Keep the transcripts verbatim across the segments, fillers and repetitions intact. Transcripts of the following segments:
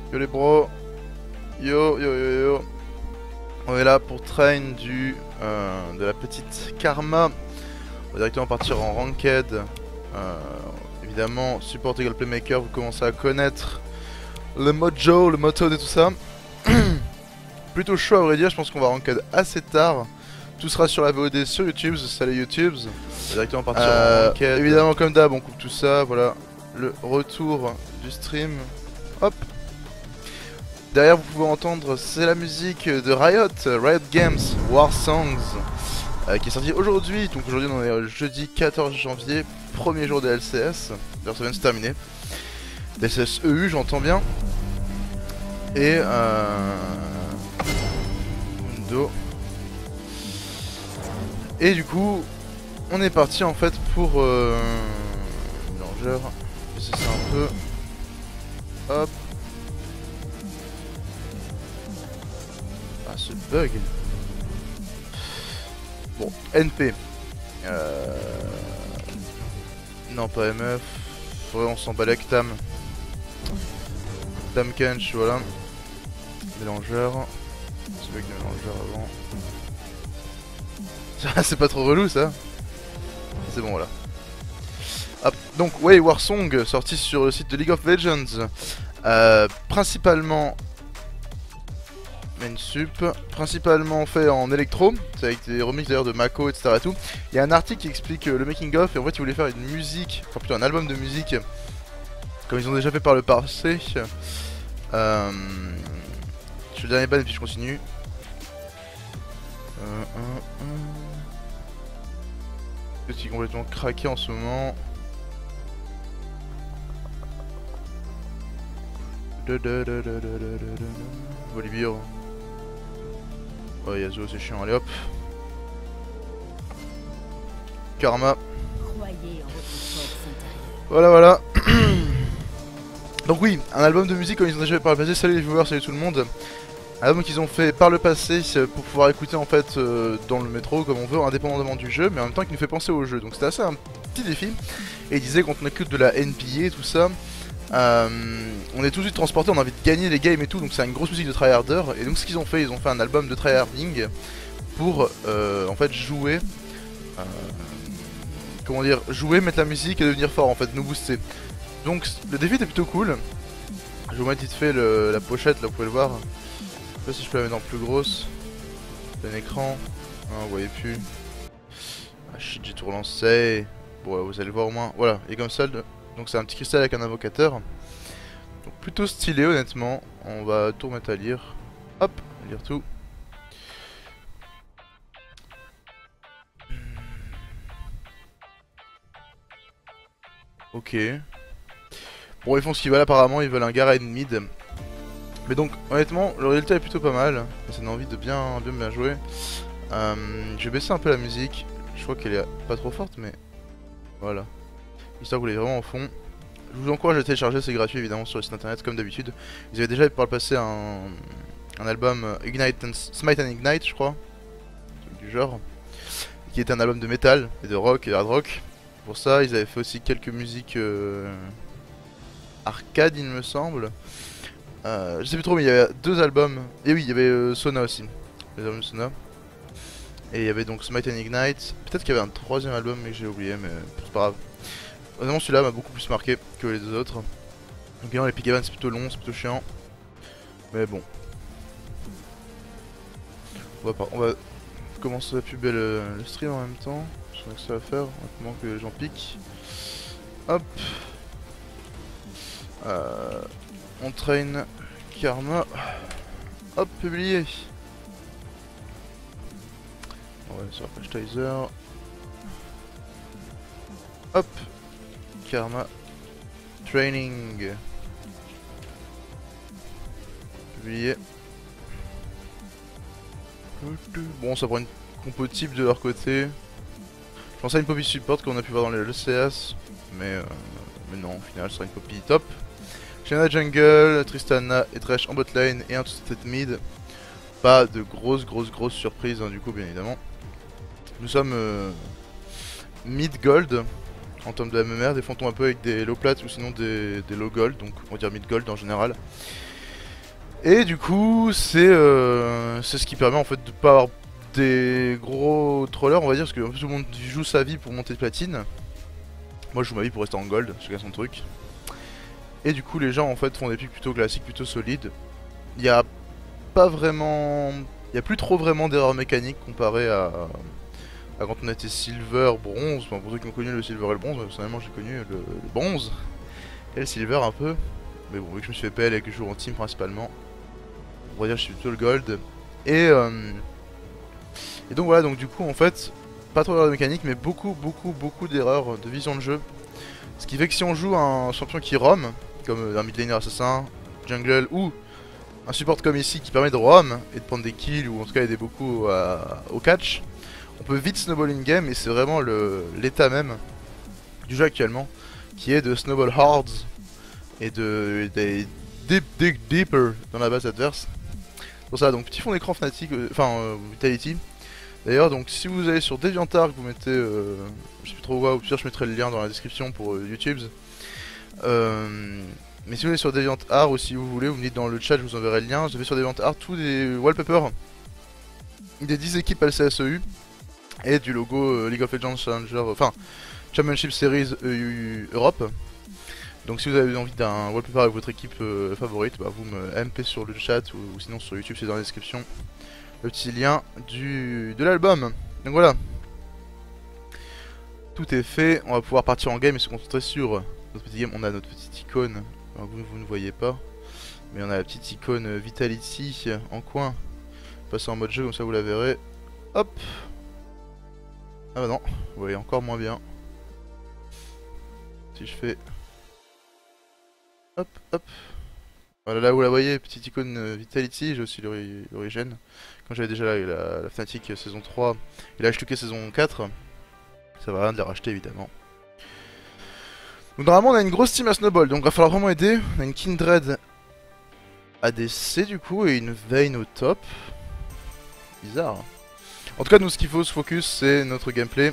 Yo les bros. Yo yo yo yo. On est là pour train du euh, de la petite Karma. On va directement partir en ranked. Euh, évidemment, support égal playmaker, vous commencez à connaître le mojo, le motto et tout ça. Plutôt chaud à vrai dire, je pense qu'on va ranked assez tard. Tout sera sur la V O D sur YouTube, salut YouTube. On va directement partir euh, en ranked. Évidemment comme d'hab, on coupe tout ça, voilà. Le retour du stream. Hop. Derrière vous pouvez entendre, c'est la musique de Riot, Riot Games, War Songs, euh, qui est sorti aujourd'hui. Donc aujourd'hui on est le jeudi quatorze janvier, premier jour des L C S. D'ailleurs ça vient de se terminer. Des L C S E U j'entends bien. Et euh... Mundo. Et du coup on est parti en fait pour euh... mélangeur. C'est ça un peu. Hop. Ce bug. Bon, N P. Euh... Non, pas M F. Ouais, on s'en bat avec Tam. Tam Kench, voilà. Mélangeur. C'est avec le mélangeur avant. C'est pas trop relou ça. C'est bon, voilà. Hop. Donc, ouais, Warsong, sorti sur le site de League of Legends. Euh, principalement. Main sup, principalement fait en électro, c'est avec des remixes d'ailleurs de Mako, et cetera. Et tout. Il y a un article qui explique le making of et en fait ils voulaient faire une musique, enfin plutôt un album de musique, comme ils ont déjà fait par le passé. Euh... Je fais le dernier ban et puis je continue. Euh, euh, euh... Petit complètement craqué en ce moment. Bolivia. Oh Yasuo c'est chiant, allez hop. Karma. Voilà voilà. Donc oui, un album de musique comme ils ont déjà fait par le passé. Salut les viewers, salut tout le monde. Un album qu'ils ont fait par le passé pour pouvoir écouter en fait euh, dans le métro comme on veut, indépendamment du jeu, mais en même temps qui nous fait penser au jeu. Donc c'était assez un petit défi. Et ils disaient quand on écoute de la N B A tout ça, Euh, on est tout de suite transporté, on a envie de gagner les games et tout, donc c'est une grosse musique de tryharder. Et donc ce qu'ils ont fait, ils ont fait un album de tryharding pour euh, en fait jouer, euh, comment dire, jouer, mettre la musique et devenir fort en fait, nous booster. Donc le défi était plutôt cool. Je vais vous mettre vite fait le, la pochette, là vous pouvez le voir. Je sais pas si je peux la mettre en plus grosse. C'est un écran, hein, vous voyez plus. Ah shit, j'ai tout relancé. Bon ouais, vous allez le voir au moins, voilà, et comme ça. Le... Donc c'est un petit cristal avec un invocateur. Donc plutôt stylé honnêtement. On va tout remettre à lire. Hop, lire tout. Ok. Bon ils font ce qu'ils veulent apparemment, ils veulent un Garen mid. Mais donc honnêtement le résultat est plutôt pas mal. Ça donne envie de bien bien, bien jouer. Euh, je vais baisser un peu la musique. Je crois qu'elle est pas trop forte mais voilà. Histoire que vous l'ayez vraiment en fond. Je vous encourage à télécharger, c'est gratuit évidemment sur le site internet comme d'habitude. Ils avaient déjà par le passé un, un album Ignite and, Smite and Ignite je crois, du genre, qui était un album de metal et de rock et hard rock. Pour ça ils avaient fait aussi quelques musiques euh, arcade il me semble. Euh, je sais plus trop mais il y avait deux albums. Et oui il y avait euh, Sona aussi, les albums Sona. Et il y avait donc Smite and Ignite. Peut-être qu'il y avait un troisième album mais que j'ai oublié mais c'est pas grave. Honnêtement celui-là m'a beaucoup plus marqué que les deux autres. Donc non, les pick events c'est plutôt long, c'est plutôt chiant. Mais bon. On va, pas, on va commencer à puber le, le stream en même temps. Je sais que ça va faire, maintenant que les gens piquent. Hop. Euh, on traîne Karma. Hop, publié. Ouais, sur Patch Tizer. Hop. Karma Training. Publié. Bon, ça prend une compo type de leur côté. Je pensais à une poppy support qu'on a pu voir dans les L C S. Mais, euh, mais non, au final, ce sera une poppy top. Shanna jungle, Tristana et Thresh en bot lane et un two-state mid. Pas de grosses, grosses, grosses surprises, hein, du coup, bien évidemment. Nous sommes euh, mid gold. En termes de M M R, des M M R, défendons un peu avec des low plat ou sinon des, des low gold, donc on va dire mid gold en général. Et du coup, c'est euh, c'est ce qui permet en fait de pas avoir des gros trollers, on va dire, parce que tout le monde joue sa vie pour monter de platine. Moi je joue ma vie pour rester en gold, chacun son truc. Et du coup les gens en fait font des pics plutôt classiques, plutôt solides. Il y a pas vraiment... Il y a plus trop vraiment d'erreurs mécaniques comparé à... à quand on était silver, bronze. Enfin, pour ceux qui ont connu le silver et le bronze, personnellement j'ai connu le, le bronze. Et le silver un peu. Mais bon, vu que je me suis fait P L et que je joue en team principalement, on va dire que je suis plutôt le gold. Et... Euh... Et donc voilà, donc du coup en fait, pas trop d'erreurs mécaniques, mais beaucoup, beaucoup, beaucoup d'erreurs de vision de jeu. Ce qui fait que si on joue un champion qui roam, comme un mid laner assassin, jungle ou un support comme ici qui permet de roam et de prendre des kills ou en tout cas aider beaucoup à, au catch, on peut vite snowball in game et c'est vraiment l'état même du jeu actuellement qui est de snowball hard et de des deep, deep, deeper dans la base adverse. Pour ça, donc petit fond d'écran Fnatic, euh, enfin euh, Vitality. D'ailleurs, donc si vous allez sur DeviantArt, vous mettez, euh, je sais plus trop quoi, ou pire je mettrai le lien dans la description pour euh, YouTube. Euh, mais si vous allez sur DeviantArt ou si vous voulez, vous me dites dans le chat, je vous enverrai le lien. J'avais sur DeviantArt tous des wallpapers des dix équipes L C S E U et du logo euh, League of Legends Challenger, enfin Championship Series E U Europe. Donc si vous avez envie d'un wallpaper avec votre équipe euh, favorite, bah, vous me M P sur le chat ou, ou sinon sur YouTube, c'est dans la description. Le petit lien du, de l'album. Donc voilà. Tout est fait. On va pouvoir partir en game et se concentrer sur notre petit game. On a notre petite icône. Alors vous, vous ne voyez pas. Mais on a la petite icône Vitality en coin. Passer en mode jeu comme ça vous la verrez. Hop. Ah bah non. Vous voyez encore moins bien. Si je fais... Hop, hop. Voilà, là où vous la voyez, petite icône Vitality, j'ai aussi l'origine. Quand j'avais déjà la, la, la Fnatic saison trois et la H deux K saison quatre, ça va rien de les racheter évidemment. Donc normalement on a une grosse team à snowball, donc il va falloir vraiment aider. On a une Kindred A D C du coup et une Vayne au top. Bizarre. En tout cas nous ce qu'il faut se focus c'est notre gameplay.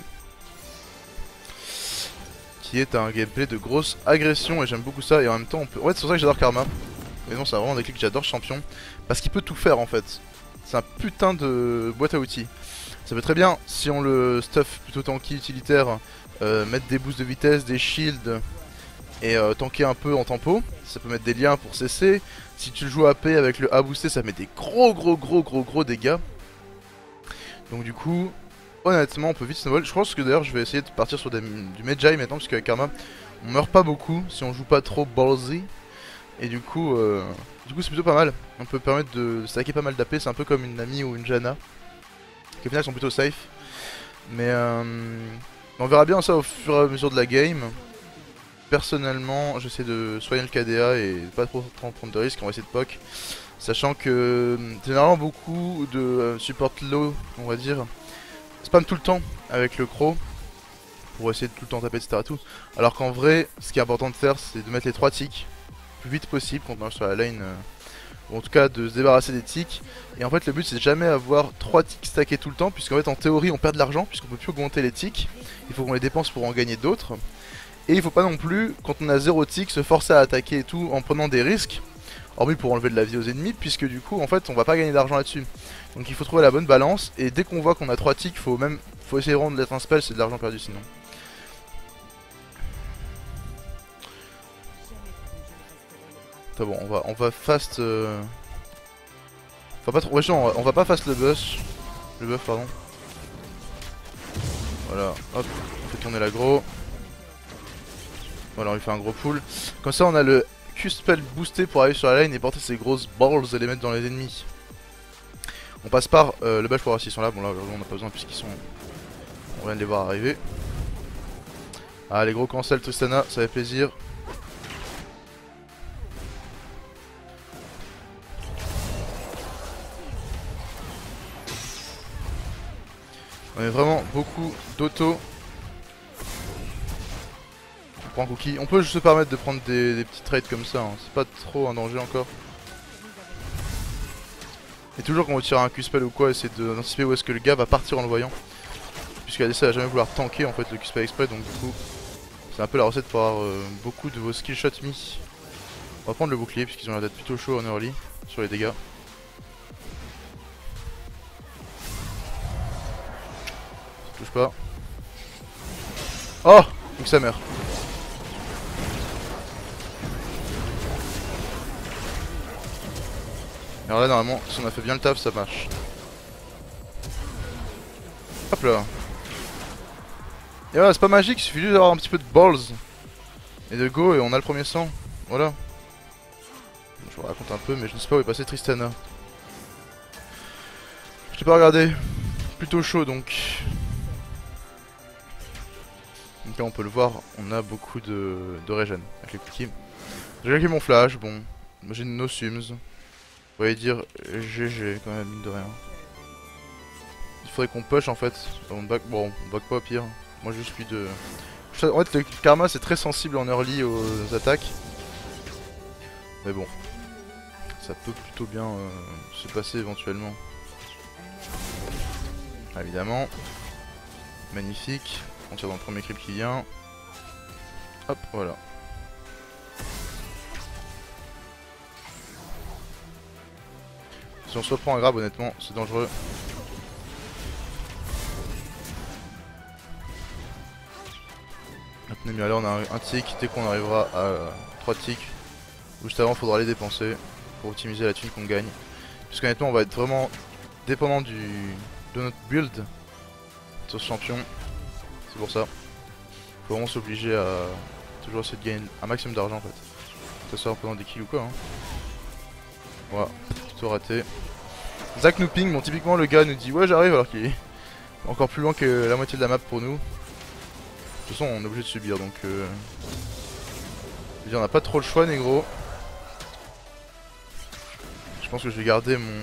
Qui est un gameplay de grosse agression et j'aime beaucoup ça et en même temps on peut... Ouais c'est pour ça que j'adore Karma. Mais non c'est vraiment des clics que j'adore champion. Parce qu'il peut tout faire en fait. C'est un putain de boîte à outils. Ça peut très bien, si on le stuff plutôt tanky utilitaire, euh, mettre des boosts de vitesse, des shields et euh, tanker un peu en tempo. Ça peut mettre des liens pour C C. Si tu le joues A P avec le A boosté, ça met des gros gros gros gros gros dégâts. Donc du coup, honnêtement, on peut vite snowball. Je pense que d'ailleurs, je vais essayer de partir sur des, du Medjay maintenant, parce qu'avec Karma, on meurt pas beaucoup si on joue pas trop ballsy. Et du coup, euh, du coup c'est plutôt pas mal. On peut permettre de stacker pas mal d'A P, c'est un peu comme une Nami ou une Janna. Qui au final sont plutôt safe. Mais euh, on verra bien ça au fur et à mesure de la game. Personnellement, j'essaie de soigner le K D A et pas trop prendre de risques, on va essayer de poke. Sachant que généralement beaucoup de euh, support low, on va dire, spam tout le temps avec le croc. Pour essayer de tout le temps taper, et cetera. Tout. Alors qu'en vrai, ce qui est important de faire, c'est de mettre les trois ticks le plus vite possible quand on est sur la lane, euh, ou en tout cas de se débarrasser des ticks. Et en fait le but c'est de jamais avoir trois ticks stackés tout le temps, puisqu'en fait en théorie on perd de l'argent puisqu'on peut plus augmenter les ticks. Il faut qu'on les dépense pour en gagner d'autres. Et il faut pas non plus, quand on a zéro tick, se forcer à attaquer et tout en prenant des risques. Hormis pour enlever de la vie aux ennemis, puisque du coup en fait on va pas gagner d'argent là-dessus. Donc il faut trouver la bonne balance, et dès qu'on voit qu'on a trois ticks, faut même faut essayer vraiment d'être un spell, c'est de l'argent perdu sinon. Enfin bon, on va, on va fast... Euh... Enfin pas trop... Ouais, on, va, on va pas fast le buff. Le buff, pardon. Voilà, hop, on fait tourner l'aggro. Voilà, on lui fait un gros pull. Comme ça, on a le Q-spell boosté pour arriver sur la lane et porter ses grosses balls et les mettre dans les ennemis. On passe par euh, le buff pour voir s'ils sont là. Bon là, on n'a pas besoin puisqu'ils sont... On vient de les voir arriver. Ah, les gros cancel Tristana, ça fait plaisir. On a vraiment beaucoup d'auto. On prend cookie. On peut juste se permettre de prendre des, des petits trades comme ça. Hein. C'est pas trop un danger encore. Et toujours quand on tire un Q-spell ou quoi, essayer d'anticiper où est-ce que le gars va partir en le voyant. Puisque A D C va jamais vouloir tanker en fait le Q-spell exprès. Donc du coup, c'est un peu la recette pour avoir euh, beaucoup de vos skill shots mis. On va prendre le bouclier puisqu'ils ont l'air d'être plutôt chauds en early sur les dégâts. Ça touche pas. Oh, donc ça meurt. Alors là normalement si on a fait bien le taf ça marche. Hop là. Et voilà, c'est pas magique, il suffit juste d'avoir un petit peu de balls et de go et on a le premier sang. Voilà. Je vous raconte un peu mais je ne sais pas où est passé Tristana. Je t'ai pas regardé. Plutôt chaud donc. Donc là on peut le voir, on a beaucoup de, de régène avec les cookies. J'ai claqué mon flash, bon. J'ai no sums. Vous voyez dire G G quand même, mine de rien. Il faudrait qu'on push en fait. On back, bon, on back pas au pire. Moi je suis de... En fait le karma c'est très sensible en early aux attaques. Mais bon. Ça peut plutôt bien euh, se passer éventuellement. Évidemment. Magnifique. On tire dans le premier creep qui vient. Hop, voilà. Si on se reprend un grab, honnêtement, c'est dangereux. Maintenant, mais là, on a un, un tick. Dès qu'on arrivera à trois ticks, juste avant, il faudra les dépenser pour optimiser la thune qu'on gagne. Puisqu'honnêtement, on va être vraiment dépendant du, de notre build sur ce champion. C'est pour ça. Faut vraiment s'obliger à toujours essayer de gagner un maximum d'argent en fait. Que ce soit en prenant des kills ou quoi. Hein. Voilà, plutôt raté. Zach nous ping, bon typiquement le gars nous dit ouais j'arrive alors qu'il est encore plus loin que la moitié de la map pour nous. De toute façon on est obligé de subir donc euh... on n'a pas trop le choix négro. Je pense que je vais garder mon...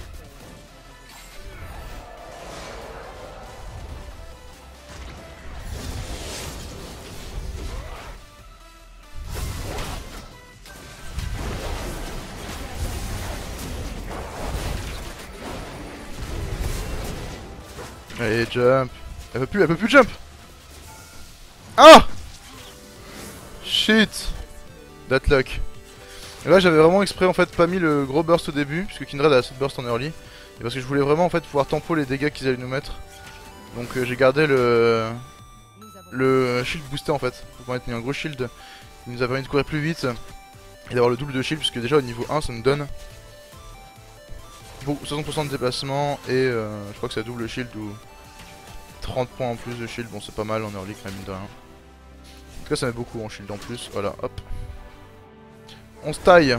Allez, jump. Elle peut plus, elle peut plus jump. Ah! Shit. That luck. Et là j'avais vraiment exprès en fait pas mis le gros burst au début, puisque Kindred a assez de burst en early. Et parce que je voulais vraiment en fait pouvoir tempo les dégâts qu'ils allaient nous mettre. Donc euh, j'ai gardé le... le shield boosté en fait. Pour mettre un gros shield qui nous a permis de courir plus vite. Et d'avoir le double de shield, puisque déjà au niveau un ça nous donne soixante pour cent de déplacement et euh, je crois que c'est double shield ou trente points en plus de shield. Bon c'est pas mal en early quand même de rien. En tout cas ça met beaucoup en shield en plus. Voilà hop. On se taille.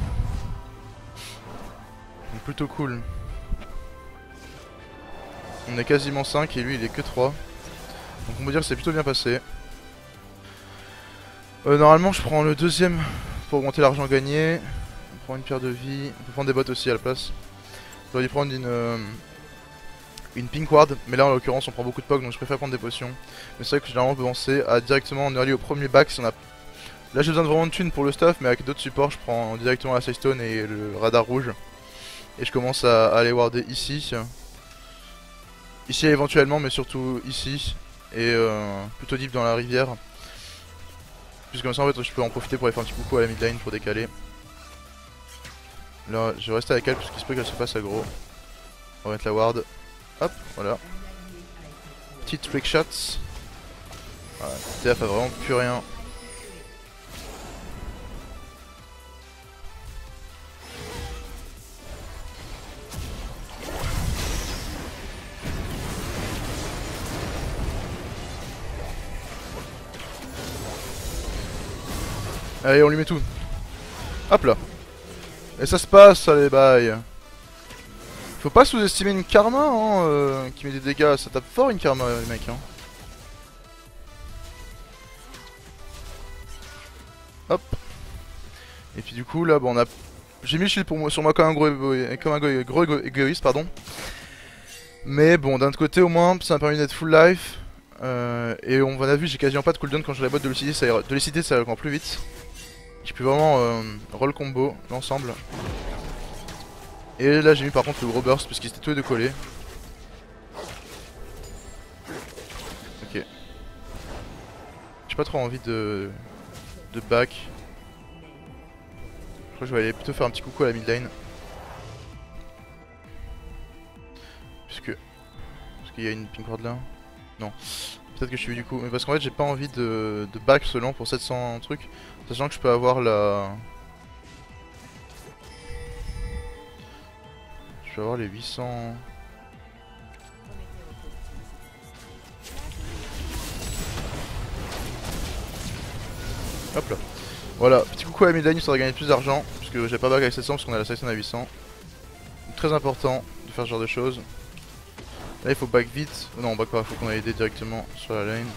Donc plutôt cool. On est quasiment cinq et lui il est que trois. Donc on peut dire que c'est plutôt bien passé. euh, Normalement je prends le deuxième pour augmenter l'argent gagné. On prend une pierre de vie. On peut prendre des bottes aussi à la place. J'aurais dû prendre une, euh, une pink ward, mais là en l'occurrence on prend beaucoup de pogs donc je préfère prendre des potions. Mais c'est vrai que généralement on peut penser à directement en early au premier back si on a... Là j'ai besoin de vraiment de thunes pour le stuff, mais avec d'autres supports je prends directement la Stone et le radar rouge. Et je commence à, à aller warder ici. Ici éventuellement, mais surtout ici. Et euh, plutôt deep dans la rivière. Puisque comme ça en fait je peux en profiter pour aller faire un petit coucou à la mid lane pour décaler. Là, je vais rester avec elle parce qu'il se peut qu'elle se passe aggro. On va mettre la ward. Hop, voilà. Petite flick shots. Voilà, T F a vraiment plus rien. Allez, on lui met tout. Hop là. Et ça se passe, allez, bye. Faut pas sous-estimer une karma hein, euh, qui met des dégâts, ça tape fort une karma les mecs hein. Hop. Et puis du coup là bon, on a... J'ai mis le shield pour moi, sur moi comme un gros, comme un gros, gros égo égoïste pardon. Mais bon d'un autre côté au moins ça m'a permis d'être full life. euh, Et on a vu j'ai quasiment pas de cooldown quand j'ai la botte de lucidité, ça ira, de lucidité ça ira encore plus vite. J'ai pu vraiment euh, roll combo l'ensemble. Et là j'ai mis par contre le gros burst parce qu'ils étaient tous les deux collés. Ok. J'ai pas trop envie de, de back. Je crois que je vais aller plutôt faire un petit coucou à la mid lane. Puisque... Parce qu'il y a une pink ward là. Non. Peut-être que je suis du coup. Mais parce qu'en fait j'ai pas envie de, de back ce lent pour sept cents trucs. Sachant que je peux avoir la... Je peux avoir les huit cents... Hop là. Voilà, petit coucou à la mid lane histoire de gagner plus d'argent. Parce que j'ai pas back avec sept cents parce qu'on a la Saison à huit cents. Donc, très important de faire ce genre de choses. Là il faut back vite. Non on back pas, il faut qu'on aille aider directement sur la lane.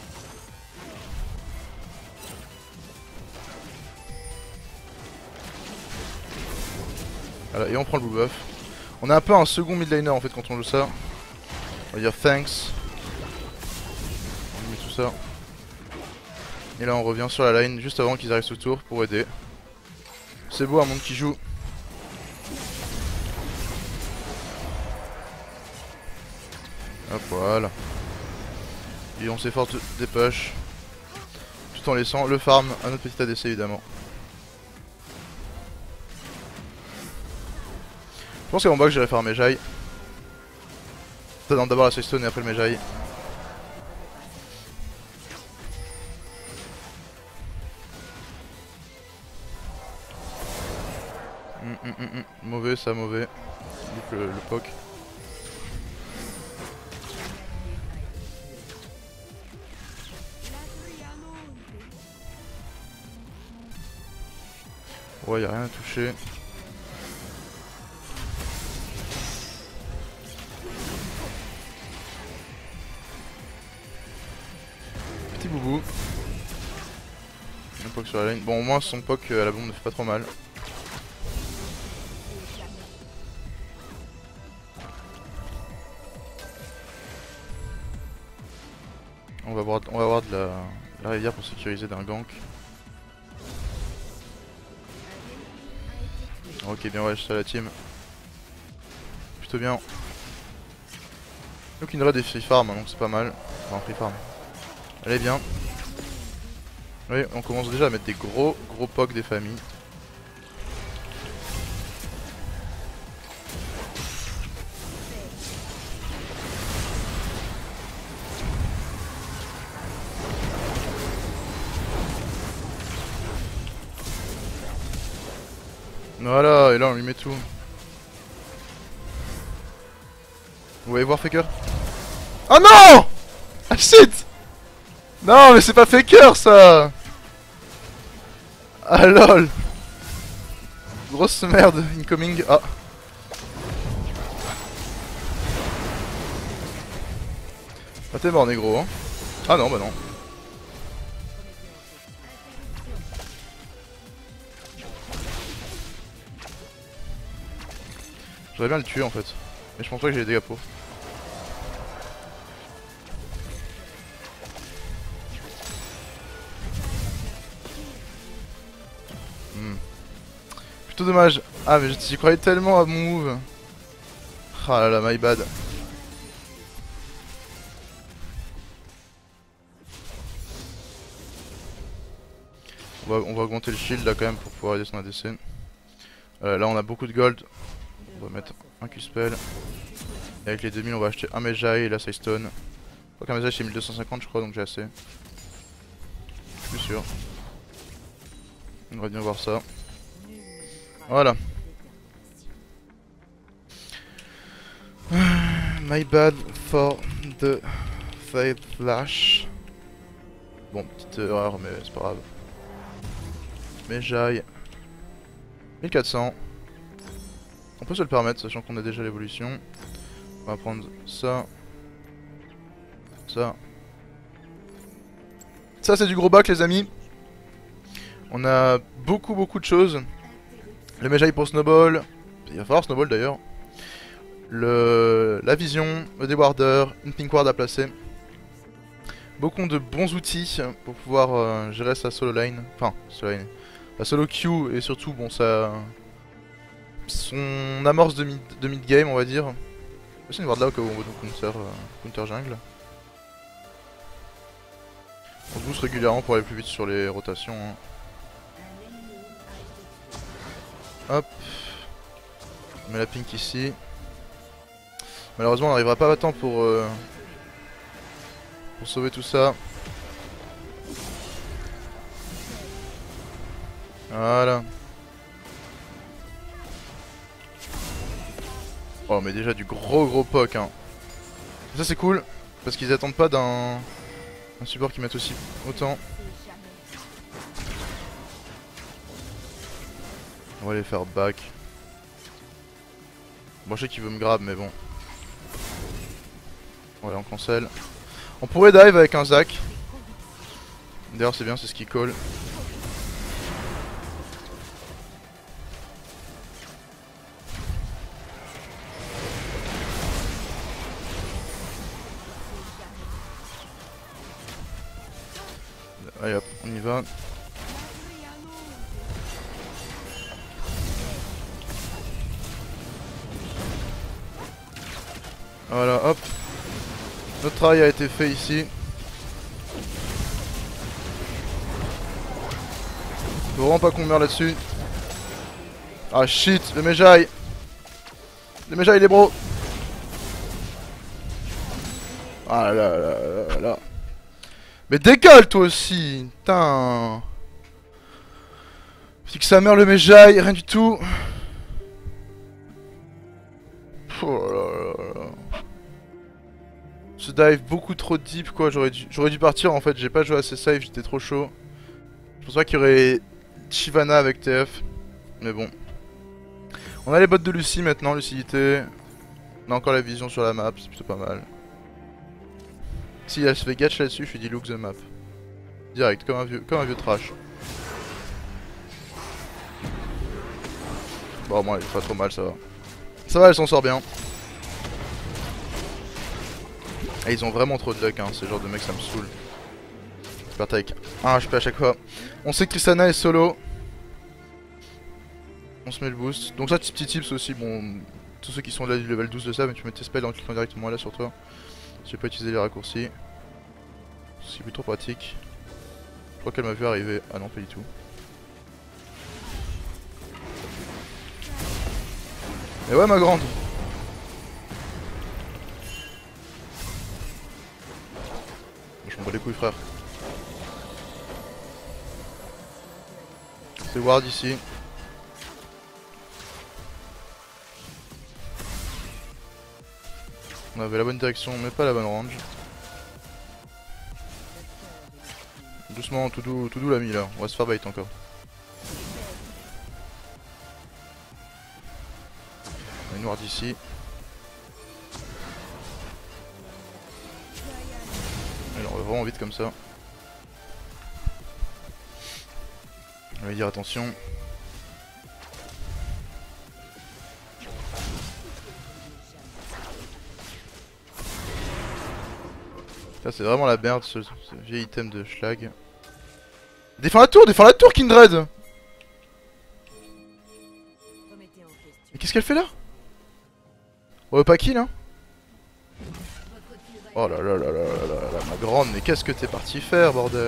Voilà, et on prend le blue buff. On a un peu un second mid laner en fait quand on joue ça. On va dire thanks. On met tout ça. Et là on revient sur la line juste avant qu'ils arrivent ce tour pour aider. C'est beau un monde qui joue. Hop voilà. Et on s'efforce des push. Tout en laissant le farm à notre petit A D C évidemment. Je pense qu'en bas que j'irai faire un Mejai. D'abord la Soystone et après le Mejai. Hum, hum, hum, hum. Mauvais ça, mauvais. Le, le poke. Ouais, y'a rien à toucher. Petit boubou. Un poke sur la lane. Bon, au moins son poke à la bombe ne fait pas trop mal. On va avoir, on va avoir de la, de la rivière pour sécuriser d'un gank. Ok, bien ouais, je suis à la team. Plutôt bien. Donc une raid et free farm, hein, donc c'est pas mal. Enfin, free farm. Elle est bien. Oui, on commence déjà à mettre des gros gros pocs des familles. Voilà, et là on lui met tout. Vous voulez voir Faker? Oh non! Ah shit! Non mais c'est pas Faker ça! Ah lol! Grosse merde, incoming. Ah! Ah t'es mort négro hein? Ah non bah non. J'aurais bien le tuer en fait. Mais je pense pas que j'ai les dégâts pour. Hmm. Plutôt dommage. Ah mais j'y croyais tellement à mon move. Ah là là, my bad. On va, on va augmenter le shield là quand même pour pouvoir aider son A D C. Euh, là on a beaucoup de gold. On va mettre un Q-spell. Et avec les deux mille on va acheter un Mejai et la Saystone. Je crois qu'un Mejai c'est mille deux cent cinquante je crois donc j'ai assez. Je suis sûr. On va bien voir ça. Voilà. My bad for the fail flash. Bon, petite erreur mais c'est pas grave. Mejai. mille quatre cents. On peut se le permettre sachant qu'on a déjà l'évolution. On va prendre ça. Ça. Ça c'est du gros bac les amis. On a beaucoup beaucoup de choses. Le Mejai pour Snowball. Il va falloir Snowball d'ailleurs. Le... La vision, le déwarder, une pink ward à placer. Beaucoup de bons outils pour pouvoir euh, gérer sa solo lane. Enfin, solo lane. La solo queue et surtout bon ça... Son amorce de mid, de mid game on va dire. C'est une ward là au cas où on veut donc counter, euh, counter jungle. On se booste régulièrement pour aller plus vite sur les rotations. Hein. Hop. On met la pink ici. Malheureusement on n'arrivera pas à temps pour, euh, pour sauver tout ça. Voilà. Oh mais déjà du gros gros poc hein. Ça c'est cool. Parce qu'ils attendent pas d'un un support qui mette aussi autant. On va les faire back. Bon je sais qu'il veut me grab mais bon. Voilà on cancel. On pourrait dive avec un Zac. D'ailleurs c'est bien, c'est ce qui colle. Allez hop, on y va. Voilà, hop. Notre travail a été fait ici. Faut vraiment pas qu'on meure là-dessus. Ah shit, le Mejai. Le Mejai les bros. Ah là là là là. Mais décolle toi aussi. Putain. C'est que sa mère le Mejai, rien du tout. Oh là là là. Ce dive beaucoup trop deep quoi, j'aurais dû, j'aurais dû partir en fait, j'ai pas joué assez safe, j'étais trop chaud. Je pense pas qu'il y aurait Shyvana avec T F, mais bon. On a les bottes de Lucie maintenant, lucidité. On a encore la vision sur la map, c'est plutôt pas mal. Si elle se fait gatch là-dessus, je lui dis look the map. Direct, comme un vieux, comme un vieux trash. Bon moi, il est pas trop mal, ça va. Ça va, elle s'en sort bien. Et ils ont vraiment trop de luck, hein, ce genre de mec ça me saoule. Je pars avec un H P à chaque fois. On sait que Tristana est solo. On se met le boost. Donc ça, petit tips aussi, bon, tous ceux qui sont là du level douze de ça, mais tu mets tes spells en cliquant directement là sur toi. Si tu peux utiliser les raccourcis. C'est plutôt pratique. Je crois qu'elle m'a vu arriver. Ah non, pas du tout. Mais ouais ma grande. Je m'en bats les couilles frère. C'est ward ici. On avait la bonne direction mais pas la bonne range. Doucement, tout doux, tout doux l'ami là, on va se faire bait encore. On a une ward ici. Alors on va vraiment vite comme ça. On va dire attention. Ça c'est vraiment la merde ce, ce vieil item de schlag. Défends la tour, défends la tour Kindred. Mais qu'est-ce qu'elle fait là? On veut pas kill hein? Oh là là là là là là là, ma grande, mais qu'est-ce que t'es parti faire bordel?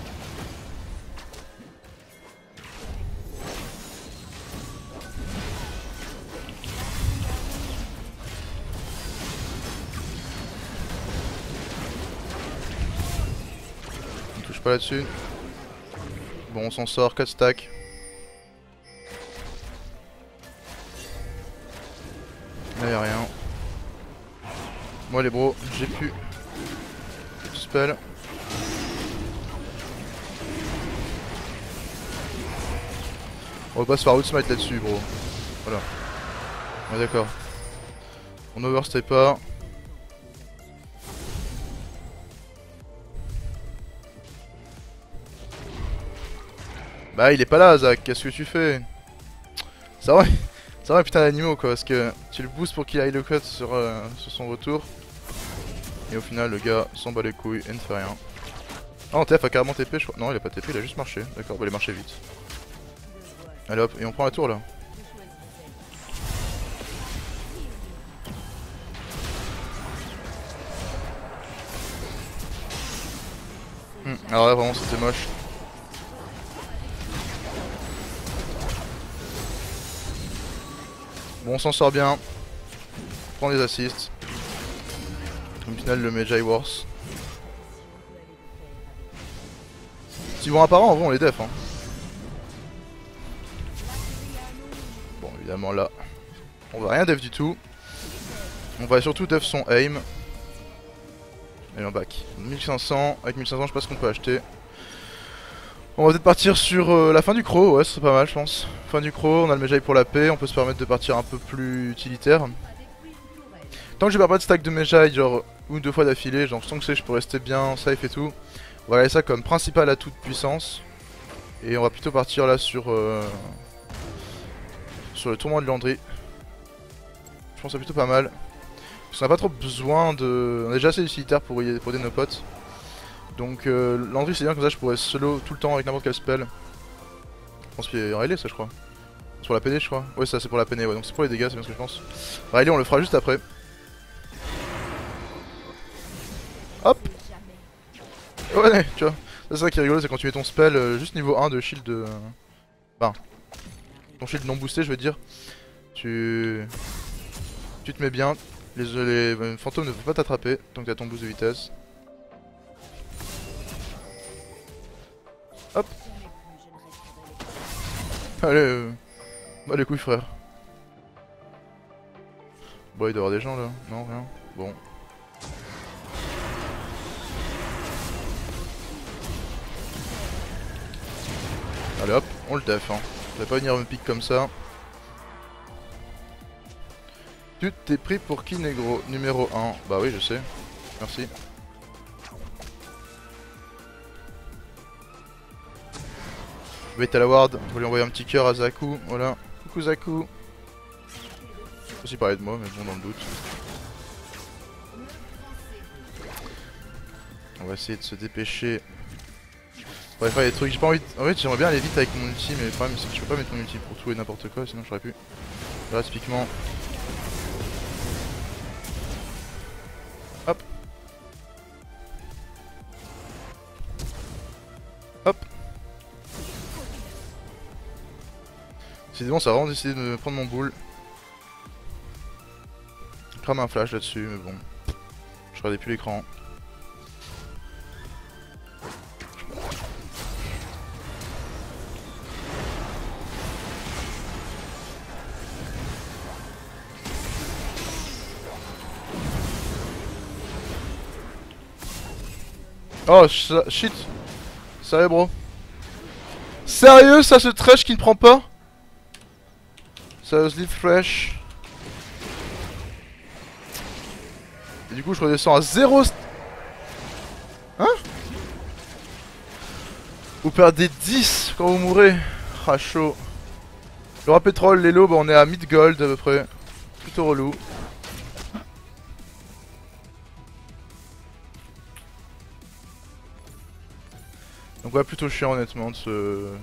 On touche pas là-dessus. Bon on s'en sort, quatre stacks. Là y'a rien. Moi les bros, j'ai plus spell. On va pas se faire outsmite là-dessus bro. Voilà. Ouais d'accord. On overstay pas. Bah il est pas là Zach, qu'est-ce que tu fais? Ça va, ça va putain d'animaux quoi, parce que tu le boostes pour qu'il aille le cut sur, euh, sur son retour. Et au final le gars s'en bat les couilles et ne fait rien. Ah en T F a carrément T P je crois. Non il a pas T P, il a juste marché. D'accord, bah il a marché vite. Allez hop, et on prend la tour là. Hum, alors là vraiment c'était moche. Bon, on s'en sort bien. On prend des assists. Au final, le Magi Wars. Si bon, apparemment, en vrai, on les def. Hein. Bon, évidemment, là, on va rien def du tout. On va surtout def son aim. Et un back. mille cinq cents. Avec mille cinq cents, je sais pas ce qu'on peut acheter. On va peut-être partir sur euh, la fin du croc. Ouais, ce serait pas mal, je pense. Fin du croc, on a le Magi pour la paix. On peut se permettre de partir un peu plus utilitaire. Tant que je perds pas de stack de Magi, genre une ou deux fois d'affilée, genre sans que c'est, je peux rester bien safe et tout. On va regarder ça comme principal atout de puissance. Et on va plutôt partir là sur euh, sur le tournoi de Landry. Je pense que c'est plutôt pas mal. Parce qu'on a pas trop besoin de... On est déjà assez utilitaire pour, y... pour aider nos potes. Donc euh, Landry c'est bien, comme ça je pourrais solo tout le temps avec n'importe quel spell. Je pense qu'il y a Riley ça je crois. C'est pour la P D je crois. Ouais ça c'est pour la P D ouais, donc c'est pour les dégâts, c'est bien ce que je pense. Riley on le fera juste après. Hop. Ouais tu vois. C'est ça qui est rigolo, c'est quand tu mets ton spell euh, juste niveau un de shield de... Enfin... Ton shield non boosté je veux dire. Tu... Tu te mets bien. Les, les, les fantômes ne peuvent pas t'attraper tant que t'as ton boost de vitesse. Hop. Allez, euh... bah les couilles frère. Bon il doit y avoir des gens là, non rien. Bon. Allez hop, on le def hein. Je vais pas venir me pique comme ça. Tu t'es pris pour qui négro? Numéro un. Bah oui je sais. Merci. Wait à la ward, on va lui envoyer un petit cœur à Zaku, voilà. Coucou Zaku. Je peux aussi parler de moi, mais bon dans le doute. On va essayer de se dépêcher. On va faire des trucs, j'ai pas envie de... En fait j'aimerais bien aller vite avec mon ulti, mais le problème c'est que je peux pas mettre mon ulti pour tout et n'importe quoi, sinon j'aurais pu. Là typiquement. Hop. Hop. C'est bon, ça a vraiment décidé de me prendre mon boule. Je crame un flash là-dessus, mais bon. Je regardais plus l'écran. Oh shit. Sérieux bro. Sérieux ça ce trash qui ne prend pas. Seriously fresh. Et du coup je redescends à zéro. Hein? Vous perdez dix quand vous mourrez. Ah chaud. Le rap pétrole, les lots, bah on est à mid gold à peu près. Plutôt relou. Donc ouais plutôt chiant honnêtement de ce...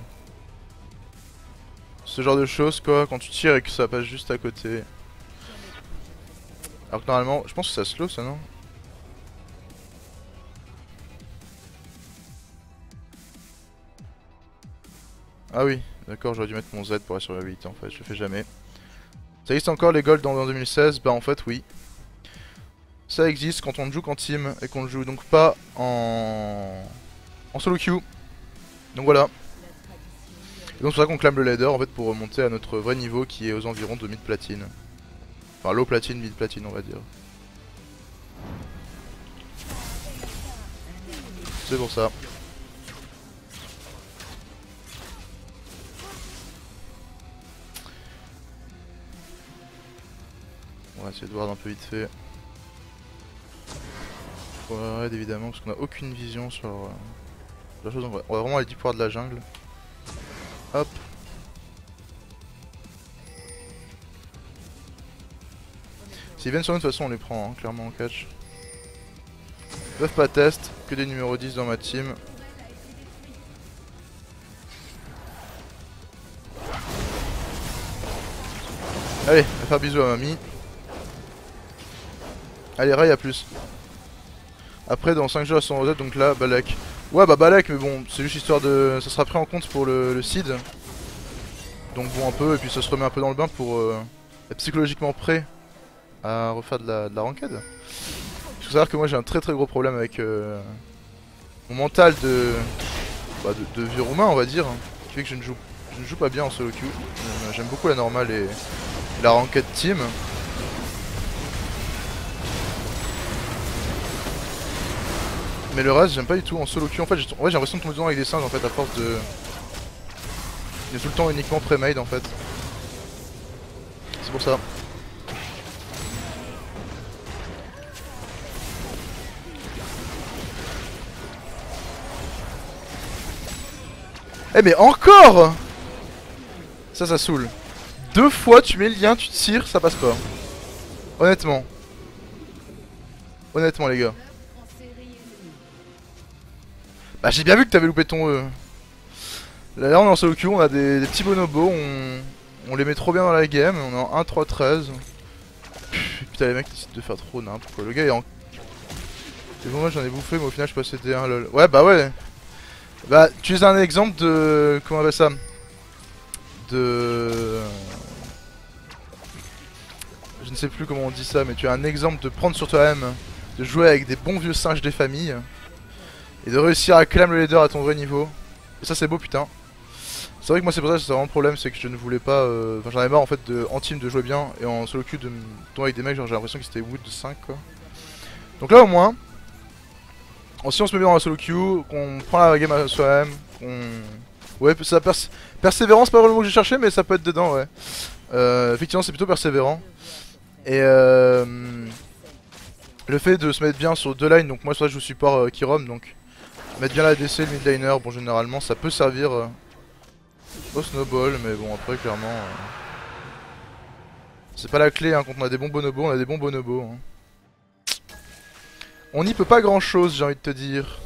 Ce genre de choses quoi, quand tu tires et que ça passe juste à côté. Alors que normalement, je pense que ça slow ça non? Ah oui, d'accord j'aurais dû mettre mon Z pour la survivabilité en fait, je le fais jamais. Ça existe encore les golds dans, dans deux mille seize? Bah en fait oui. Ça existe quand on ne joue qu'en team et qu'on ne joue donc pas en... en solo queue. Donc voilà. Et donc c'est pour ça qu'on clame le ladder en fait pour remonter à notre vrai niveau qui est aux environs de mid platine. Enfin low platine, mid platine on va dire. C'est pour ça. On va essayer de voir un peu vite fait. Faut raid évidemment parce qu'on a aucune vision sur euh, la chose. On va, on va vraiment aller deep ward de la jungle. Hop. S'ils viennent sur nous de toute façon on les prend hein, clairement en catch. Ils peuvent pas test, que des numéros dix dans ma team. Allez, on va faire bisous à mamie. Allez, Ray à plus. Après dans cinq jours à son rosette donc là Balak. Ouais bah Balak mais bon c'est juste histoire de... Ça sera pris en compte pour le, le seed. Donc bon un peu et puis ça se remet un peu dans le bain pour... Euh... être psychologiquement prêt à refaire de la, de la ranked. Il faut savoir que moi j'ai un très très gros problème avec euh, mon mental de, bah, de, de vieux roumain on va dire, qui fait que je ne joue, je ne joue pas bien en solo queue. Euh, J'aime beaucoup la normale et, et la ranked team. Mais le reste j'aime pas du tout en solo queue. En fait j'ai ouais, l'impression de tomber dedans avec des singes en fait à force de... Il est tout le temps uniquement pré-made en fait. C'est pour ça. Eh mais encore! Ça, ça saoule. Deux fois tu mets le lien, tu tires, ça passe pas. Honnêtement. Honnêtement les gars. Bah j'ai bien vu que t'avais loupé ton E. Là, là on est en solo queue, on a des, des petits bonobos, on... on les met trop bien dans la game, on est en un trois treize. Putain les mecs décident de faire trop n'importe quoi. Le gars est en... C'est bon moi j'en ai bouffé mais au final je passais D un lol. Ouais bah ouais. Bah tu es un exemple de... Comment on appelle ça? De... Je ne sais plus comment on dit ça mais tu as un exemple de prendre sur toi-même, de jouer avec des bons vieux singes des familles et de réussir à claim le leader à ton vrai niveau. Et ça c'est beau putain. C'est vrai que moi c'est pour ça que c'est vraiment le problème, c'est que je ne voulais pas... Euh... Enfin j'en avais marre en fait de, en team de jouer bien et en solo queue de me tomber avec des mecs genre j'ai l'impression que c'était Wood cinq quoi. Donc là au moins, si on se met bien dans la solo queue, qu'on prend la game à soi-même, qu'on... Ouais ça pers persévérant c'est pas vraiment le mot que j'ai cherché mais ça peut être dedans ouais. Euh, effectivement c'est plutôt persévérant. Et euh... le fait de se mettre bien sur deux lines, donc moi sur ça je joue support euh, Kirom donc... Mettre bien la D C, le mid laner, bon généralement ça peut servir euh, au snowball, mais bon après clairement euh, c'est pas la clé hein, quand on a des bons bonobos, on a des bons bonobos hein. On n'y peut pas grand chose j'ai envie de te dire.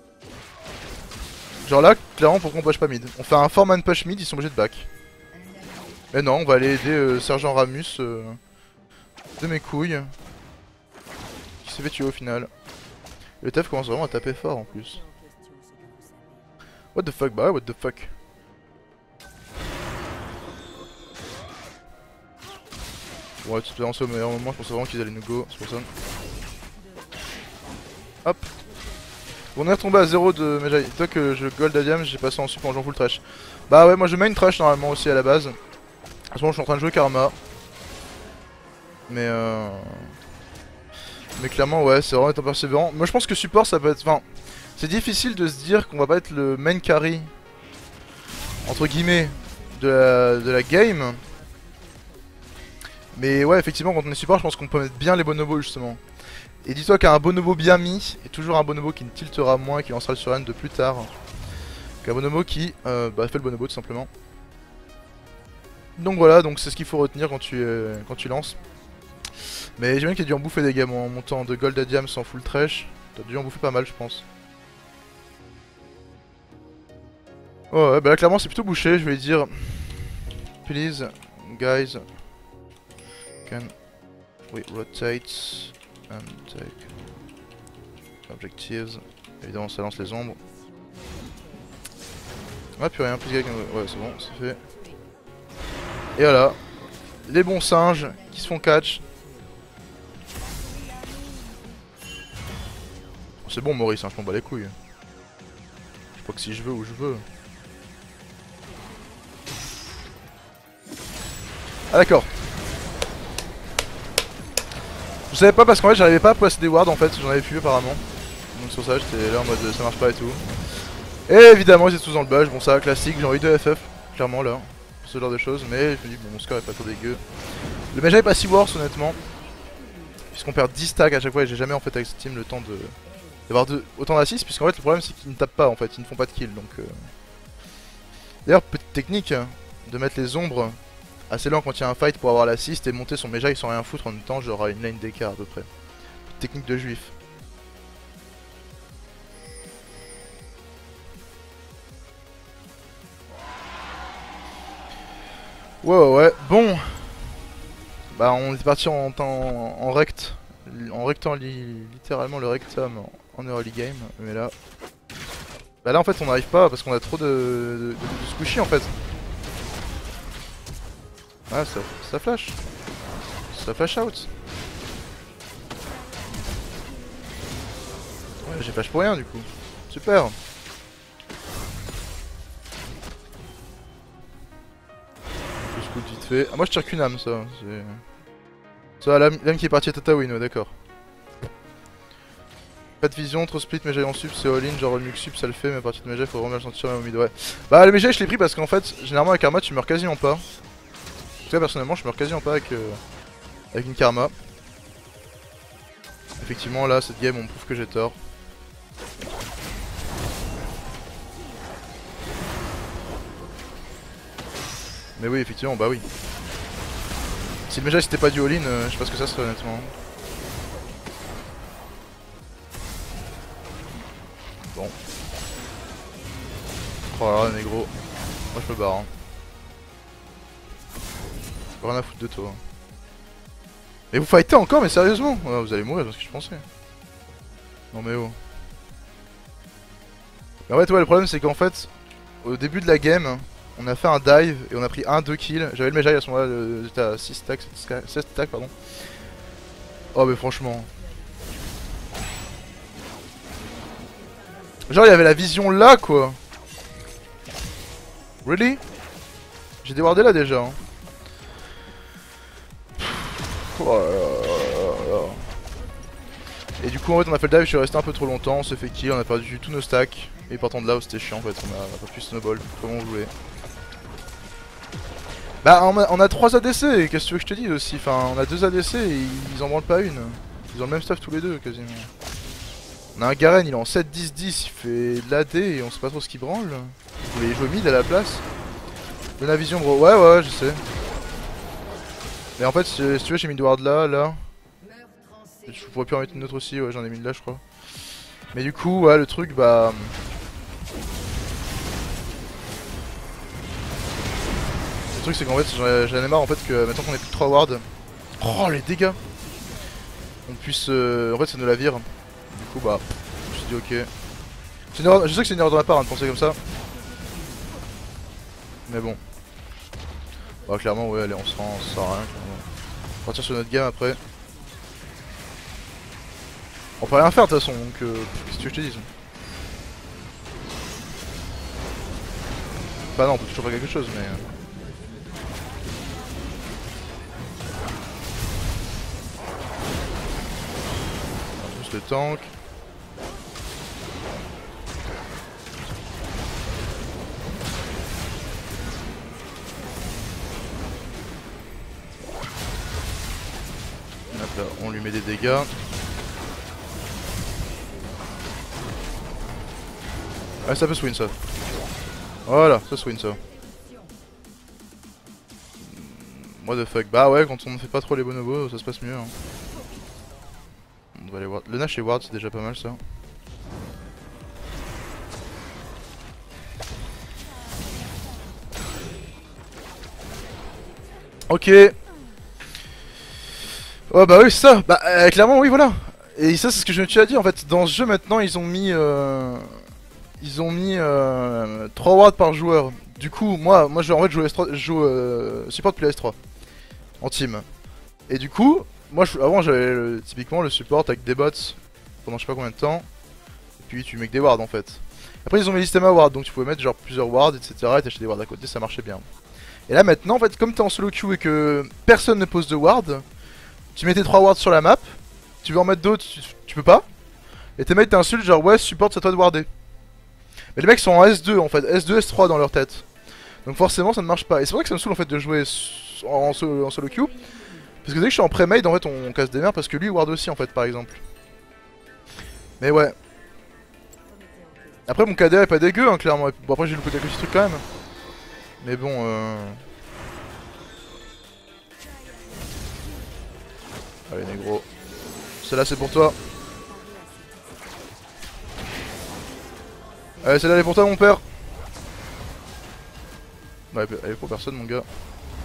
Genre là clairement pourquoi on push pas mid? On fait un four man push mid, ils sont obligés de back. Mais non on va aller aider euh, Sergent Ramus euh, de mes couilles. Qui s'est fait tuer au final. Le T F commence vraiment à taper fort en plus. What the fuck, bah what the fuck. Ouais, tu te lancer au meilleur moment, je pensais vraiment qu'ils allaient nous go, c'est pour ça. Hop. Bon, on est retombé à zéro de Mejai. Toi que je gold à diam, j'ai passé en sup en jouant full trash. Bah ouais, moi je main trash normalement aussi à la base. À ce moment je suis en train de jouer Karma. Mais euh... Mais clairement ouais, c'est vraiment être persévérant. Moi je pense que support ça peut être... Enfin, c'est difficile de se dire qu'on va pas être le main carry entre guillemets de la, de la game. Mais ouais effectivement quand on est support je pense qu'on peut mettre bien les bonobos justement. Et dis-toi qu'un bonobo bien mis est toujours un bonobo qui ne tiltera moins, qui lancera le surrun de plus tard qu'un bonobo qui euh, bah, fait le bonobo tout simplement. Donc voilà, donc c'est ce qu'il faut retenir quand tu, euh, quand tu lances. Mais j'imagine qu'il a dû en bouffer des games en montant de gold à diam sans full trash. T'as dû en bouffer pas mal je pense. Oh ouais, bah là clairement c'est plutôt bouché, je vais dire. Please, guys, can we rotate and take objectives. Évidemment ça lance les ombres. Ah plus rien, plus gag, ouais c'est bon, c'est fait. Et voilà, les bons singes qui se font catch. C'est bon Maurice, hein, je m'en bats les couilles. Je sais pas que si je veux ou je veux. Ah d'accord. Je savais pas parce qu'en fait j'arrivais pas à passer des wards en fait, j'en avais plus apparemment. Donc sur ça j'étais là en mode ça marche pas et tout. Et évidemment ils étaient tous dans le bush, bon ça classique, j'ai envie de F F, clairement là, ce genre de choses, mais je me dis bon mon score est pas trop dégueu. Le Mejai est pas si worse honnêtement, puisqu'on perd dix stacks à chaque fois et j'ai jamais en fait avec cette team le temps de d'avoir autant d'assists, puisqu'en fait le problème c'est qu'ils ne tapent pas en fait, ils ne font pas de kill donc... Euh... D'ailleurs petite technique, de mettre les ombres assez lent quand il y a un fight pour avoir l'assist et monter son Mejai sans rien foutre en même temps, genre une lane d'écart à peu près. Petite technique de juif. Ouais ouais ouais, bon. Bah on est parti en, en, en rect, en rectant li, littéralement le rectum en, en early game, mais là... Bah là en fait on n'arrive pas parce qu'on a trop de, de, de, de squishy en fait. Ah ça, ça flash. Ça flash out. Ouais, j'ai flash pour rien du coup. Super. Je scout vite fait. Ah, moi je tire qu'une âme, ça. Ça, l'âme qui est partie à Tatooine, ouais, d'accord. Pas de vision, trop split, Mejai en sub, c'est all-in, genre le Muk sub ça le fait, mais à partir de Mejai faut vraiment le sentir au mid, ouais. Bah le Mejai je l'ai pris parce qu'en fait, généralement avec Karma tu meurs quasiment pas. En tout cas personnellement je meurs quasiment pas avec, euh, avec une Karma. Effectivement là, cette game on me prouve que j'ai tort. Mais oui effectivement, bah oui. Si le Mejai c'était pas du all-in, euh, je sais pas ce que ça serait honnêtement. Bon. Oh là là, négro. Moi je me barre. Hein. Rien à foutre de toi. Et vous fightez encore, mais sérieusement oh, vous allez mourir, c'est ce que je pensais. Non mais oh. Mais en fait, ouais, le problème c'est qu'en fait, au début de la game, on a fait un dive et on a pris un deux kills. J'avais le Mejai à ce moment-là, j'étais à six stacks, sept stacks, pardon. Oh, mais franchement. Genre, il y avait la vision là, quoi. Really? J'ai déwardé là déjà. Hein. Oh là là là. Et du coup, en fait, on a fait le dive, je suis resté un peu trop longtemps, on s'est fait kill, on a perdu tous nos stacks. Et partant de là, c'était chiant en fait, on a, on a pas pu snowball comme on voulait. Bah, on a, on a trois A D C, qu'est-ce que tu veux que je te dise aussi? Enfin, on a deux A D C et ils en branlent pas une. Ils ont le même stuff tous les deux quasiment. On a un Garen, il est en sept dix dix, il fait de l'A D et on sait pas trop ce qu'il branle. Vous voulez jouer mid à la place? Donne la vision, bro. Ouais, ouais, je sais. Mais en fait, si, si tu veux, j'ai mis Edward là, là. Je pourrais plus en mettre une autre aussi, ouais, j'en ai mis là, je crois. Mais du coup, ouais, le truc, bah. Le truc, c'est qu'en fait, j'en ai marre en fait que maintenant qu'on est plus de trois wards. Oh, les dégâts! On puisse. Euh... En fait, ça nous la vire. Du coup, bah. Je me suis dit, ok. Une erreur... Je sais que c'est une erreur de ma part hein, de penser comme ça. Mais bon. Bah, clairement, ouais, allez, on se rend, ça sert à rien. Clairement. On va partir sur notre game après. On peut rien faire de toute façon, donc euh, qu'est-ce que je te dis? Bah non, on peut toujours faire quelque chose, mais... On va juste le tank. Hop là, on lui met des dégâts. Ah, ça peut se win ça. Voilà, ça se win ça. What the fuck. Bah ouais, quand on ne fait pas trop les bonobos, ça se passe mieux. Hein. On doit aller voir. Le Nash et Ward, c'est déjà pas mal ça. Ok. Oh bah oui, c'est ça. Bah euh, clairement, oui, voilà. Et ça, c'est ce que je me suis à dire en fait. Dans ce jeu maintenant, ils ont mis. Euh... Ils ont mis euh, trois wards par joueur. Du coup, moi, moi je, en fait, je joue, S trois, je joue euh, support depuis la S trois. En team. Et du coup, moi je, avant j'avais typiquement le support avec des bots pendant je sais pas combien de temps. Et puis tu mets que des wards en fait. Après ils ont mis le système à wards, donc tu pouvais mettre genre plusieurs wards, et cetera. Et t'acheter des wards à côté, ça marchait bien. Et là maintenant, en fait, comme t'es en solo queue et que personne ne pose de wards, tu mets tes trois wards sur la map, tu veux en mettre d'autres, tu, tu peux pas. Et tes mecs t'insultent genre ouais, support c'est à toi de warder. Mais les mecs sont en S deux en fait, S deux, S trois dans leur tête. Donc forcément ça ne marche pas. Et c'est vrai que ça me saoule en fait de jouer en solo, en solo queue. Parce que dès que je suis en pré-made en fait on casse des mers parce que lui ward aussi en fait par exemple. Mais ouais. Après mon K D A est pas dégueu hein, clairement. Bon après j'ai loupé quelques petits trucs quand même. Mais bon euh... Allez négro. Celle-là c'est pour toi. Allez celle-là elle est pour toi mon père. Ouais elle est pour personne mon gars.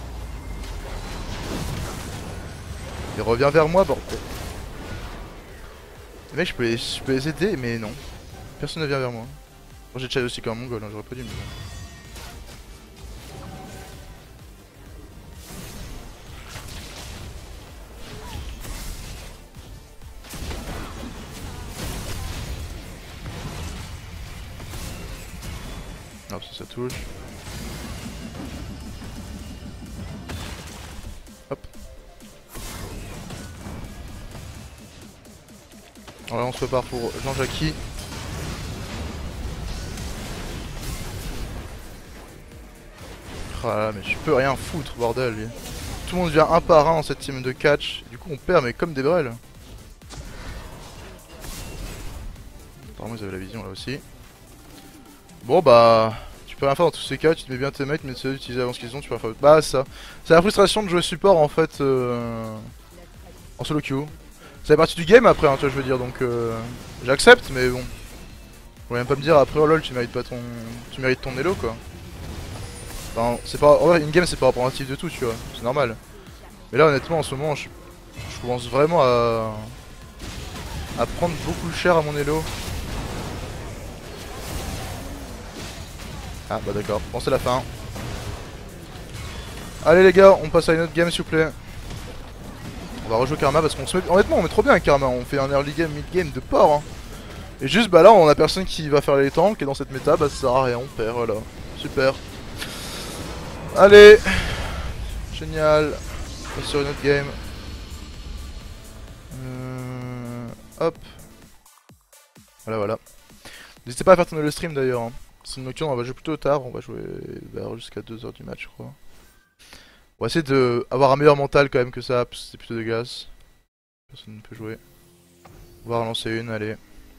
Et reviens vers moi bordel. Les mecs je peux, les, je peux les aider mais non. Personne ne vient vers moi. Bon, j'ai challenge aussi comme un mongol, hein, j'aurais pas dû mais... ça touche. Hop. Alors là on se prépare pour Jean-Jacques. Ah là, mais je peux rien foutre, bordel. Tout le monde vient un par un dans cette team de catch. Du coup on perd mais comme des brels. Apparemment ils avaient la vision là aussi. Bon bah... Tu peux rien faire dans tous ces cas, tu te mets bien tes mates mais tu sais utiliser avant ce qu'ils ont, tu peux rien faire. Bah ça. C'est la frustration de jouer support en fait euh... en solo queue. Ça fait partie du game après hein, tu vois je veux dire donc euh... j'accepte mais bon. Faut même pas me dire après oh lol tu mérites pas ton. Tu mérites ton elo quoi. Enfin, c'est pas. En vrai, une game c'est pas représentatif de tout, tu vois, c'est normal. Mais là, honnêtement, en ce moment, je, je commence vraiment à. à prendre beaucoup cher à mon elo. Ah, bah d'accord, bon, c'est la fin. Allez, les gars, on passe à une autre game, s'il vous plaît. On va rejouer Karma parce qu'on se met. Honnêtement, on met trop bien avec Karma, on fait un early game, mid game de porc. Hein. Et juste, bah là, on a personne qui va faire les tanks et dans cette méta, bah ça sert à rien, on perd, voilà. Super. Allez, génial. On passe sur une autre game. Euh... Hop. Voilà, voilà. N'hésitez pas à faire tourner le stream d'ailleurs. Hein. C'est une nocturne, on va jouer plutôt tard. On va jouer vers jusqu'à deux heures du match, je crois. On va essayer d'avoir un meilleur mental quand même que ça, parce que c'est plutôt dégueulasse. Personne ne peut jouer. On va relancer une, allez.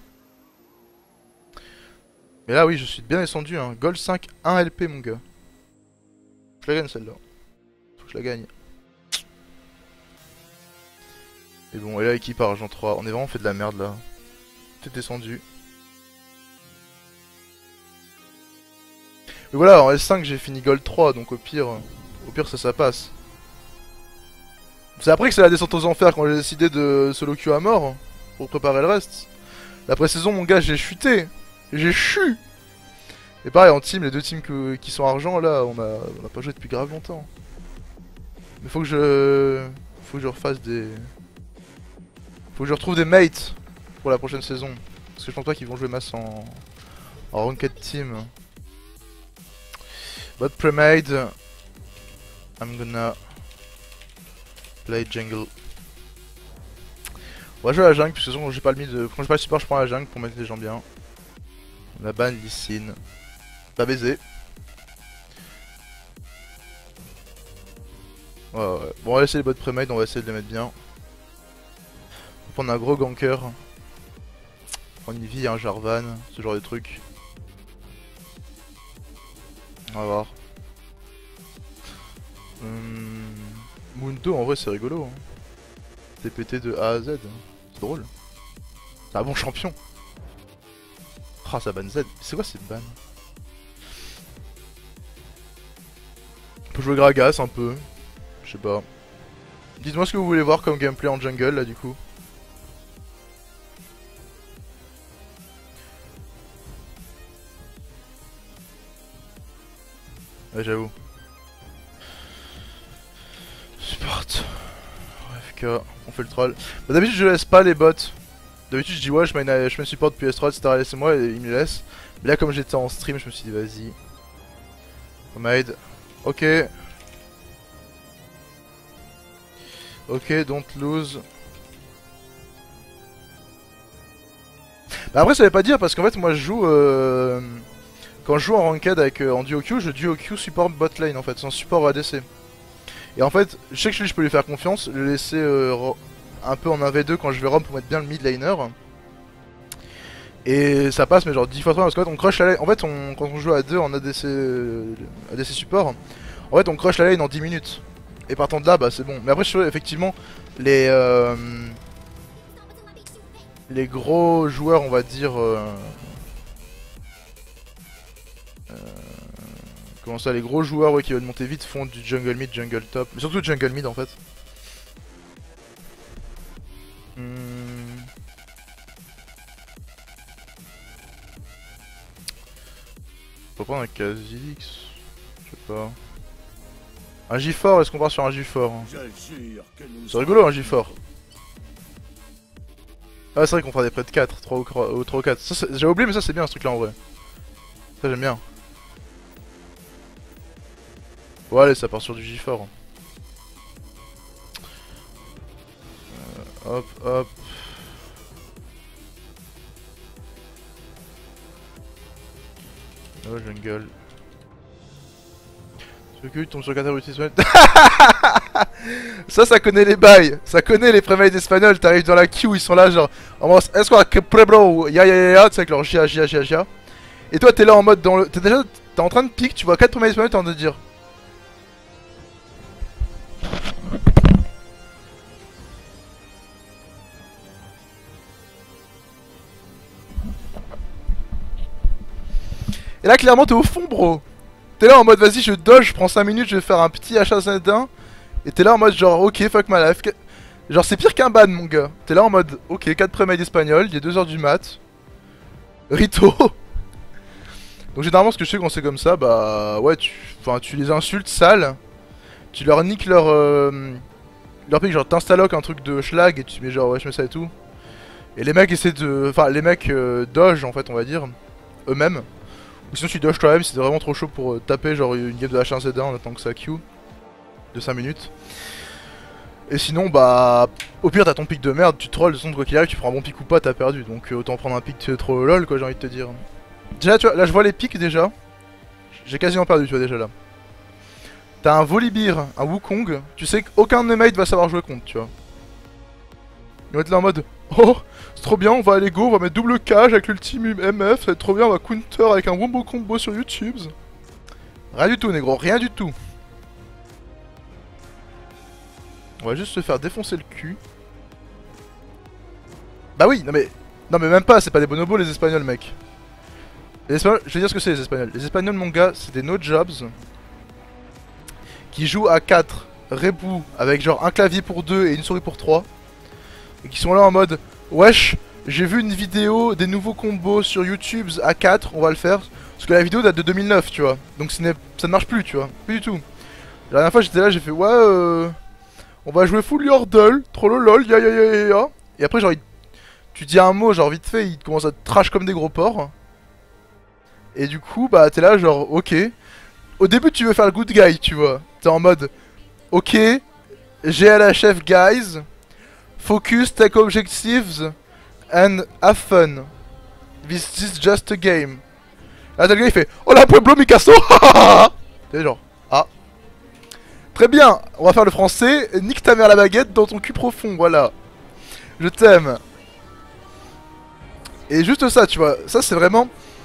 Mais là, oui, je suis bien descendu. Hein. Gold cinq, un L P, mon gars. Je la gagne celle-là. Faut que je la gagne. Et bon, et là, équipe argent trois. On est vraiment fait de la merde là. Tout est descendu. Mais voilà, en S cinq, j'ai fini Gold trois. Donc au pire, au pire, ça, ça passe. C'est après que c'est la descente aux enfers quand j'ai décidé de solo queue à mort. Pour préparer le reste. La pré-saison, mon gars, j'ai chuté. J'ai chu. Et pareil, en team, les deux teams que, qui sont argent, là, on a, on a pas joué depuis grave longtemps. Mais faut que je... Faut que je refasse des... Faut que je retrouve des mates pour la prochaine saison. Parce que je pense pas qu'ils vont jouer masse en... en ranked team. But pre-made, I'm gonna play jungle. On va jouer à la jungle, puisque quand j'ai pas le mid, quand j'ai pas le support, je prends la jungle pour mettre les gens bien. La ban Lee Sin. Pas baisé. Ouais, ouais. Bon, on va laisser les bots pré-made, on va essayer de les mettre bien. On va prendre un gros ganker. On y vit un Jarvan, ce genre de truc. On va voir. Hum... Mundo en vrai c'est rigolo. Hein. T P T de A à Z. C'est drôle. C'est un bon champion. Ah oh, ça ban Z. C'est quoi cette ban? On peut jouer Gragas un peu. Je sais pas. Dites-moi ce que vous voulez voir comme gameplay en jungle là du coup. Ouais j'avoue. Support. F K, on fait le troll. Bah, d'habitude je laisse pas les bots. D'habitude je dis ouais je mets, je mets support depuis S trois et cetera. Laissez-moi et ils me laissent. Mais là comme j'étais en stream je me suis dit vas-y. Made. Ok. Ok, don't lose. Bah après ça veut pas dire parce qu'en fait moi je joue euh... quand je joue en ranked avec euh, en duo queue, je duo queue support bot lane en fait, sans support A D C. Et en fait, je sais que je peux lui faire confiance, le laisser euh, un peu en un v deux quand je vais rom pour mettre bien le mid laner. Et ça passe mais genre dix fois trop parce qu'en fait on crush la lane. En fait on, quand on joue à deux en A D C, euh, A D C support, en fait on crush la lane en dix minutes. Et partant de là, bah c'est bon. Mais après, je sais, effectivement, les euh, les gros joueurs, on va dire. Euh, euh, comment ça, les gros joueurs ouais, qui veulent monter vite font du jungle mid, jungle top. Mais surtout jungle mid en fait. Hmm. On peut prendre un Kha'Zix. Je sais pas. Un J quatre, est-ce qu'on part sur un J quatre? C'est rigolo un J quatre. Ah c'est vrai qu'on fera des prêts de quatre, trois ou trois ou quatre. J'ai oublié mais ça c'est bien ce truc là en vrai. Ça j'aime bien. Ouais, allez, ça part sur du G quatre. Euh, hop, hop. Oh, jungle. Ce que tu tombes sur quatre espagnol. Ça, ça connaît les bails. Ça connaît les prémails d'espagnol. T'arrives dans la queue, ils sont là, genre. Est-ce qu'on a que prebro? Ya ya ya ya. Tu sais, avec leur gia gia gia gia. Et toi, t'es là en mode dans le. T'es déjà. T'es en train de pique, tu vois quatre prémails d'espagnol, t'es en train de dire. Et là, clairement, t'es au fond, bro. T'es là en mode, vas-y, je dodge, je prends cinq minutes, je vais faire un petit H Z un. Et t'es là en mode, genre, ok, fuck my life. Genre, c'est pire qu'un ban, mon gars. T'es là en mode, ok, quatre prémails d'espagnol, il est deux heures du mat. Rito. Donc, généralement, ce que je fais quand c'est comme ça, bah, ouais, tu, enfin, tu les insultes sales. Tu leur niques leur. Euh, leur pique, genre, t'installoques un truc de schlag et tu mets genre, ouais, je mets ça et tout. Et les mecs essaient de. Enfin, les mecs euh, dodge, en fait, on va dire, eux-mêmes. Ou sinon tu dodge toi-même si t'es vraiment trop chaud pour euh, taper genre une game de H un Z un en attendant que ça queue de cinq minutes. Et sinon bah au pire t'as ton pic de merde, tu trolls, de toute façon quoi qu'il arrive tu prends un bon pic ou pas t'as perdu. Donc euh, autant prendre un pic trop lol quoi j'ai envie de te dire. Déjà tu vois, là je vois les pics déjà. J'ai quasiment perdu tu vois déjà là. T'as un Volibear, un Wukong, tu sais qu'aucun de mes mates va savoir jouer contre tu vois. Ils vont être là en mode oh c'est trop bien, on va aller go, on va mettre double cage avec l'ultime M F, ça va être trop bien, on va counter avec un wombo combo sur YouTube. Rien du tout négro, rien du tout. On va juste se faire défoncer le cul. Bah oui, non mais... Non mais même pas, c'est pas des bonobos les espagnols mec. Les espagnols, je vais dire ce que c'est les espagnols. Les espagnols mon gars, c'est des no-jobs qui jouent à quatre rebou avec genre un clavier pour deux et une souris pour trois. Et qui sont là en mode wesh, j'ai vu une vidéo des nouveaux combos sur YouTube à quatre, on va le faire. Parce que la vidéo date de deux mille neuf, tu vois. Donc ça ne marche plus, tu vois. Plus du tout. La dernière fois j'étais là, j'ai fait ouais, euh, on va jouer full Yordle, trop lol, ya ya ya ya ya. Et après, genre, il... tu dis un mot, genre vite fait, il commence à te trash comme des gros porcs. Et du coup, bah t'es là, genre, ok. Au début, tu veux faire le good guy, tu vois. T'es en mode ok, G L H F guys. Focus, take objectives, and have fun. This is just a game. Là, t'as le gars, il fait oh la Pueblo Picasso. T'es genre ah. Très bien, on va faire le français. Nique ta mère la baguette dans ton cul profond, voilà. Je t'aime. Et juste ça, tu vois, ça c'est vraiment.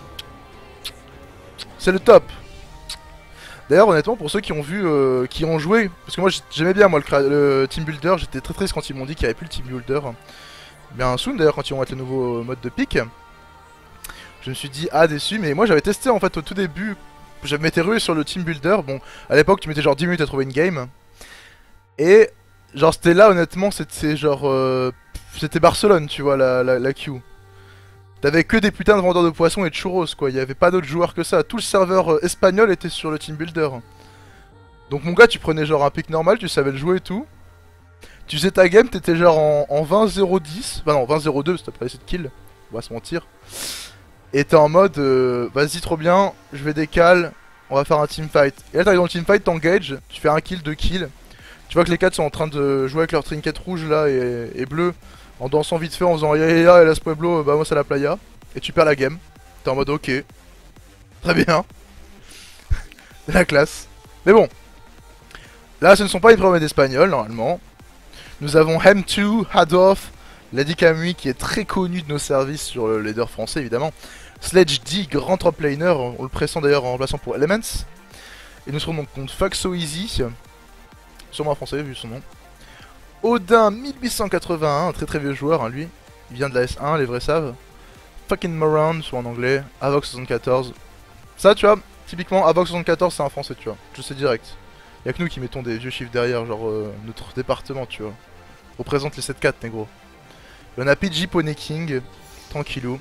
C'est le top. D'ailleurs, honnêtement, pour ceux qui ont vu, euh, qui ont joué, parce que moi j'aimais bien moi le, le Team Builder, j'étais très triste quand ils m'ont dit qu'il n'y avait plus le Team Builder. Bien soon d'ailleurs quand ils vont mettre le nouveau mode de pique. Je me suis dit ah déçu, mais moi j'avais testé en fait au tout début, je m'étais rué sur le Team Builder, bon à l'époque tu mettais genre dix minutes à trouver une game. Et genre c'était là honnêtement, c'était genre, euh, c'était Barcelone tu vois la, la, la queue. T'avais que des putains de vendeurs de poissons et de churros quoi, il y avait pas d'autres joueurs que ça, tout le serveur euh, espagnol était sur le Team Builder. Donc mon gars tu prenais genre un pick normal, tu savais le jouer et tout. Tu faisais ta game, t'étais genre en, en vingt zéro dix, bah non vingt zéro deux parce que t'as pas essayé de kill, on va se mentir. Et t'es en mode euh, vas-y trop bien, je vais décal, on va faire un teamfight. Et là t'arrives dans le teamfight, t'engages, tu fais un kill, deux kills. Tu vois que les quatre sont en train de jouer avec leur trinket rouge là et, et bleu. En dansant vite fait, en faisant ya ya ya et las Pueblo, bah moi c'est la playa. Et tu perds la game. T'es en mode ok. Très bien. De la classe. Mais bon. Là ce ne sont pas les problèmes d'espagnol normalement. Nous avons M deux, Adolf, Lady Kamui qui est très connu de nos services sur le leader français évidemment. Sledge D, grand top laner, on le pressent d'ailleurs en remplaçant pour Elements. Et nous serons donc contre Fuck So Easy. Sûrement en français vu son nom. Odin mille huit cent quatre-vingt-un, un très très vieux joueur hein, lui. Il vient de la S un, les vrais savent. Fucking Moron, soit en anglais. Avox soixante-quatorze. Ça tu vois, typiquement Avox soixante-quatorze c'est un français tu vois. Je sais direct. Y'a que nous qui mettons des vieux chiffres derrière, genre euh, notre département tu vois. Représente les sept quatre négro. Et on a P G Pony King, tranquillou.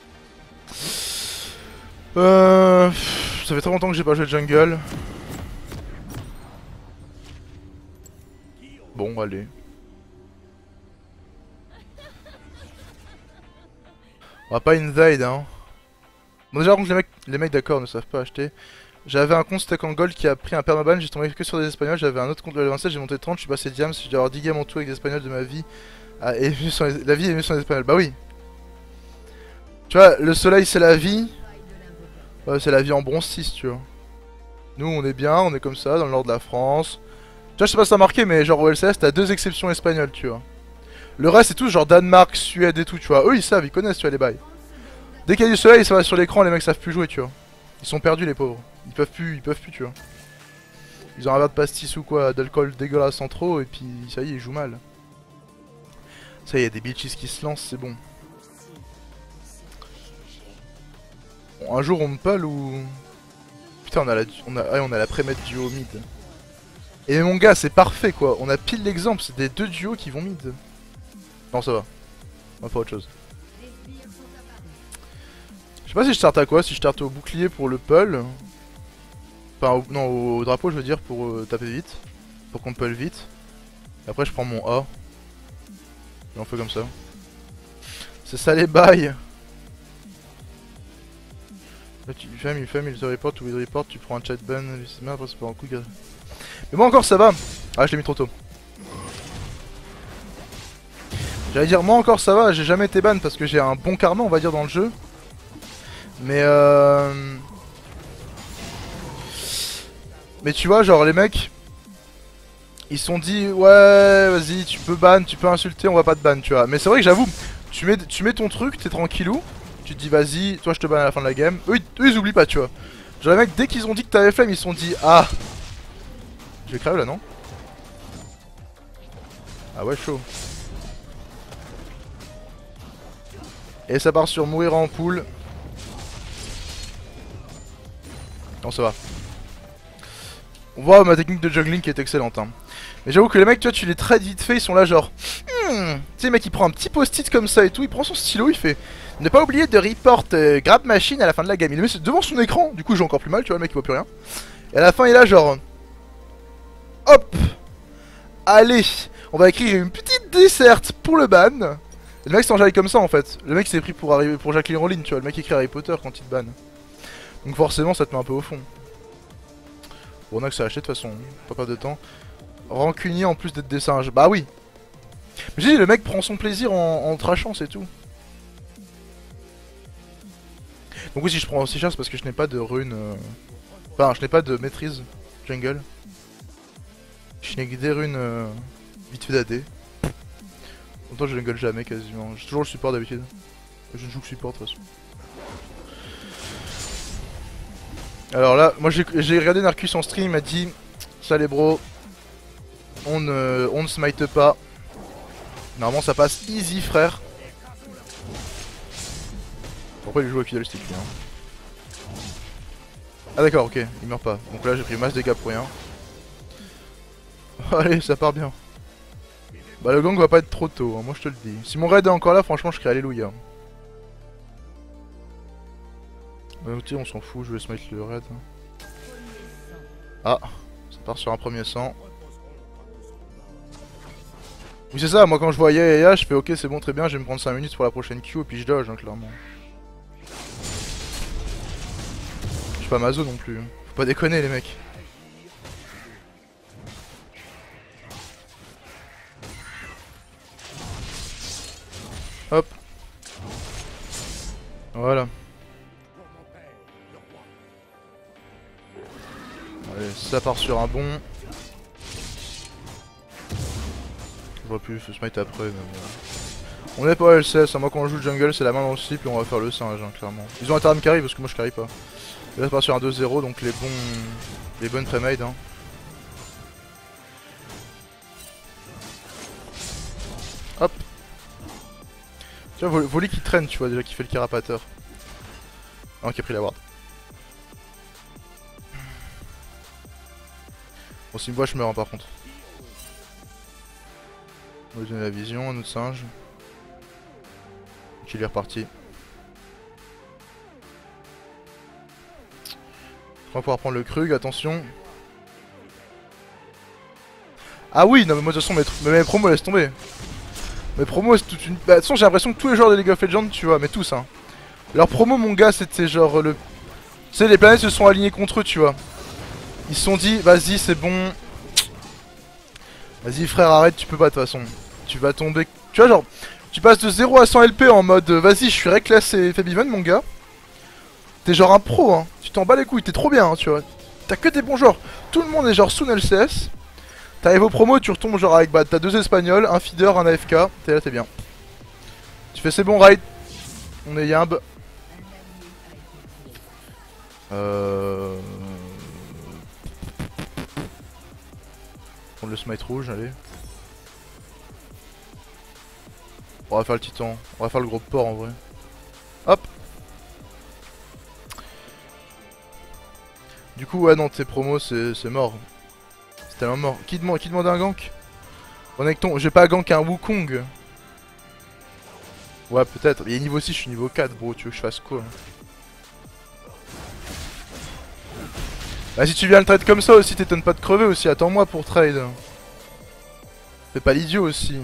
Euh... Ça fait très longtemps que j'ai pas joué de jungle. Bon allez. On va pas invade hein. Bon déjà contre les mecs, les mecs d'accord ne savent pas acheter. J'avais un compte stack en gold qui a pris un permaban, j'ai tombé que sur des espagnols. J'avais un autre compte de level vingt-sept, j'ai monté trente, je suis passé diams. J'ai dû avoir dix games en tout avec des espagnols de ma vie. Ah, et sur les... La vie est mieux sur les espagnols. Bah oui. Tu vois, le soleil c'est la vie. Ouais, c'est la vie en bronze six, tu vois. Nous on est bien, on est comme ça, dans le nord de la France. Tu vois, je sais pas si t'as marqué, mais genre au L C S, t'as deux exceptions espagnoles, tu vois. Le reste, c'est tout genre Danemark, Suède et tout, tu vois. Eux, ils savent, ils connaissent, tu vois, les bails. Dès qu'il y a du soleil, ça va sur l'écran, les mecs savent plus jouer, tu vois. Ils sont perdus, les pauvres. Ils peuvent plus, ils peuvent plus, tu vois. Ils ont un verre de pastis ou quoi, d'alcool dégueulasse en trop, et puis ça y est, ils jouent mal. Ça y est, y a des bitches qui se lancent, c'est bon. Bon, un jour, on me pale ou... Putain, on a la, on a, ouais, on a la pré-mètre duo mid. Et mon gars, c'est parfait quoi. On a pile l'exemple, c'est des deux duos qui vont mid. Non, ça va. On va faire autre chose. Je sais pas si je starte à quoi, si je starte au bouclier pour le pull. Enfin, au, non, au, au drapeau, je veux dire, pour euh, taper vite. Pour qu'on pull vite. Et après, je prends mon A. Et on fait comme ça. C'est ça les bails. Là, tu fais, il fait, il te report, ou il report, tu prends un chat ban, après c'est pas un coup de... Mais moi encore ça va. Ah, je l'ai mis trop tôt. J'allais dire, moi encore ça va, j'ai jamais été ban parce que j'ai un bon karma, on va dire, dans le jeu. Mais euh... Mais tu vois, genre les mecs, ils se sont dit, ouais, vas-y, tu peux ban, tu peux insulter, on va pas te ban, tu vois. Mais c'est vrai que j'avoue, tu mets, tu mets ton truc, t'es tranquillou. Tu te dis vas-y, toi je te banne à la fin de la game. Eux, eux ils oublient pas, tu vois. Genre les mecs, dès qu'ils ont dit que t'avais flemme, ils se sont dit ah. Je vais crève là, non? Ah ouais, chaud. Et ça part sur mourir en poule. Non, ça va. On voit ma technique de juggling qui est excellente, hein. Mais j'avoue que les mecs, tu vois, tu les trades vite fait, ils sont là genre hmm. Tu sais, le mec il prend un petit post-it comme ça et tout, il prend son stylo, il fait ne pas oublier de report euh, grab machine à la fin de la game. Il le met devant son écran, du coup j'ai encore plus mal, tu vois, le mec il voit plus rien. Et à la fin il est là genre hop. Allez, on va écrire une petite desserte pour le ban. Et le mec s'enjaille comme ça en fait. Le mec s'est pris pour arriver pour Jacqueline Rowling, tu vois, le mec écrit Harry Potter quand il te ban. Donc forcément ça te met un peu au fond. Bon, on a que ça a acheté de toute façon, pas perdre de temps. Rancunier en plus d'être des singes. Bah oui. Mais j'ai dit, le mec prend son plaisir en, en trashant, c'est tout. Donc oui, si je prends aussi cher, c'est parce que je n'ai pas de rune... Euh... Enfin, je n'ai pas de maîtrise jungle. Je n'ai que des runes euh... vite fait d'A D. Pourtant je jungle jamais quasiment. J'ai toujours le support d'habitude. Je ne joue que support de toute façon. Alors là, moi j'ai regardé Narcus en stream, il m'a dit ça les bros, on ne, on ne smite pas. Normalement ça passe easy frère. Pourquoi il joue avec Fiddle Stick lui hein. Ah d'accord, ok, il meurt pas. Donc là j'ai pris masse dégâts pour rien. Allez, ça part bien. Bah le gang va pas être trop tôt, hein, moi je te le dis. Si mon raid est encore là, franchement je crie alléluia. Bah écoutez, on s'en fout, je vais smite le raid. Ah, ça part sur un premier sang. Oui c'est ça, moi quand je vois Ya Ya Ya, je fais ok c'est bon très bien, je vais me prendre cinq minutes pour la prochaine queue et puis je dodge hein, clairement. Je suis pas Mazo non plus, faut pas déconner les mecs. Hop. Voilà. Allez, ça part sur un bon. On va plus se smite après. Mais bon. On est pas L C S, hein. Moi quand on joue jungle c'est la main dans le slip et on va faire le singe hein, clairement. Ils ont un terme carry parce que moi je carry pas. Et là ça part sur un deux zéro donc les bons. Les bonnes pré-made hein. Hop. Tu vois Volley qui traîne tu vois déjà qui fait le carapateur. Ah qui a pris la ward. Bon s'il me voit je meurs hein, par contre. On va lui donner la vision à notre singe. Ok il est reparti. On va pouvoir prendre le Krug, attention. Ah oui, non mais moi de toute façon mes, mes promos laisse tomber. Mes promos c'est toute une... Bah de toute façon j'ai l'impression que tous les joueurs de League of Legends tu vois, mais tous hein. Leur promo mon gars c'était genre le... sais, les planètes se sont alignées contre eux, tu vois. Ils se sont dit, vas-y, c'est bon. Vas-y, frère, arrête, tu peux pas, de toute façon. Tu vas tomber. Tu vois, genre, tu passes de zéro à cent L P en mode, euh, vas-y, je suis réclassé Fabiven, mon gars. T'es genre un pro, hein. Tu t'en bats les couilles, t'es trop bien, hein, tu vois. T'as que des bons joueurs. Tout le monde est genre sous L C S. T'arrives au promo, tu retombes genre avec, bah, t'as deux Espagnols, un feeder, un A F K. T'es là, t'es bien. Tu fais, c'est bon, ride. On est yimb. Euh... Prendre le smite rouge, allez. On va faire le titan. On va faire le gros port en vrai. Hop. Du coup, ouais, non, tes promos, c'est mort. C'est tellement mort. Qui, demande, qui demande un gank? Renekton, j'ai pas gank un Wukong. Ouais, peut-être. Il est niveau six, je suis niveau quatre, bro. Tu veux que je fasse quoi? Bah, si tu viens le trade comme ça aussi, t'étonnes pas de crever aussi. Attends-moi pour trade. Fais pas l'idiot aussi.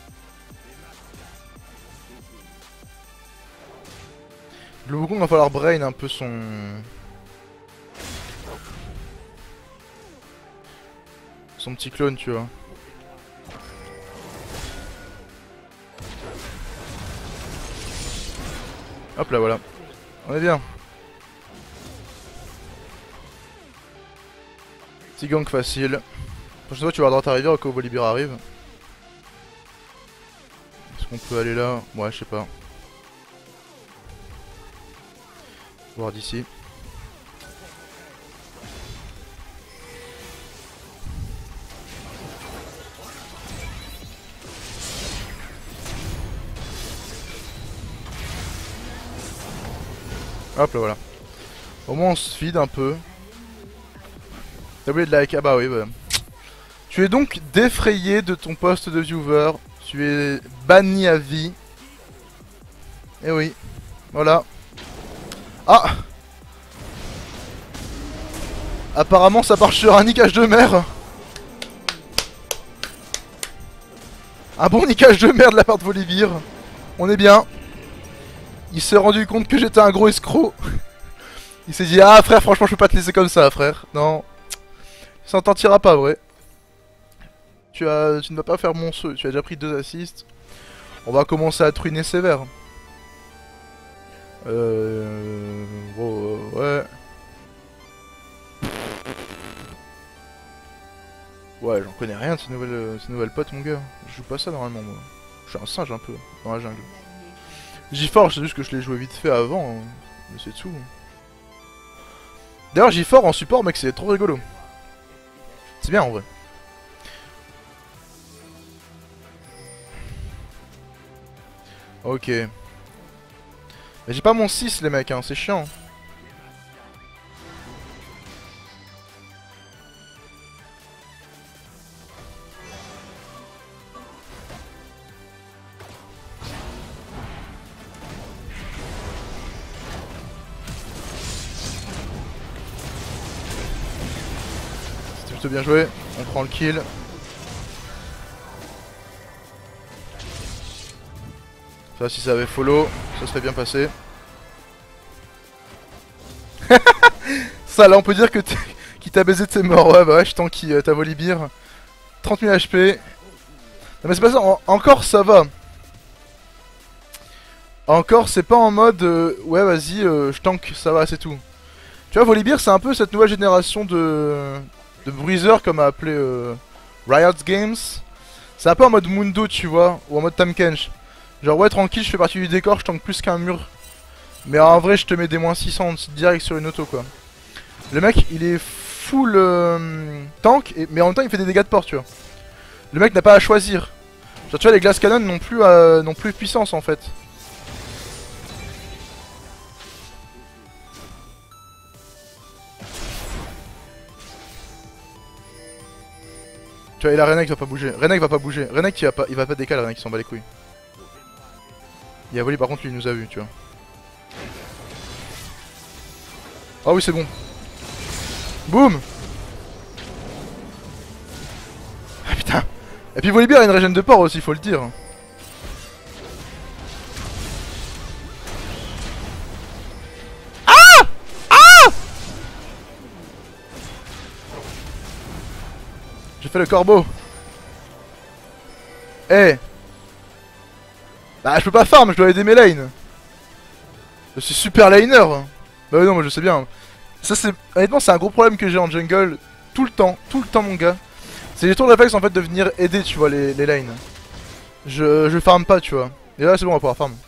Le Wukong va falloir brain un peu son... Son petit clone, tu vois. Hop là, voilà. On est bien. Petit gank facile. Prochaine fois, tu vas à droite à rivière quand Volibear arrive. Est-ce qu'on peut aller là? Ouais, je sais pas. Voir d'ici. Hop là, voilà. Au moins on se feed un peu. T'as oublié de like? Ah bah oui, bah. Tu es donc défrayé de ton poste de viewer. Tu es banni à vie. Eh oui. Voilà. Ah! Apparemment ça marche sur un nickage de mer. Un bon nickage de mer de la part de Volibear. On est bien. Il s'est rendu compte que j'étais un gros escroc. Il s'est dit, ah frère, franchement je peux pas te laisser comme ça, frère. Non. Ça t'en tirera pas, vrai. Tu, as, tu ne vas pas faire mon saut. Tu as déjà pris deux assists. On va commencer à truiner sévère. Euh... Bon, euh, ouais. Ouais, j'en connais rien de ces nouvelles, ces nouvelles potes, mon gars. Je joue pas ça normalement, moi. Je suis un singe un peu, dans la jungle. J-Forge, c'est juste que je l'ai joué vite fait avant, hein. Mais c'est tout. D'ailleurs, J-Forge en support, mec, c'est trop rigolo. C'est bien en vrai. Ok. Mais j'ai pas mon six, les mecs, hein, c'est chiant. C'était plutôt bien joué. On prend le kill. Ça, si ça avait follow, ça serait bien passé. Ça, là, on peut dire que qui t'a baisé de ses morts. Ouais, bah ouais, je tanky euh, ta Volibear. trente mille H P. Non, mais c'est pas ça. En encore, ça va. Encore, c'est pas en mode euh, ouais, vas-y, euh, je tank, ça va, c'est tout. Tu vois, Volibear, c'est un peu cette nouvelle génération de, de bruiser, comme a appelé euh, Riot Games. C'est un peu en mode Mundo, tu vois, ou en mode Tamkench. Genre, ouais, tranquille, je fais partie du décor, je tank plus qu'un mur. Mais en vrai, je te mets des moins six cents direct sur une auto, quoi. Le mec, il est full euh, tank, et, mais en même temps, il fait des dégâts de port, tu vois. Le mec n'a pas à choisir. Genre, tu vois, les glass cannon n'ont plus, euh, n'ont plus puissance, en fait. Tu vois, et la Renek va pas bouger. Renek va pas bouger. Renek, il va pas, il va pas décaler, Renek, il s'en bat les couilles. Il a volé, par contre, lui, il nous a vu, tu vois. Ah oui, c'est bon. Boum. Ah putain. Et puis Volibear a une régène de port aussi, faut le dire. Ah. Ah. fait le corbeau. Eh hey. Bah je peux pas farm, je dois aider mes lanes. Je suis super laner. Bah oui, non moi je sais bien. Ça c'est... Honnêtement c'est un gros problème que j'ai en jungle. Tout le temps, tout le temps mon gars. C'est les tours de réflexe en fait de venir aider tu vois les, les lanes. Je, je farm pas tu vois. Et là c'est bon on va pouvoir farm.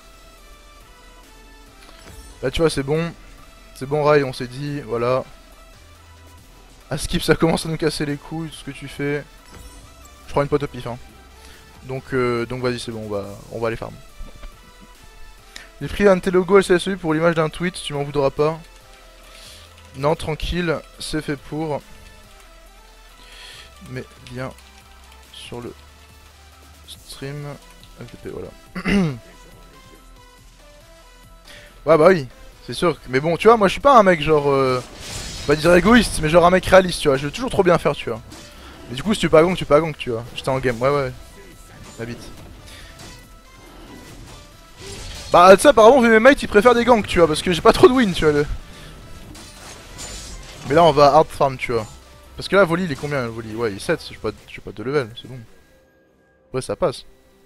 Là tu vois c'est bon. C'est bon Rai on s'est dit, voilà. À skip ça commence à nous casser les couilles tout ce que tu fais. Je prends une pote au pif hein. Donc, euh, donc vas-y c'est bon on va, on va aller farm. J'ai pris un de tes logos L C S U pour l'image d'un tweet, tu m'en voudras pas. Non tranquille, c'est fait pour. Mais bien sur le stream F T P voilà. Ouais bah oui, c'est sûr. Mais bon tu vois moi je suis pas un mec genre euh, pas dire égoïste mais genre un mec réaliste tu vois. Je veux toujours trop bien faire tu vois. Mais du coup si tu pas gank tu pas gank tu vois. J'étais en game ouais ouais. Ma bite. Bah tu sais apparemment vu mes mates ils préfèrent des ganks tu vois. Parce que j'ai pas trop de win tu vois le... Mais là on va hard farm tu vois. Parce que là volley il est combien le volley? Ouais il est sept, j'ai pas, pas de level, c'est bon. Ouais ça passe.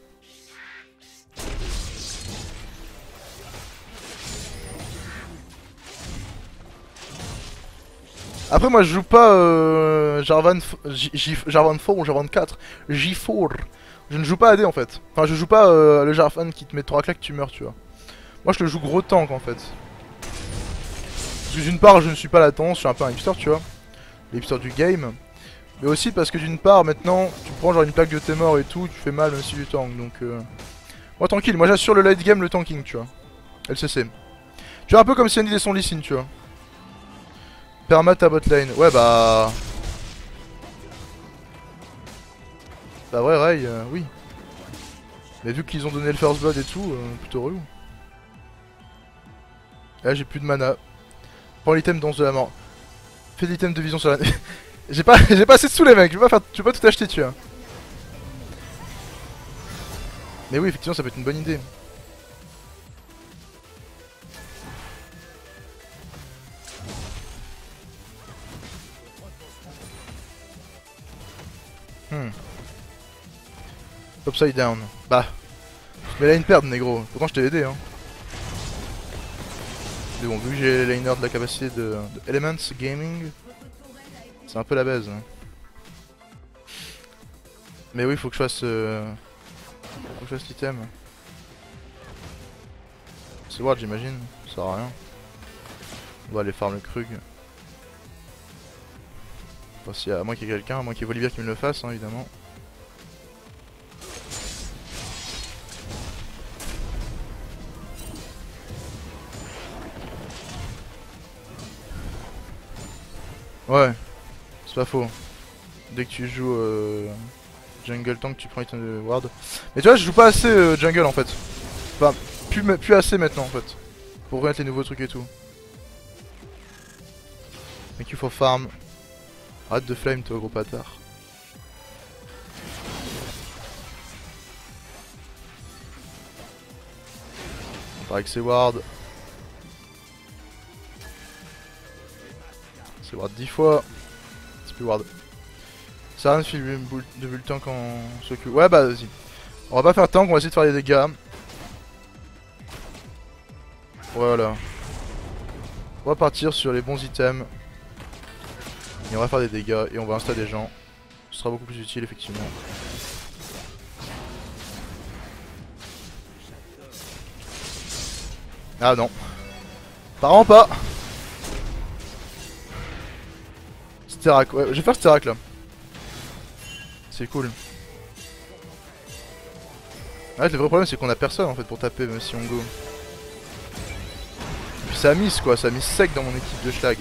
Après moi je joue pas euh, Jarvan Jarvan quatre ou Jarvan quatre, J quatre. Je ne joue pas A D en fait. Enfin je joue pas euh, le Jarvan qui te met trois claques tu meurs tu vois. Moi je le joue gros tank en fait. Parce que d'une part je ne suis pas latent, je suis un peu un hipster tu vois. L'hipster du game. Mais aussi parce que d'une part maintenant tu prends genre une plaque de tes morts et tout, tu fais mal même si tu tank donc euh... moi tranquille, moi j'assure le late game le tanking tu vois. L C C. Tu vois un peu comme si Andy et son Lee Sin tu vois. Perma ta bot lane, ouais bah... Bah ouais Ray, euh, oui. Mais vu qu'ils ont donné le first blood et tout, euh, plutôt relou. Là j'ai plus de mana. Prends l'item danse de la mort. Fais l'item de vision sur la... J'ai pas, j'ai pas assez de sous les mecs, je vais pas faire, tu peux pas tout acheter tu vois. Mais oui effectivement ça peut être une bonne idée. Hmm. Upside down. Bah. Mais là une perte négro. Pourtant je t'ai aidé hein. Mais bon vu que j'ai les laners de la capacité de, de Elements Gaming. C'est un peu la baise. Hein. Mais oui faut que je fasse... Euh... Faut que je fasse l'item. C'est Ward j'imagine. Ça sert à rien. On va aller farm le Krug. Enfin si à moins qu'il y ait quelqu'un, à moins qu'il y ait Volibear qui me le fasse hein, évidemment. Ouais, c'est pas faux. Dès que tu joues euh, jungle tank, tu prends item de ward. Mais tu vois, je joue pas assez euh, jungle en fait. Enfin, plus, plus assez maintenant en fait. Pour remettre les nouveaux trucs et tout. Thank you for farm. Arrête de flame toi gros patard. On paraît que c'est ward. C'est ward dix fois. C'est plus ward. Ça rien de filer de le tank en s'occupe. Ouais bah vas-y. On va pas faire tank, on va essayer de faire des dégâts. Voilà. On va partir sur les bons items. Et on va faire des dégâts et on va installer des gens. Ce sera beaucoup plus utile effectivement. Ah non. Apparemment pas. Sterak, ouais, je vais faire Sterak là. C'est cool. Ouais, le vrai problème c'est qu'on a personne en fait pour taper même si on go. Et puis ça a miss quoi, ça a miss sec dans mon équipe de schlag.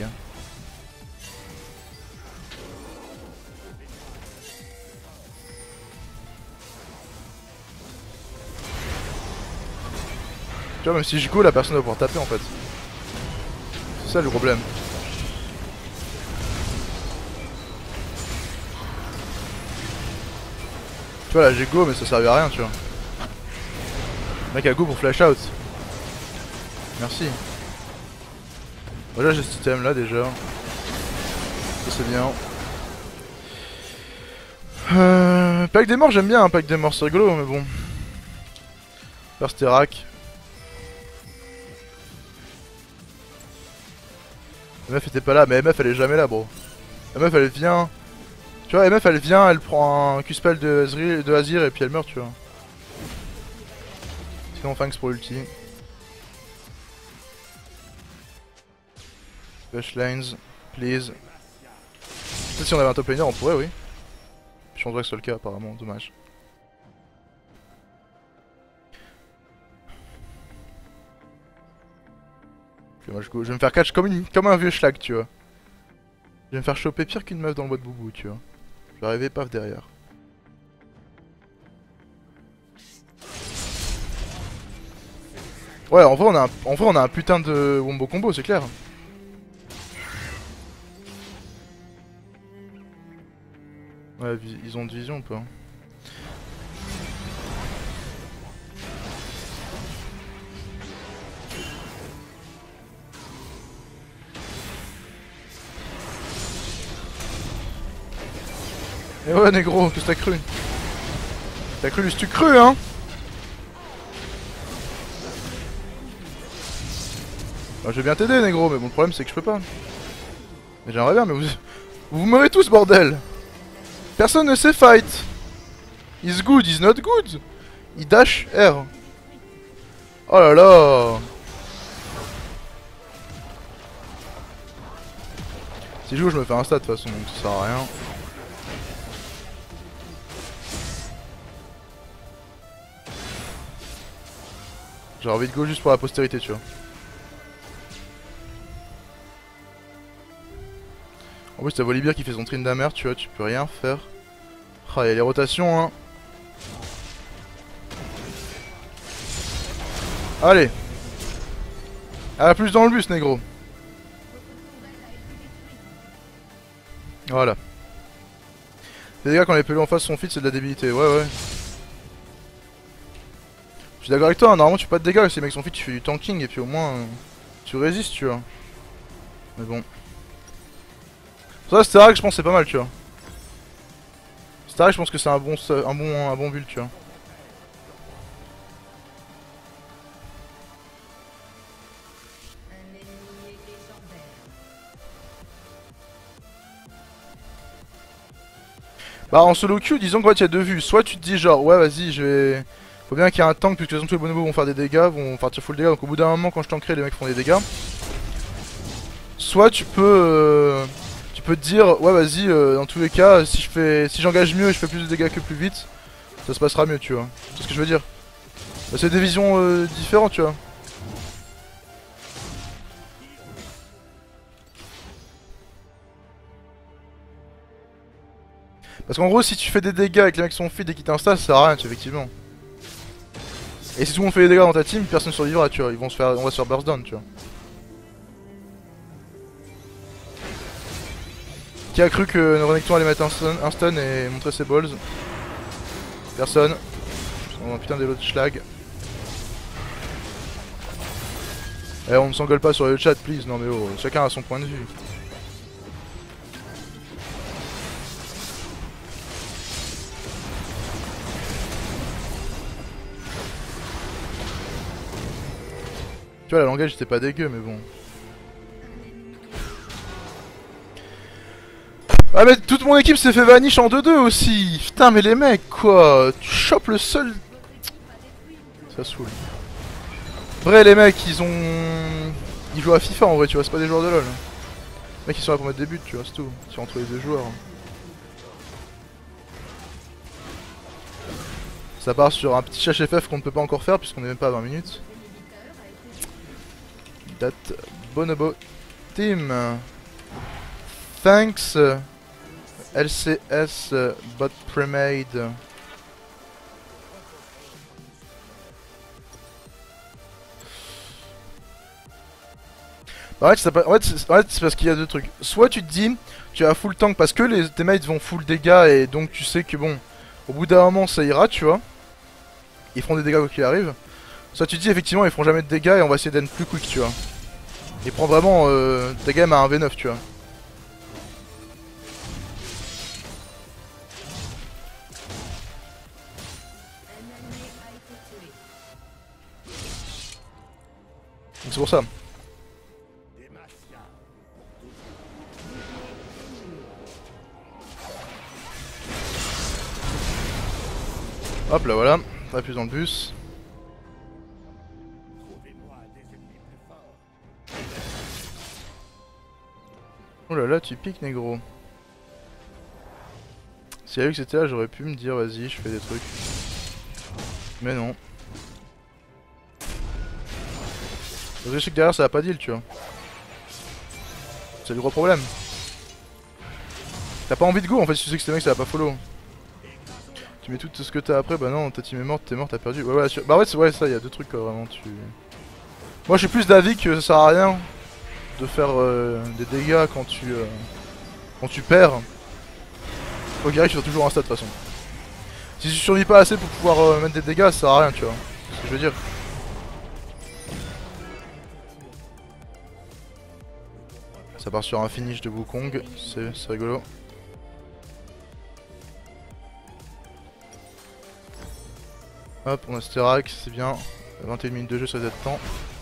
Tu vois même si je go la personne va pouvoir taper en fait. C'est ça le problème. Tu vois là j'ai go mais ça servait à rien tu vois. Le mec a go pour flash out. Merci. Voilà j'ai cet item là déjà. Ça c'est bien. Euh, Plaque des morts, j'aime bien, hein, Plaque des morts, c'est rigolo, mais bon. First Terak. M F était pas là, mais M F elle est jamais là, bro. M F elle vient. Tu vois, M F elle vient, elle prend un Q-spell de, Azri- de Azir et puis elle meurt, tu vois. Sinon, thanks pour l'ulti. Splash lines, please. Peut-être si on avait un top laner, on pourrait, oui. Je changerais que ce soit le cas, apparemment, dommage. Moi, je, je vais me faire catch comme, une, comme un vieux schlag, tu vois. Je vais me faire choper pire qu'une meuf dans le bois de boubou, tu vois. Je vais arriver paf derrière. Ouais, en vrai, on a un, en vrai, on a un putain de wombo combo, c'est clair. Ouais, ils ont de vision, quoi. Et ouais, négro, qu'est-ce que t'as cru? T'as cru, tu cru, hein? Bah, je vais bien t'aider, négro, mais bon, le problème c'est que je peux pas. Mais j'aimerais bien, mais vous... Vous mourrez tous, bordel! Personne ne sait fight! He's good, he's not good! Il dash R. Oh là là! Si je joue, je me fais un stat de toute façon, donc ça sert à rien. J'ai envie de go juste pour la postérité, tu vois. En plus, t'as Volibear qui fait son Tryndamere, tu vois, tu peux rien faire. Ah, il y a les rotations, hein. Allez. Ah, plus dans le bus, négro. Voilà. Les dégâts quand les pelés en face sont fit, c'est de la débilité. Ouais, ouais. Je suis d'accord avec toi, hein. Normalement tu fais pas de dégâts si les mecs sont fit, tu fais du tanking et puis au moins euh, tu résistes, tu vois. Mais bon. Ça, Sterak, je pense que c'est pas mal, tu vois. Sterak, je pense que c'est un bon, un bon, un bon build, tu vois. Bah en solo queue, disons qu'en fait il y a deux vues. Soit tu te dis genre ouais vas-y je vais... Faut bien qu'il y ait un tank puisque de toute façon tous les bonobos vont faire des dégâts, vont faire full dégâts, donc au bout d'un moment quand je tankerai les mecs font des dégâts. Soit tu peux... Euh... Tu peux te dire ouais vas-y euh, dans tous les cas si je fais... Si j'engage mieux et je fais plus de dégâts que plus vite, ça se passera mieux, tu vois. C'est ce que je veux dire. Bah, c'est des visions euh, différentes, tu vois. Parce qu'en gros, si tu fais des dégâts avec les mecs qui sont feed et qui t'installent, ça sert à rien, tu vois, effectivement. Et si tout le monde fait des dégâts dans ta team, personne ne survivra, tu vois. Ils vont se faire, on va se faire burst down, tu vois. Qui a cru que Renekton allait mettre un stun, un stun et montrer ses balls? Personne. On a putain des lots de schlag. Eh, on ne s'engueule pas sur le chat, please. Non mais oh, chacun a son point de vue. Tu vois, la langage c'était pas dégueu, mais bon. Ah mais toute mon équipe s'est fait vanish en deux deux aussi. Putain mais les mecs quoi. Tu chopes le seul. Ça saoule. Vrai les mecs ils ont... Ils jouent à FIFA en vrai, tu vois, c'est pas des joueurs de LoL. Les mecs ils sont là pour mettre des buts, tu vois, c'est tout. C'est entre les deux joueurs. Ça part sur un petit H F F qu'on ne peut pas encore faire puisqu'on est même pas à vingt minutes. That bonobo team. Thanks L C S bot premade. En fait, c'est en fait, en fait, parce qu'il y a deux trucs. Soit tu te dis, tu as full tank parce que les, tes mates vont full dégâts et donc tu sais que bon, au bout d'un moment ça ira, tu vois. Ils feront des dégâts quoi qu'il arrive. Soit tu te dis effectivement ils feront jamais de dégâts et on va essayer d'être plus quick, tu vois. Et prends vraiment euh, ta game à un V neuf, tu vois. c'est pour ça. Hop là voilà, ça appuie dans le bus. Oh là là, tu piques négro. Si avec c'était là, j'aurais pu me dire vas-y, je fais des trucs. Mais non. Je sais que derrière ça a pas deal, tu vois. C'est le gros problème. T'as pas envie de go en fait, si tu sais que ces mecs ça va pas follow. Tu mets tout ce que t'as après, bah non, ta team est morte, t'es mort, t'as perdu. Ouais, ouais, sur... bah ouais, ouais, ça, y a deux trucs quoi, vraiment. Tu... Moi je suis plus d'avis que ça sert à rien de faire euh, des dégâts quand tu euh, quand tu perds. Faut qu'il arrive, tu fais toujours un stat de toute façon. Si tu survis pas assez pour pouvoir euh, mettre des dégâts, ça sert à rien, tu vois. C'est ce que je veux dire. Ça part sur un finish de Wukong, c'est rigolo. Hop, on a Sterak, c'est bien. vingt et une minutes de jeu, ça va être temps.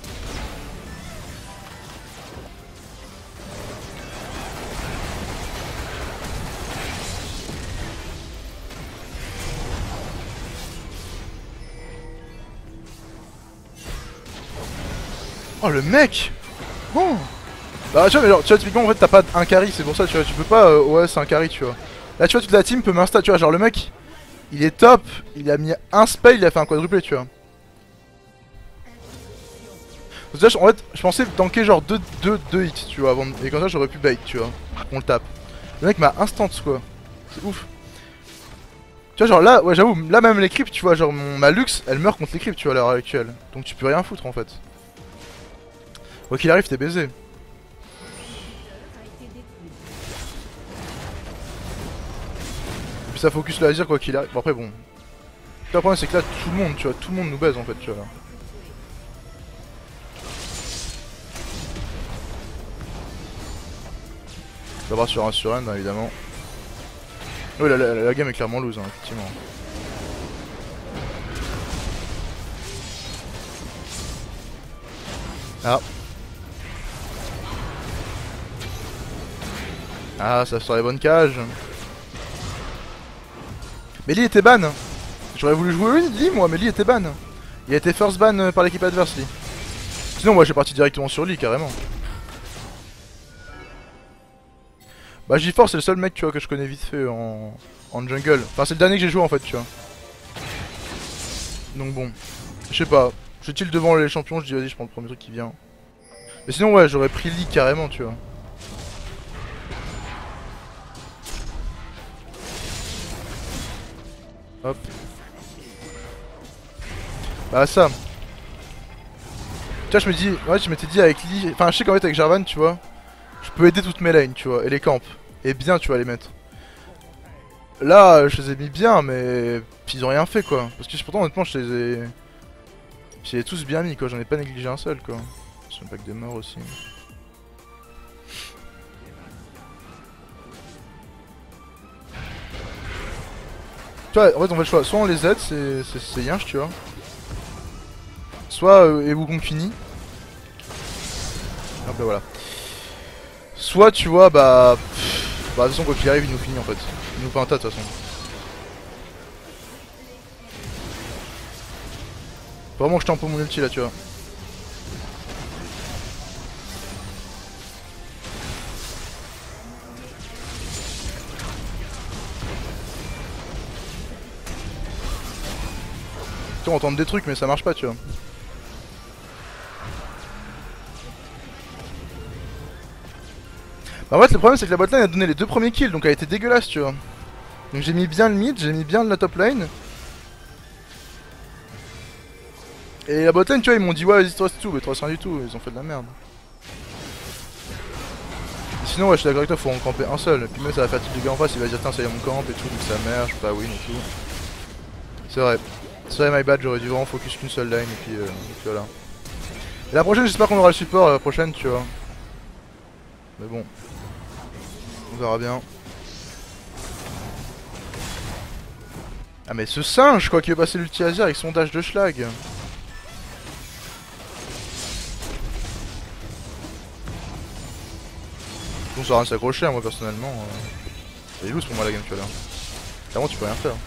Oh le mec. Oh. Bah tu vois, mais genre, tu vois, typiquement en fait t'as pas un carry, c'est pour ça, tu vois, tu peux pas, euh, ouais c'est un carry, tu vois. Là tu vois, toute la team peut m'insta, tu vois, genre le mec, il est top, il a mis un spell, il a fait un quadruplé, tu vois. Parce que là, en fait, je pensais tanker genre deux hits, tu vois, avant, et comme ça j'aurais pu bait, tu vois, on le tape. Le mec m'a instant, quoi, c'est ouf. Tu vois, genre là, ouais, j'avoue, là même les creeps, tu vois, genre mon, ma luxe, elle meurt contre les creeps, tu vois, à l'heure actuelle. Donc tu peux rien foutre en fait. Quoi qu'il arrive, t'es baisé. Puis ça focus le laser quoi qu'il arrive. Bon après bon. Le problème c'est que là tout le monde, tu vois, tout le monde nous baise en fait, tu vois là. D'abord sur un sur un évidemment. Oui la, la, la game est clairement loose hein, effectivement. Ah. Ah ça sort les bonnes cages. Mais Lee était ban. J'aurais voulu jouer Lee moi, mais Lee était ban. Il a été first ban par l'équipe adverse Lee. Sinon moi j'ai parti directement sur Lee carrément. Bah GeForce c'est le seul mec tu vois que je connais vite fait en, en jungle. Enfin c'est le dernier que j'ai joué en fait tu vois. Donc bon. Je sais pas. Je chill devant les champions, je dis vas-y je prends le premier truc qui vient. Mais sinon ouais j'aurais pris Lee carrément tu vois. Hop. Bah ça. Tu vois je me dis, ouais je m'étais dit avec Lee, enfin je sais qu'en fait avec Jarvan tu vois, je peux aider toutes mes lanes tu vois, et les camps. Et bien tu vas les mettre. Là je les ai mis bien mais puis ils ont rien fait quoi. Parce que pourtant honnêtement je les ai... Je les ai tous bien mis quoi, j'en ai pas négligé un seul quoi. C'est un pack de mort aussi. Tu vois, en fait on fait le choix, soit on les aide, c'est yinche tu vois. Soit euh, et Wukong finit. Hop là voilà. Soit tu vois bah... Pff, bah de toute façon quoi qu'il arrive il nous finit en fait. Il nous fait un tas de toute façon. Faut vraiment que je tempo mon ulti là tu vois. Tu vois on tente des trucs mais ça marche pas tu vois. Bah en fait le problème c'est que la botlane a donné les deux premiers kills donc elle a été dégueulasse tu vois. Donc j'ai mis bien le mid, j'ai mis bien la top lane. Et la botlane tu vois ils m'ont dit ouais vas-y trust tout, mais trust rien du tout, ils ont fait de la merde. Et sinon ouais je suis d'accord avec toi, faut en camper un seul. Et puis même ça va faire type de gars en face, il va dire tiens ça y est mon camp et tout, donc ça merde, je peux pas win et tout. C'est vrai. C'est vrai my bad, j'aurais dû vraiment focus qu'une seule line et puis, euh, et puis voilà. Et la prochaine j'espère qu'on aura le support la prochaine tu vois. Mais bon. On verra bien. Ah mais ce singe quoi qui veut passer l'ulti Azir avec son dash de schlag. façon, ça sert à rien de s'accrocher, hein, moi personnellement. Euh... C'est loose pour moi la game, tu vois là. Clairement, tu peux rien faire.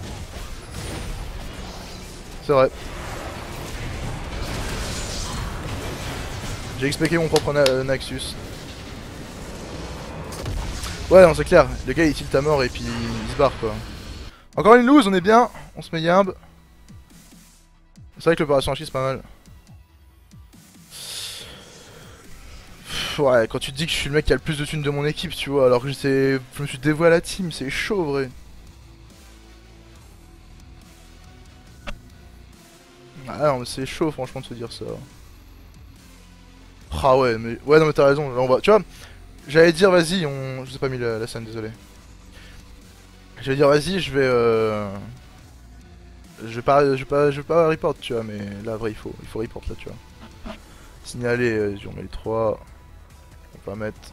C'est vrai. J'ai expliqué mon propre na Naxus. Ouais, non, c'est clair. Le gars il tilt à mort et puis il se barre quoi. Encore une loose, on est bien. On se met yimbe. C'est vrai que l'opération Archie c'est pas mal. Pff, ouais, quand tu te dis que je suis le mec qui a le plus de thunes de mon équipe, tu vois, alors que je me suis dévoué à la team, c'est chaud vrai. Ah non mais c'est chaud franchement de se dire ça. Ah ouais mais ouais non mais t'as raison, là, on va. Tu vois, j'allais dire vas-y on. Je vous ai pas mis la, la scène, désolé. J'allais dire vas-y je vais euh... Je vais pas. Je vais pas. Je vais pas report tu vois mais là vrai il faut. Il faut report là tu vois. Signaler, euh, on met les trois. On va mettre.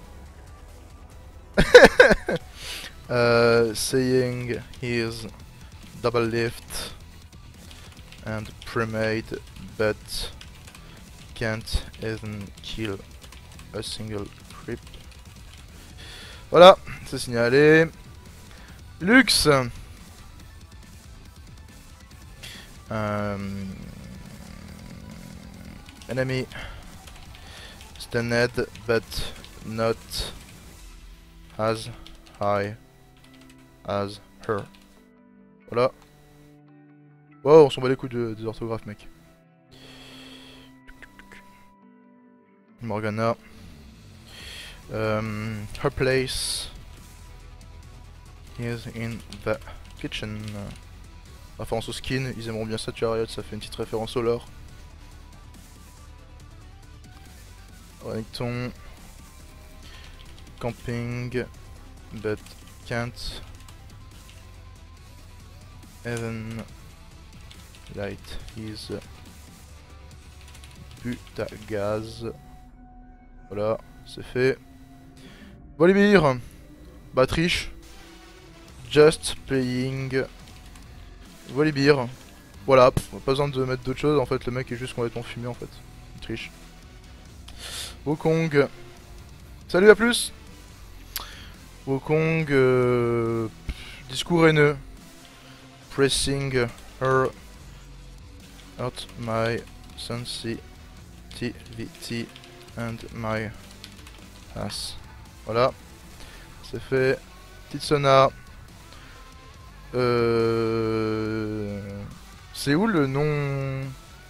uh, saying he's double lift and pre-made but can't even kill a single creep. Voilà, c'est signalé. Lux. Um, enemy stunned but not as high as her. Voilà. Wow, on s'en bat les couilles de, des orthographes, mec. Morgana. Um, her place is in the kitchen. Référence au skin, ils aimeront bien ça, tu vois, Riot, ça fait une petite référence au lore. Renekton. Camping, but can't even light his putain gaz. Voilà, c'est fait. Volibear, Batriche, just playing. Volibear, voilà, pff, pas besoin de mettre d'autre chose. En fait, le mec est juste complètement fumé en fait. Il triche. Wukong, salut, à plus. Wukong, euh, discours haineux. Pressing her out my sensitivity and my ass. Voilà, c'est fait. Petite Sona. Euh... C'est où le nom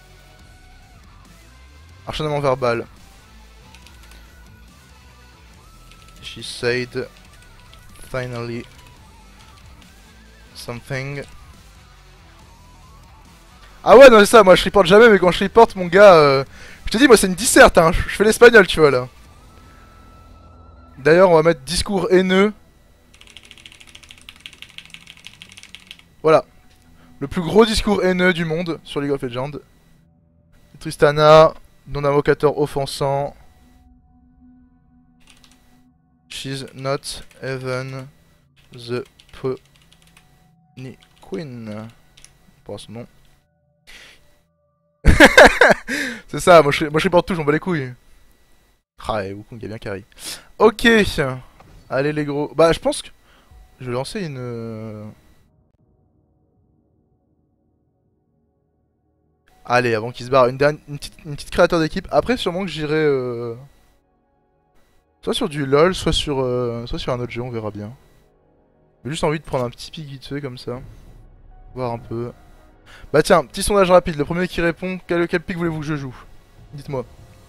harcèlement verbal? She said finally something. Ah ouais non c'est ça, moi je reporte jamais mais quand je reporte mon gars euh... je te dis moi c'est une disserte hein, je fais l'espagnol tu vois là. D'ailleurs on va mettre discours haineux. Voilà. Le plus gros discours haineux du monde sur League of Legends. Tristana, non-invocateur offensant. She's not even the pony queen. Pour son nom. C'est ça, moi je, moi je reporte tout, j'en bats les couilles. Ah, et Wukong il a bien carry. Ok. Allez les gros. Bah je pense que je vais lancer une... Allez, avant qu'il se barre, une, une, petite, une petite créateur d'équipe. Après, sûrement que j'irai euh... soit sur du LoL, soit sur, euh... soit sur un autre jeu, on verra bien. J'ai juste envie de prendre un petit pic vite fait comme ça. Voir un peu. Bah tiens, petit sondage rapide. Le premier qui répond, quel, quel pic voulez-vous que je joue? Dites-moi.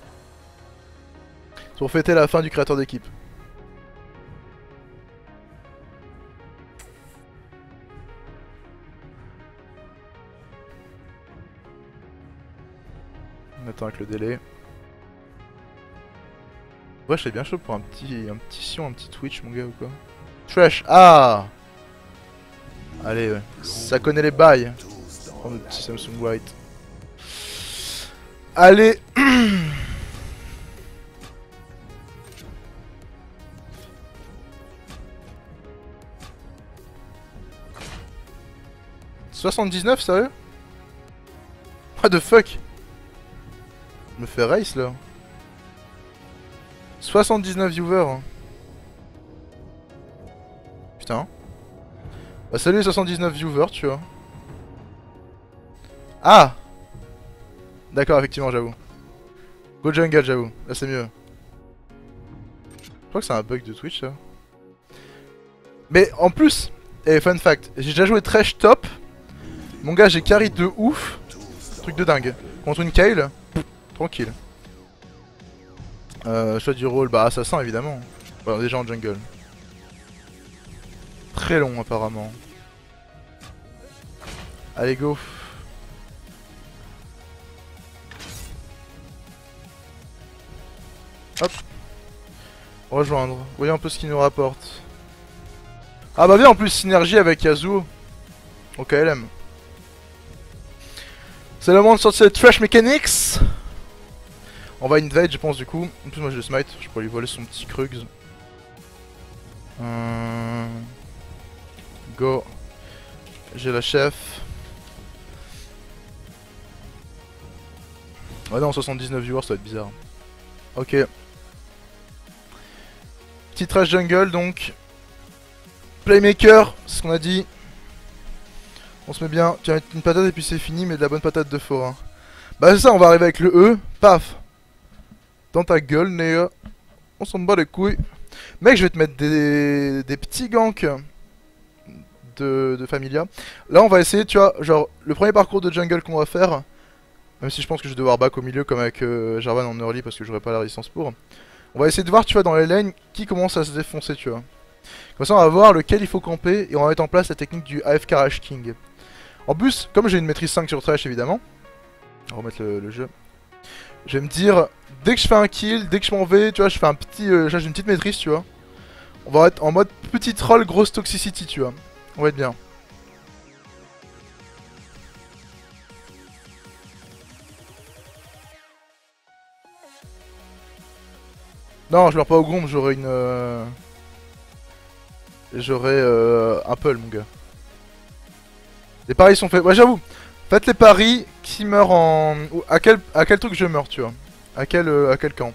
Pour fêter la fin du créateur d'équipe. On attend avec le délai. Ouais, je serais bien chaud pour un petit, un petit Sion, un petit Twitch, mon gars, ou quoi. Trash, ah. Allez, ouais. Ça connaît les bails. Prends le petit Samsung White. Allez. soixante-dix-neuf, sérieux? What the fuck? Je me fais race là. soixante-dix-neuf viewers. Hein. Putain. Bah salut les soixante-dix-neuf viewers, tu vois. Ah. D'accord, effectivement, j'avoue. Go jungle, j'avoue. Là c'est mieux. Je crois que c'est un bug de Twitch, ça. Mais en plus, et fun fact, j'ai déjà joué Trash top. Mon gars, j'ai carry de ouf. Truc de dingue. Contre une Kale, tranquille. Euh, choix du rôle, bah assassin évidemment. Ouais, on est déjà en jungle. Très long apparemment. Allez go. Hop. Rejoindre. Voyons un peu ce qu'il nous rapporte. Ah bah bien en plus synergie avec Yasuo. Au K L M. C'est le moment de sortir les Trash Mechanics. On va invade je pense du coup. En plus moi j'ai le smite, je pourrais lui voler son petit Krugs. Euh... Go. J'ai la chef. Ouais non, soixante-dix-neuf viewers ça va être bizarre. Ok. Petit trash jungle donc. Playmaker, c'est ce qu'on a dit. On se met bien. Tu vas mettre une patate et puis c'est fini, mais de la bonne patate de fort. Hein. Bah c'est ça, on va arriver avec le E. Paf. Dans ta gueule, Néa. On s'en bat les couilles. Mec, je vais te mettre des, des petits ganks de, de Familia. Là, on va essayer, tu vois, genre, le premier parcours de jungle qu'on va faire. Même si je pense que je vais devoir back au milieu comme avec euh, Jarvan en early parce que j'aurai pas la résistance pour. On va essayer de voir, tu vois, dans les lanes, qui commence à se défoncer, tu vois. Comme ça, on va voir lequel il faut camper et on va mettre en place la technique du A F K Rush King. En plus, comme j'ai une maîtrise cinq sur Trash, évidemment, on va remettre le, le jeu. Je vais me dire, dès que je fais un kill, dès que je m'en vais, tu vois, je fais un petit, euh, j'ai une petite maîtrise, tu vois. On va être en mode petit troll, grosse toxicity, tu vois. On va être bien. Non, je meurs pas au gombe, j'aurai une... Euh... J'aurai euh, un pull, mon gars. Les paris sont faits. Ouais, j'avoue. Faites les paris qui meurent en... À quel, à quel truc je meurs, tu vois. À quel, euh, à quel camp.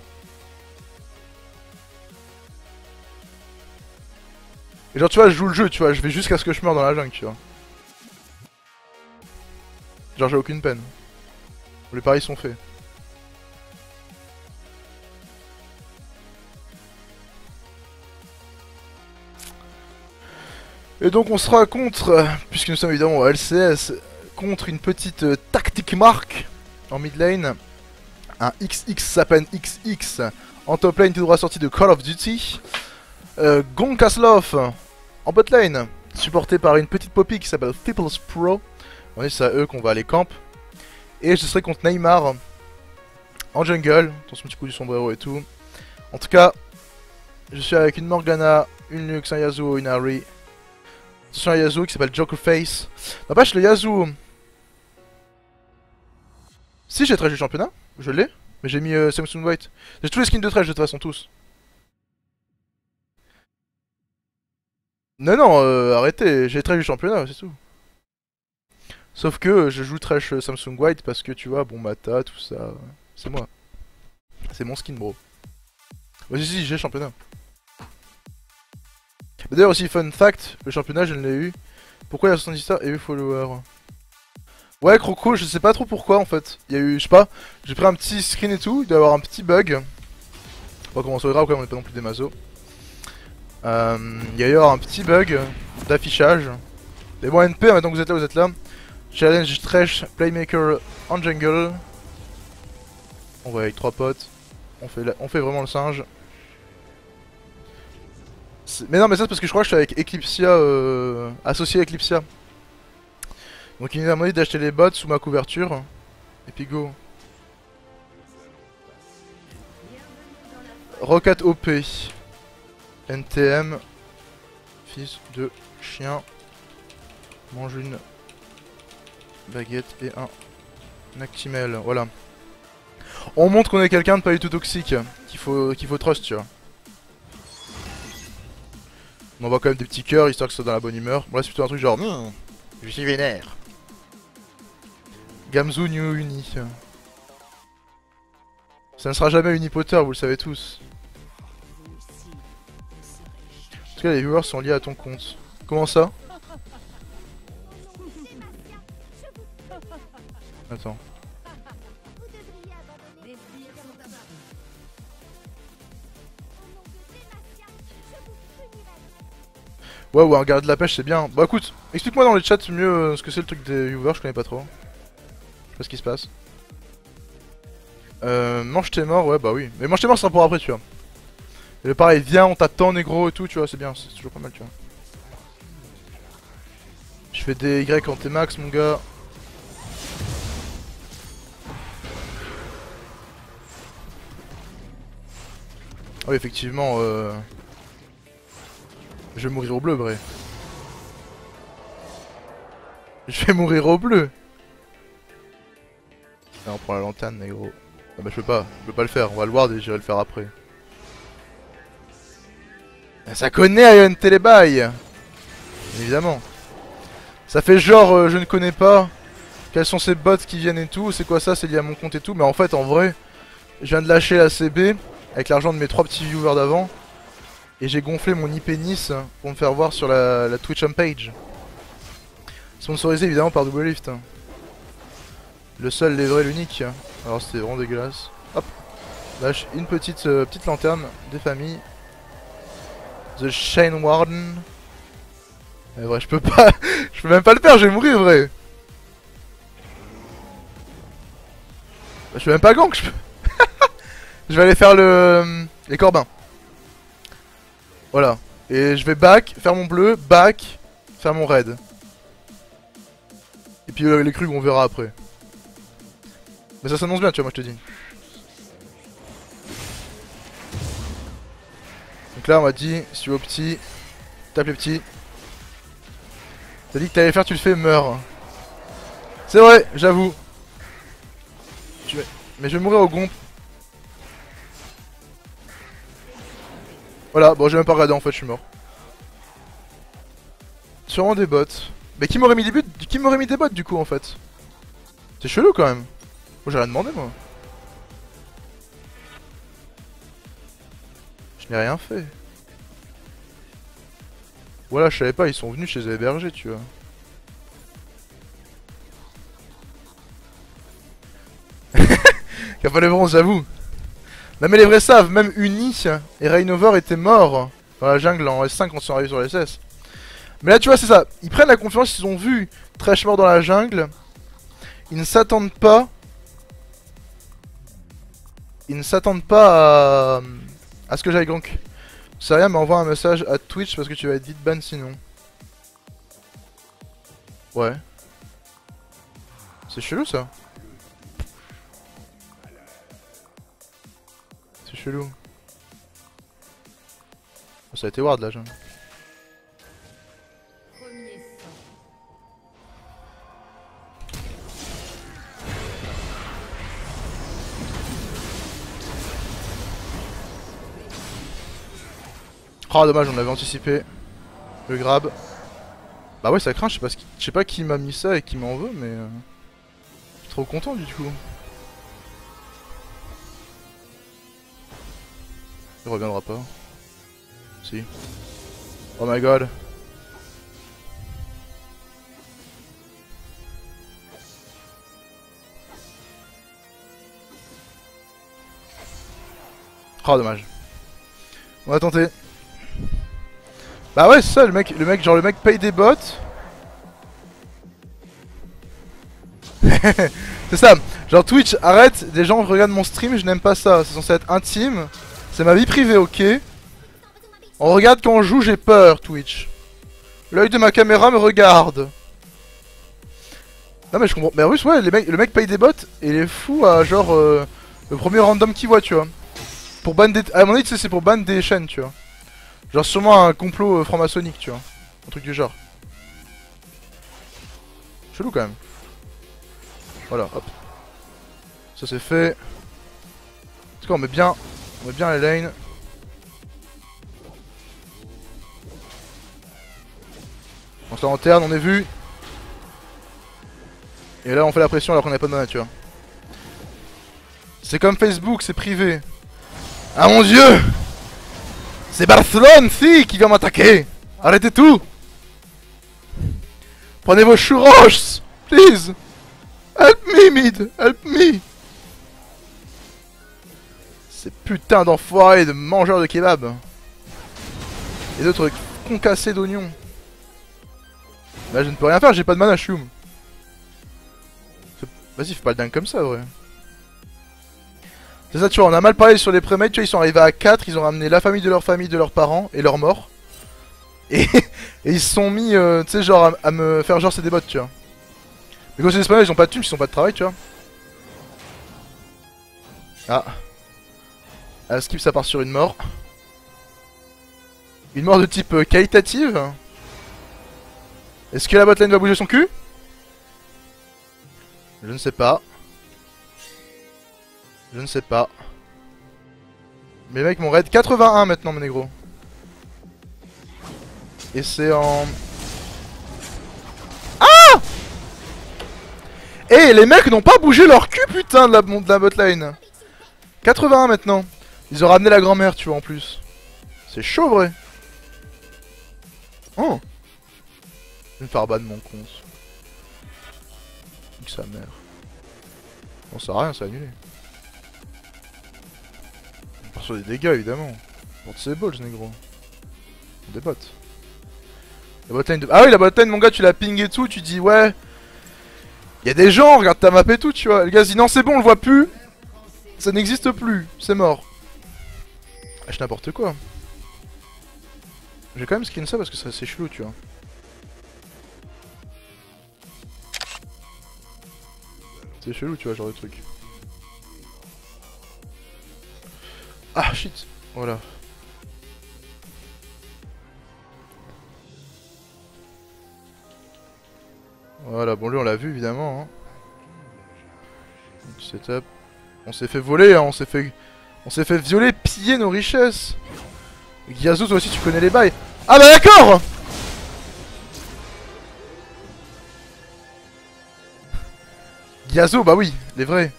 Et genre, tu vois, je joue le jeu, tu vois. Je vais jusqu'à ce que je meure dans la jungle, tu vois. Genre, j'ai aucune peine. Les paris sont faits. Et donc on sera contre, puisque nous sommes évidemment au L C S, contre une petite euh, tactique marque en mid lane. Un X X Sapen X X en top lane tout droit sorti de Call of Duty. Euh, Gonkaslov en bot lane, supporté par une petite poppy qui s'appelle People's Pro. On est c'est à eux qu'on va aller camp. Et je serai contre Neymar en jungle, dans son petit coup du sombrero et tout. En tout cas, je suis avec une Morgana, une Lux, un Yasuo, une Ahri. Attention à Yasuo qui s'appelle Joker Face. N'empêche le Yasuo. Si j'ai trash du championnat, je l'ai. Mais j'ai mis euh, Samsung White. J'ai tous les skins de trash de toute façon, tous. Non, non, euh, arrêtez, j'ai trash du championnat, c'est tout. Sauf que euh, je joue trash euh, Samsung White parce que tu vois, bon Mata, tout ça. C'est moi. C'est mon skin, bro. Ouais, si, si, j'ai championnat. D'ailleurs aussi fun fact, le championnat je l'ai eu. Pourquoi il y a soixante-dix stars et huit followers? Ouais Croco, je sais pas trop pourquoi en fait. Il y a eu, je sais pas, j'ai pris un petit screen et tout, il doit y avoir un petit bug. On va commencer au grave quand même, on est pas non plus des mazos. Euh, il y a eu un petit bug d'affichage. Mais bon N P, maintenant que vous êtes là, vous êtes là. Challenge Trash Playmaker en jungle. On va avec trois potes. On fait, la... on fait vraiment le singe. Mais non mais ça c'est parce que je crois que je suis avec Eclipsia, euh, associé à Eclipsia. Donc il nous a demandé d'acheter les bots sous ma couverture. Et puis go. Rocket O P. N T M. Fils de chien. Mange une baguette et un Nactimel. Voilà. On montre qu'on est quelqu'un de pas du tout toxique. Qu'il faut, qu'il faut trust, tu vois. On envoie quand même des petits cœurs histoire que ce soit dans la bonne humeur. Bon là c'est plutôt un truc genre mmh, je suis vénère. Gamzu New Uni. Ça ne sera jamais Unipotter, vous le savez tous. tout cas les viewers sont liés à ton compte. Comment ça? Attends. Ouais ouais, un garde de la pêche c'est bien. Bah écoute, explique-moi dans les chats mieux euh, ce que c'est le truc des viewers, je connais pas trop. Je sais pas ce qui se passe. Euh, mange tes morts, ouais bah oui. Mais mange tes morts ça sera pour après tu vois. Et pareil, viens on t'attend négro et tout tu vois, c'est bien, c'est toujours pas mal tu vois. Je fais des Y en T-max mon gars. Ah oui effectivement euh... je vais mourir au bleu vrai. Je vais mourir au bleu. Là, on prend la lanterne négro. Ah bah je peux pas, je peux pas le faire, on va le voir et j'irai le faire après. Ça connaît Ion Telebuy. Évidemment. Ça fait genre euh, je ne connais pas. Quels sont ces bots qui viennent et tout. C'est quoi ça, c'est lié à mon compte et tout. Mais en fait en vrai, je viens de lâcher la C B avec l'argent de mes trois petits viewers d'avant. Et j'ai gonflé mon I P Nice pour me faire voir sur la, la Twitch homepage. Sponsorisé évidemment par Double Lift. Le seul, les vrais, l'unique. Alors c'était vraiment dégueulasse. Hop. Lâche une petite, euh, petite lanterne des familles. The Shane Warden. Mais vrai, je peux pas. Je peux même pas le faire, je vais mourir, vrai. Je peux même pas gank, je peux. Je vais aller faire le. Les corbins. Voilà. Et je vais back, faire mon bleu, back, faire mon red. Et puis euh, les crues, on verra après. Mais ça s'annonce bien, tu vois, moi je te dis. Donc là, on m'a dit, si tu veux au petit, tape les petits. T'as dit que t'allais faire, tu le fais, meurs. C'est vrai, j'avoue. Vas... Mais je vais mourir au gomp. Voilà, bon, j'ai même pas regardé en fait, je suis mort. Sûrement des bots. Mais qui m'aurait mis des buts, qui m'aurait mis des bots du coup en fait? C'est chelou quand même. Moi j'ai rien demandé moi. Je n'ai rien fait. Voilà, je savais pas, ils sont venus chez les bergers, tu vois. Y'a pas les bronzes, j'avoue. Non mais les vrais savent, même Uni et Rainover étaient morts dans la jungle en S cinq quand ils sont arrivés sur S S. Mais là tu vois c'est ça, ils prennent la confiance, ils ont vu Thresh mort dans la jungle. Ils ne s'attendent pas. Ils ne s'attendent pas à... à ce que j'aille gank. C'est rien, mais envoie un message à Twitch parce que tu vas être vite ban sinon. Ouais. C'est chelou ça. C'est chelou. Oh, ça a été ward là, genre. Oh dommage, on avait anticipé le grab. Bah ouais ça craint, je sais pas, ce qui... je sais pas qui m'a mis ça et qui m'en veut mais... Euh... Je suis trop content du coup. Il reviendra pas. Si. Oh my god. Oh dommage. On va tenter. Bah ouais c'est ça le mec, le mec genre le mec paye des bots. C'est ça, genre Twitch arrête, des gens regardent mon stream, je n'aime pas ça, c'est censé être intime. C'est ma vie privée, ok. On regarde quand on joue, j'ai peur Twitch. L'œil de ma caméra me regarde. Non mais je comprends, mais en plus ouais les mecs, le mec paye des bots et il est fou à genre euh, le premier random qu'il voit tu vois. Pour ban des... À mon avis tu sais c'est pour ban des chaînes tu vois. Genre sûrement un complot euh, franc-maçonnique, tu vois. Un truc du genre. Chelou quand même. Voilà, hop. Ça c'est fait. En tout cas on met bien. On met bien les lanes. On se lanterne, on est vu. Et là on fait la pression alors qu'on n'a pas de mana, tu vois. C'est comme Facebook, c'est privé. Ah mon dieu! C'est Barcelone, si, qui vient m'attaquer. Arrêtez tout. Prenez vos churros, please. Help me, mid, help me. Ces putains d'enfoirés de mangeurs de kebab. Et d'autres concassés d'oignons. Là je ne peux rien faire, j'ai pas de mana, choum. Vas-y, fais pas le dingue comme ça, vrai. C'est ça, tu vois, on a mal parlé sur les prémates, tu vois, ils sont arrivés à quatre, ils ont ramené la famille de leur famille, de leurs parents, et leurs morts. Et, et ils se sont mis, euh, tu sais, genre, à, à me faire genre c'est des bots, tu vois. Mais quand c'est des Espagnols, ils ont pas de thunes, ils ont pas de travail, tu vois. Ah. À skip, ça part sur une mort. Une mort de type euh, qualitative. Est-ce que la botlane va bouger son cul? Je ne sais pas. Je ne sais pas. Mais mec, mon raid quatre-vingt-un maintenant, mon négro. Et c'est en... Ah! Eh, les mecs n'ont pas bougé leur cul, putain, de la, de la botlane. quatre-vingt-un maintenant. Ils ont ramené la grand-mère, tu vois, en plus. C'est chaud, vrai. Oh! Une farban, mon con. Nique sa mère. On sert à rien, c'est annulé. On part sur des dégâts, évidemment. Porte ses balls, négro. Des bots. La botlane de... Ah oui, la botlane, mon gars, tu la ping et tout, tu dis, ouais... Y'a des gens, regarde ta map et tout, tu vois. Le gars dit, non, c'est bon, on le voit plus. Ça n'existe plus, c'est mort. Ah, je n'importe quoi. J'ai quand même skin ça parce que ça c'est chelou, tu vois. C'est chelou, tu vois, genre de truc. Ah shit, voilà. Voilà, bon lui on l'a vu évidemment. Hein. Setup. On s'est fait voler, hein, on s'est fait... On s'est fait violer, piller nos richesses. Gyazo, toi aussi tu connais les bails. Ah bah d'accord. Gyazo, bah oui, les vrais.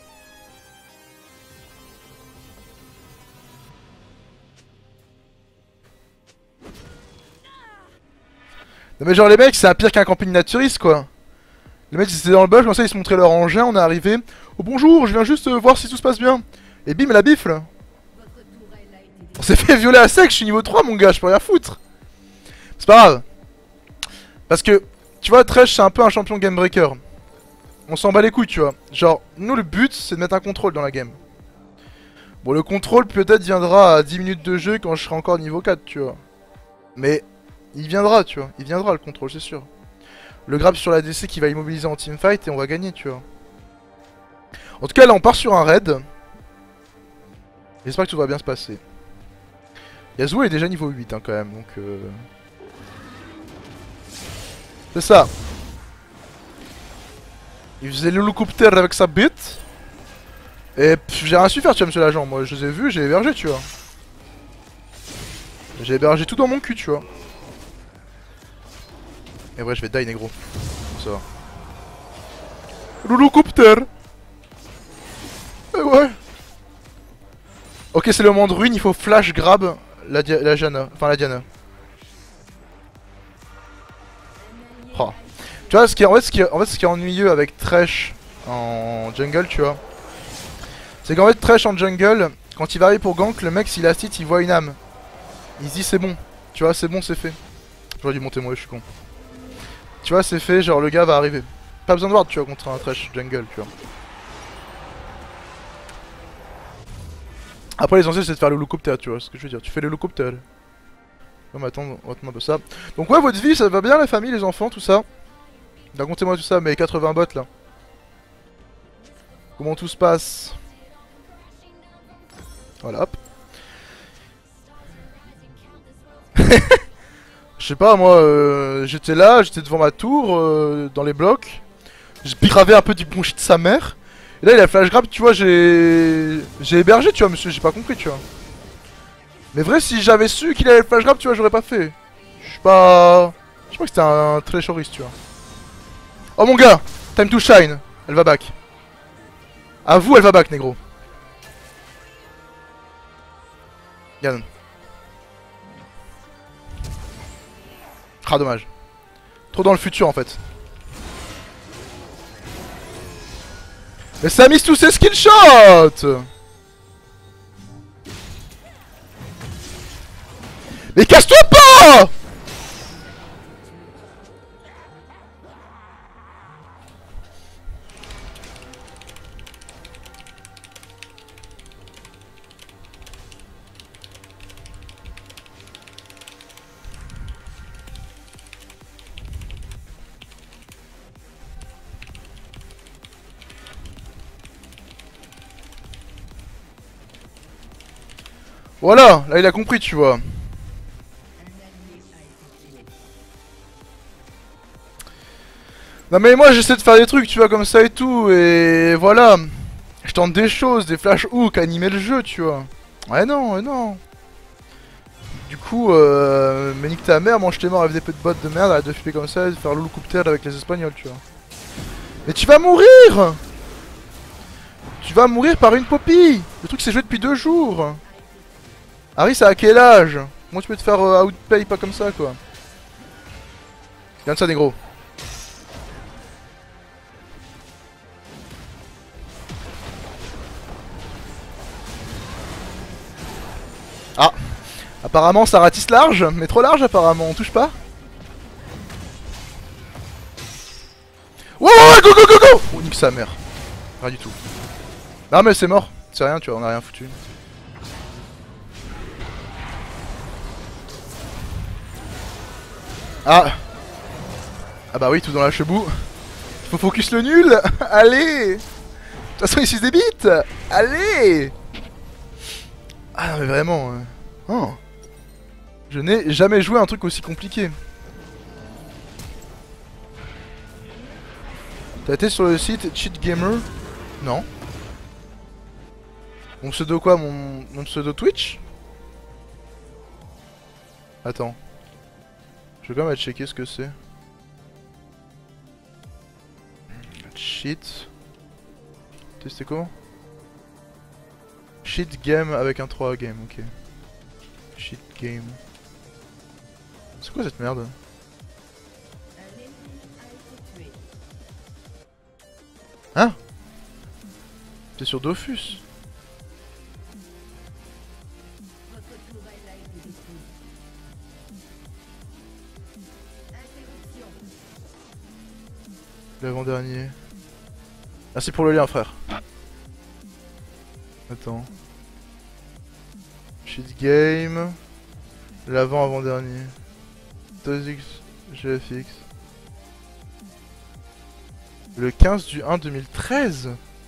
Non mais genre les mecs, c'est pire qu'un camping naturiste quoi. Les mecs ils étaient dans le bush, comme ça ils se montraient leur engin, on est arrivé. Oh bonjour, je viens juste euh, voir si tout se passe bien. Et bim la bifle. On s'est fait violer à sec, je suis niveau trois mon gars, je peux rien foutre. C'est pas grave. Parce que, tu vois, Thresh c'est un peu un champion game breaker. On s'en bat les couilles, tu vois. Genre, nous le but c'est de mettre un contrôle dans la game. Bon, le contrôle peut-être viendra à dix minutes de jeu quand je serai encore niveau quatre, tu vois. Mais, il viendra, tu vois. Il viendra le contrôle, c'est sûr. Le grab sur la D C qui va immobiliser en teamfight et on va gagner, tu vois. En tout cas, là on part sur un raid. J'espère que tout va bien se passer. Yasuo est déjà niveau huit hein, quand même, donc... Euh... C'est ça. Il faisait l'hélicoptère avec sa bite. Et j'ai rien su faire, tu vois, monsieur l'agent. Moi, je les ai vus, j'ai hébergé, tu vois. J'ai hébergé tout dans mon cul, tu vois. Et ouais, je vais die, négro. Ça va. L'hélicoptère. Et ouais. Ok, c'est le moment de ruine, il faut flash grab la, la Diana. Enfin, la Diana. Oh. Tu vois, ce qui est, en, fait, ce qui est, en fait, ce qui est ennuyeux avec Thresh en jungle, tu vois, c'est qu'en fait, Thresh en jungle, quand il va arriver pour gank, le mec, s'il a stit, il voit une âme. Il se dit, c'est bon. Tu vois, c'est bon, c'est fait. J'aurais dû monter moi, je suis con. Tu vois, c'est fait, genre, le gars va arriver. Pas besoin de ward, tu vois, contre un Thresh jungle, tu vois. Après, l'essentiel, c'est de faire le l'hélicoptère, tu vois ce que je veux dire. Tu fais le l'hélicoptère. On va attendre un peu ça. Donc ouais, votre vie, ça va bien, la famille, les enfants, tout ça. Racontez-moi tout ça, mes quatre-vingts bots, là. Comment tout se passe? Voilà, hop. Je sais pas, moi, euh, j'étais là, j'étais devant ma tour, euh, dans les blocs. J'ai gravé un peu du bon shit de sa mère. Et là, il a flash grab, tu vois, j'ai... J'ai hébergé, tu vois, monsieur, j'ai pas compris, tu vois. Mais vrai, si j'avais su qu'il allait flash grab, tu vois, j'aurais pas fait. Je suis pas... Je crois que c'était un, un très choriste, tu vois. Oh mon gars, time to shine. Elle va back. À vous, elle va back, négro. Yann. Ah dommage. Trop dans le futur en fait. Mais ça a mis tous ses skill shots. Mais casse-toi pas. Voilà, là il a compris, tu vois. Non mais moi j'essaie de faire des trucs, tu vois, comme ça et tout, et voilà. Je tente des choses, des flash hooks, animer le jeu, tu vois. Ouais non, ouais non. Du coup, euh, mais nique ta mère, mange tes morts avec des peu de bottes de merde, arrête de flipper comme ça et de faire loulou coup de terre avec les Espagnols, tu vois. Mais tu vas mourir. Tu vas mourir par une poppy. Le truc s'est joué depuis deux jours. Harry, c'est à quel âge? Moi tu peux te faire euh, outplay pas comme ça quoi. Regarde ça négro. Ah, apparemment ça ratisse large, mais trop large apparemment, on touche pas. Ouais ouais ouais, go go go go. Oh nique sa mère. Rien du tout. Non mais c'est mort, c'est rien tu vois, on a rien foutu. Ah. Ah bah oui, tout dans la chebou. Faut focus le nul. Allez. De toute façon il suce des bites. Allez. Ah non mais vraiment euh... oh. Je n'ai jamais joué à un truc aussi compliqué. T'as été sur le site Cheat Gamer? Non. Mon pseudo quoi? Mon, mon pseudo Twitch? Attends. Je vais quand même aller checker ce que c'est. Cheat. C'était comment? Cheat game avec un trois game, ok. Cheat game. C'est quoi cette merde? Hein? C'est sur Dofus. L'avant-dernier. Merci pour le lien frère. Attends. Cheat game. L'avant-avant-dernier. deux X G F X. Le quinze du un deux mille treize.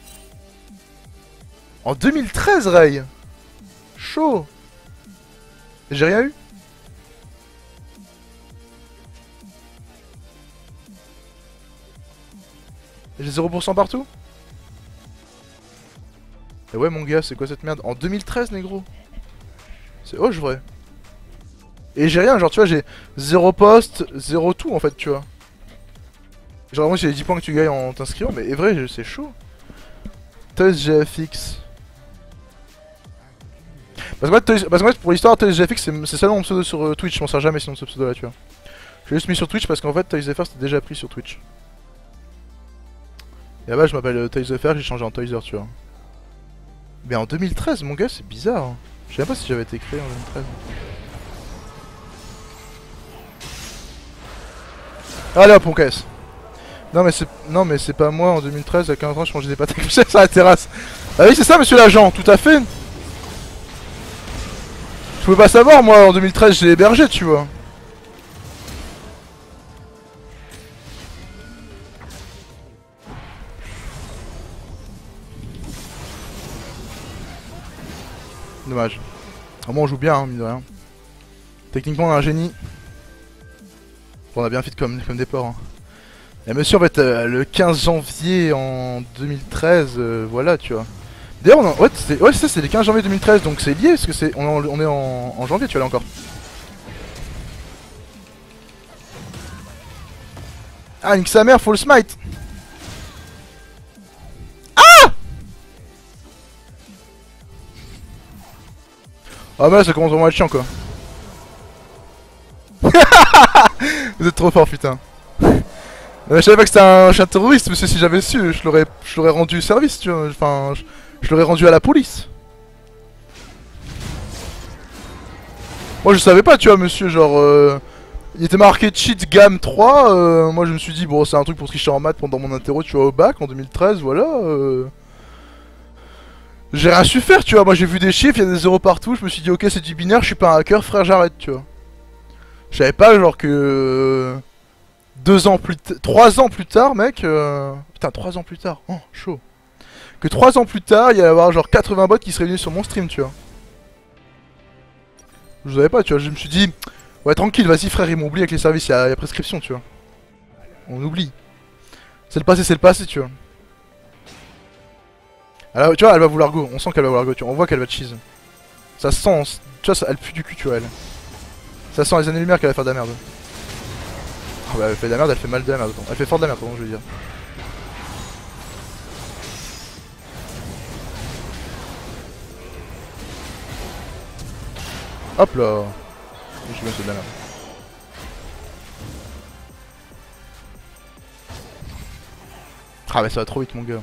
En deux mille treize Ray. Chaud. J'ai rien eu. J'ai zéro pour cent partout. Et ouais mon gars, c'est quoi cette merde? En deux mille treize négro. C'est hoche vrai. Et j'ai rien, genre tu vois, j'ai zéro poste, zéro tout en fait, tu vois. Genre moi j'ai les dix points que tu gagnes en t'inscrivant, mais est vrai, c'est chaud. Toys G F X. Parce que, Toys... parce que moi, pour l'histoire, Toys G F X c'est seulement mon pseudo sur euh, Twitch, je m'en sers jamais sinon de ce pseudo là, tu vois. Je l'ai juste mis sur Twitch parce qu'en fait Toys F R c'était déjà pris sur Twitch. Et là-bas je m'appelle euh, Toys F R, j'ai changé en Toyser, tu vois. Mais en deux mille treize, mon gars, c'est bizarre. Hein. Je sais même pas si j'avais été créé en deux mille treize. Allez hop, on casse. Non mais c'est non mais c'est pas moi en deux mille treize à quinze ans je mangeais des pâtes avec sur la terrasse. Ah oui c'est ça monsieur l'agent, tout à fait. Je pouvais pas savoir moi en deux mille treize j'ai hébergé tu vois. Dommage. Au moins on joue bien hein, mine de rien. Techniquement on a un génie. Bon, on a bien fait comme, comme des porcs. Hein. Et monsieur en fait euh, le quinze janvier en deux mille treize, euh, voilà tu vois. D'ailleurs on a... ouais c'est ouais, ça c'est le quinze janvier deux mille treize donc c'est lié parce que c'est on, on est en... en janvier tu vois là encore. Ah nique sa mère, faut le smite. Ah ah bah là ça commence vraiment à être chiant quoi. Vous êtes trop fort, putain. Euh, je savais pas que c'était un chien terroriste, parce que si j'avais su, je l'aurais je l'aurais rendu service, tu vois. Enfin, je, je l'aurais rendu à la police. Moi je savais pas, tu vois, monsieur, genre... Euh, il était marqué cheat gamme trois, euh, moi je me suis dit, bon, c'est un truc pour tricher en maths pendant mon interro, tu vois, au bac, en deux mille treize, voilà. Euh... J'ai rien su faire, tu vois, moi j'ai vu des chiffres, il y a des zéros partout, je me suis dit, ok, c'est du binaire, je suis pas un hacker, frère, j'arrête, tu vois. Je savais pas, genre, que... Deux ans plus tard, trois ans plus tard, mec, euh... putain, trois ans plus tard, oh, chaud. Que trois ans plus tard, il y allait avoir genre quatre-vingts bots qui seraient venus sur mon stream, tu vois. Je savais pas, tu vois, je me suis dit, ouais, tranquille, vas-y frère, ils m'ont oublié avec les services, il y, y a prescription, tu vois. On oublie. C'est le passé, c'est le passé, tu vois. Alors, tu vois, elle va vouloir go, on sent qu'elle va vouloir go, tu vois, on voit qu'elle va cheese. Ça sent, tu vois, ça, elle pue du cul, tu vois, elle. Ça sent les années-lumière qu'elle va faire de la merde. Oh, bah, elle fait de la merde, elle fait mal de la merde, attends. Elle fait fort de la merde, pardon, je veux dire. Hop là. Je suis bien, c'est de la merde. Ah mais ça va trop vite mon gars.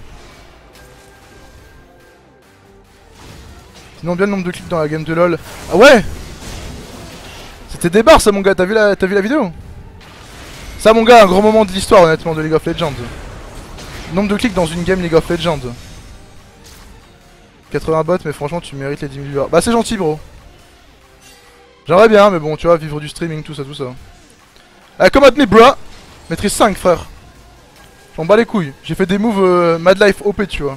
Sinon bien le nombre de clips dans la game de LoL. Ah ouais. C'était des barres ça mon gars, t'as vu la t'as vu la vidéo? Ça mon gars, un grand moment de l'histoire honnêtement de League of Legends. Nombre de clics dans une game League of Legends. quatre-vingts bots mais franchement tu mérites les dix mille viewers. Bah c'est gentil bro. J'aimerais bien mais bon tu vois vivre du streaming tout ça tout ça. Ah come at me bro. Maîtrise cinq frère. J'en bats les couilles. J'ai fait des moves euh, Mad Life O P tu vois.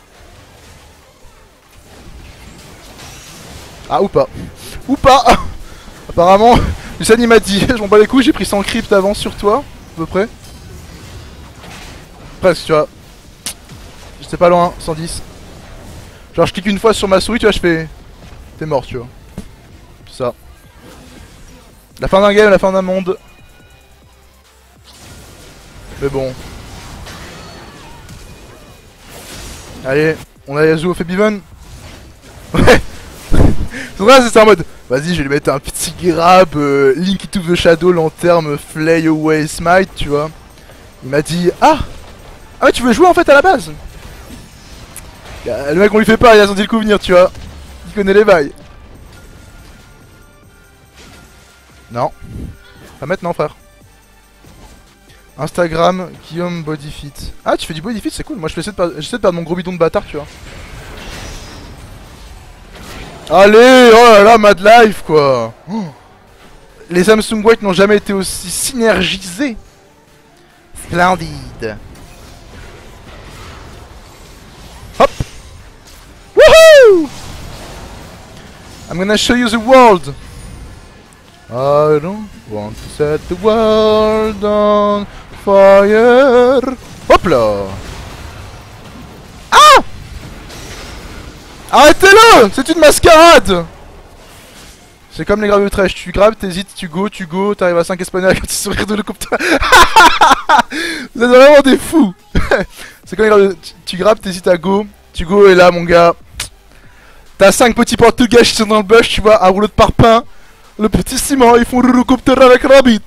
Ah ou pas. Ou pas. Apparemment Lucien il m'a dit j'en bats les couilles, j'ai pris cent cryptes avant sur toi. À peu près. Presque tu vois. J'étais pas loin, cent dix. Genre je clique une fois sur ma souris tu vois je fais... T'es mort tu vois. C'est ça. La fin d'un game, la fin d'un monde. Mais bon. Allez, on a Yasuo fait Biven. Ouais. C'est vrai, c'est en mode. Vas-y, je vais lui mettre un petit grab, euh, Link to the Shadow, lanterne, Flay Away Smite, tu vois. Il m'a dit ah ah mais tu veux jouer en fait à la base. Le mec on lui fait pas, il a senti le coup venir, tu vois. Il connaît les bails. Non. Pas maintenant frère. Instagram, Guillaume Bodyfit. Ah tu fais du bodyfit, c'est cool. Moi je fais essayer de, per... de perdre mon gros bidon de bâtard, tu vois. Allez, oh là là, Mad Life quoi. Oh. Les Samsung White n'ont jamais été aussi synergisés. Splendide. Hop. Wouhou. I'm gonna show you the world. I don't want to set the world on fire. Hop là. Ah. Arrêtez-le. C'est une mascarade. C'est comme les graves de trash, tu grabes, t'hésites, tu go, tu go, t'arrives à cinq espagnols avec un petit sourire de l'hélicoptère. Vous êtes vraiment des fous. C'est comme les graves de... Tu, tu grabes, t'hésites à go, tu go et là mon gars, t'as cinq petits portugais qui sont dans le bush, tu vois, un rouleau de parpaing, le petit ciment, ils font l'hélicoptère avec Rabbit.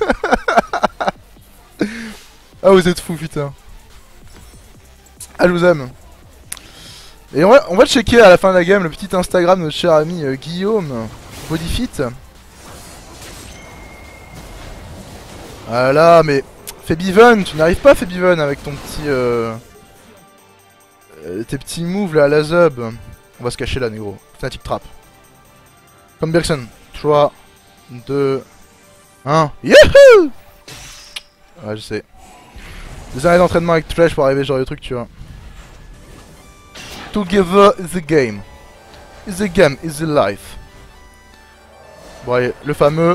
Ah vous êtes fous putain. Ah je vous aime. Et on va, on va checker à la fin de la game le petit Instagram de notre cher ami euh, Guillaume Bodyfit. Voilà, mais Febiven, tu n'arrives pas Febiven avec ton petit euh, euh, tes petits moves là à la zub. On va se cacher là négro. Fnatic Trap. Comme Bergson. trois, deux, un. Youhou. Ouais je sais. Des années d'entraînement avec Trash pour arriver genre le truc tu vois. Together is the game. Is the game, is the life. Bon allez, le fameux.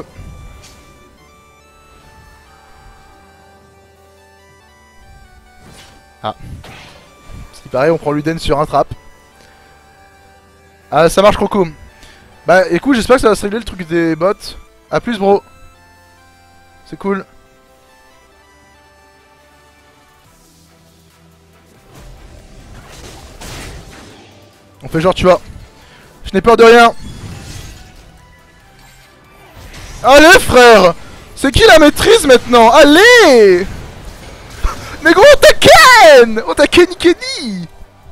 Ah. C'est pareil, on prend l'Uden sur un trap. Ah ça marche Croco. Bah écoute, j'espère que ça va se régler le truc des bots. A plus bro. C'est cool. On fait genre tu vois. Je n'ai peur de rien. Allez frère. C'est qui la maîtrise maintenant? Allez! Mais gros, on t'a ken! On t'a kenny kenny!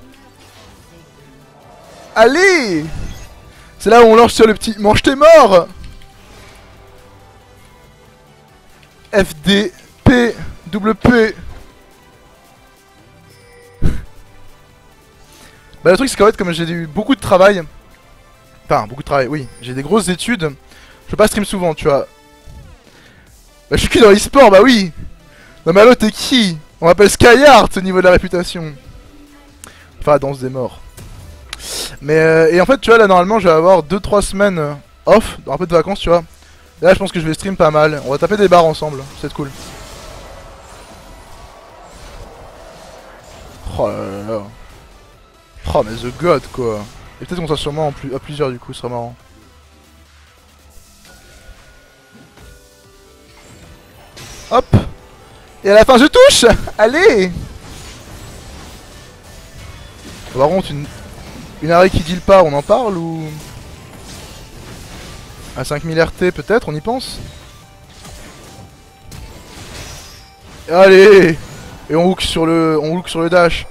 Allez! C'est là où on lance sur le petit mange tes morts! F D P W P. Bah le truc c'est qu'en fait comme j'ai eu beaucoup de travail. Enfin beaucoup de travail, oui. J'ai des grosses études. Je peux pas stream souvent, tu vois. Bah je suis qui dans l'e-sport, bah oui. Non mais allo t'es qui? On m'appelle Skyheart au niveau de la réputation. Enfin la danse des morts. Mais euh, et en fait tu vois là normalement je vais avoir deux trois semaines euh, off, un peu de vacances tu vois. Là je pense que je vais stream pas mal. On va taper des barres ensemble, c'est cool. Oh là là là. Oh mais the god quoi. Et peut-être qu'on sera sûrement en plus, à plusieurs du coup, ce sera marrant. Hop. Et à la fin je touche. Allez. Par contre une, une arrêt qui deal pas, on en parle ou... À cinq mille R T peut-être, on y pense. Allez. Et on hook sur le, on hook sur le dash.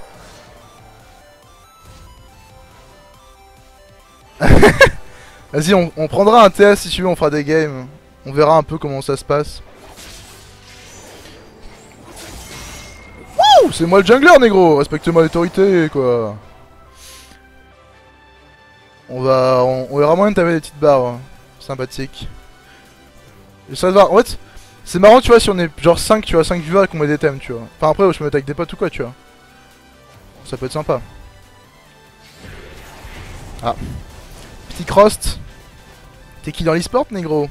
Vas-y, on, on prendra un T S si tu veux, on fera des games. On verra un peu comment ça se passe. Wouh, c'est moi le jungler, négro. Respecte-moi l'autorité, quoi. On va, on, on verra moyen de taper des petites barres, hein. Sympathique. Et ça va. En fait, c'est marrant, tu vois, si on est genre cinq, tu vois, cinq viewers et qu'on met des thèmes, tu vois. Enfin après, je peux mettre avec des potes ou quoi, tu vois. Ça peut être sympa. Ah. Petit Crost. T'es qui dans l'e-sport, négro?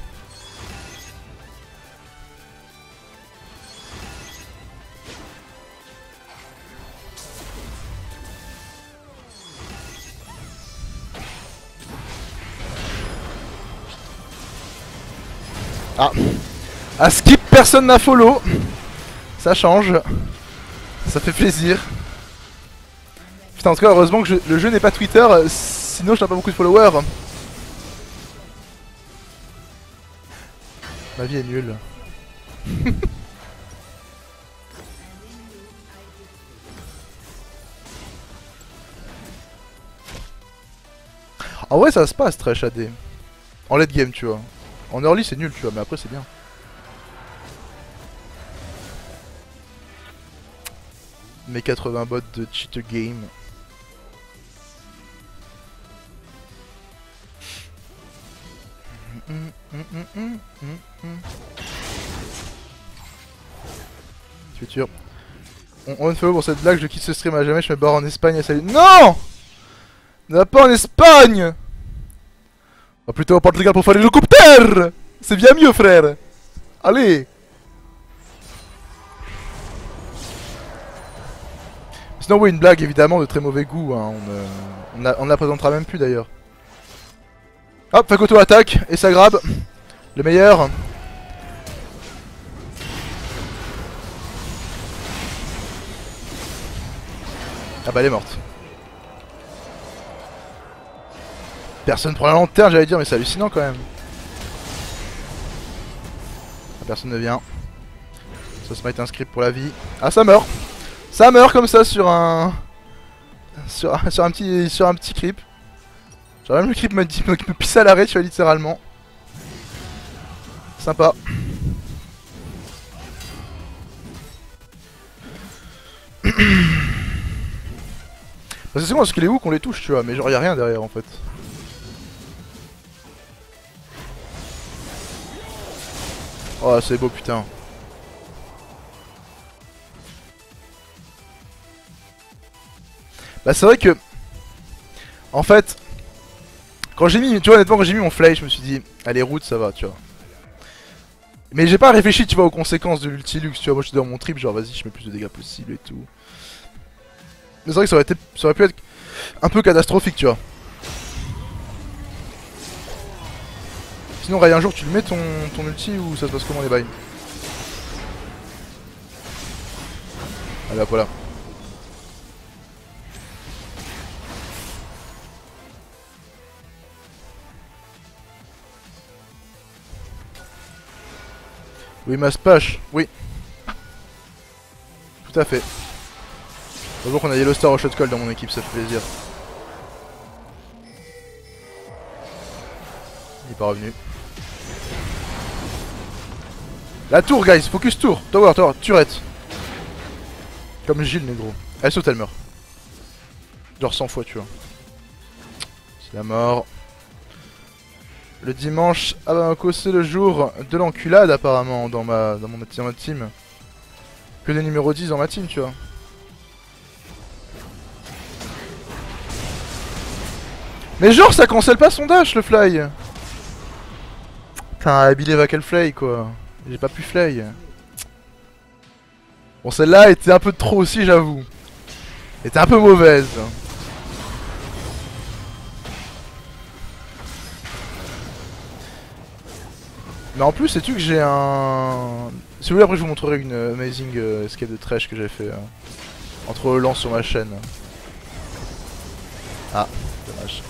Ah. À skip, personne n'a follow. Ça change. Ça fait plaisir. Putain, en tout cas, heureusement que je, le jeu n'est pas Twitter, sinon je n'ai pas beaucoup de followers. Ma vie est nulle. Ah ouais, ça se passe très A D. En late game, tu vois. En early, c'est nul, tu vois, mais après, c'est bien. Mes quatre-vingts bots de cheat game. Mm, mm, mm, mm, mm, mm. Futur. On, on unfollow pour cette blague, je quitte ce stream à jamais, je me barre en Espagne et salut. Non! Ne va pas en Espagne! Va plutôt au Portugal pour faire l'hélicoptère! C'est bien mieux, frère! Allez! Sinon, oui, une blague évidemment de très mauvais goût, hein. on, euh, on, la, on la présentera même plus d'ailleurs. Hop, Fakoto attaque et ça grab. Le meilleur. Ah bah elle est morte. Personne prend la lanterne, j'allais dire, mais c'est hallucinant quand même. Ah, personne ne vient. Ça se met un script pour la vie. Ah, ça meurt. Ça meurt comme ça sur un... Sur, sur un petit sur un petit creep. Genre même le creep me, dit, me, me pisse à l'arrêt, tu vois, littéralement. Sympa. Bah, c'est souvent parce que les hooks on les touche, tu vois, mais genre y'a rien derrière en fait. Oh c'est beau putain. Bah c'est vrai que en fait quand j'ai mis, tu vois honnêtement quand j'ai mis mon flash je me suis dit allez route ça va tu vois. Mais j'ai pas réfléchi tu vois aux conséquences de l'ultilux tu vois, moi je suis dans mon trip genre vas-y je mets plus de dégâts possible et tout. Mais c'est vrai que ça aurait, été, ça aurait pu être un peu catastrophique tu vois. Sinon Ray un jour tu le mets ton, ton ulti ou ça se passe comment les bails? Allez hop voilà. Oui, ma splash, oui. Tout à fait. Heureusement qu'on a Yellow Star au shot call dans mon équipe, ça fait plaisir. Il est pas revenu. La tour, guys, focus tour. Tower, tower, turette. Comme Gilles, négro. Elle saute, elle meurt. Genre cent fois, tu vois. C'est la mort. Le dimanche à Bamako, c'est le jour de l'enculade, apparemment, dans ma, dans, mon, dans ma team. Que des numéros dix dans ma team, tu vois. Mais genre, ça cancelle pas son dash, le fly. Putain, I believe I can fly, quoi. J'ai pas pu fly. Bon, celle-là était un peu de trop aussi, j'avoue. Était un peu mauvaise. Mais en plus, sais-tu que j'ai un... Si vous voulez, après je vous montrerai une amazing euh, escape de trash que j'ai fait euh, entre lance sur ma chaîne. Ah, dommage.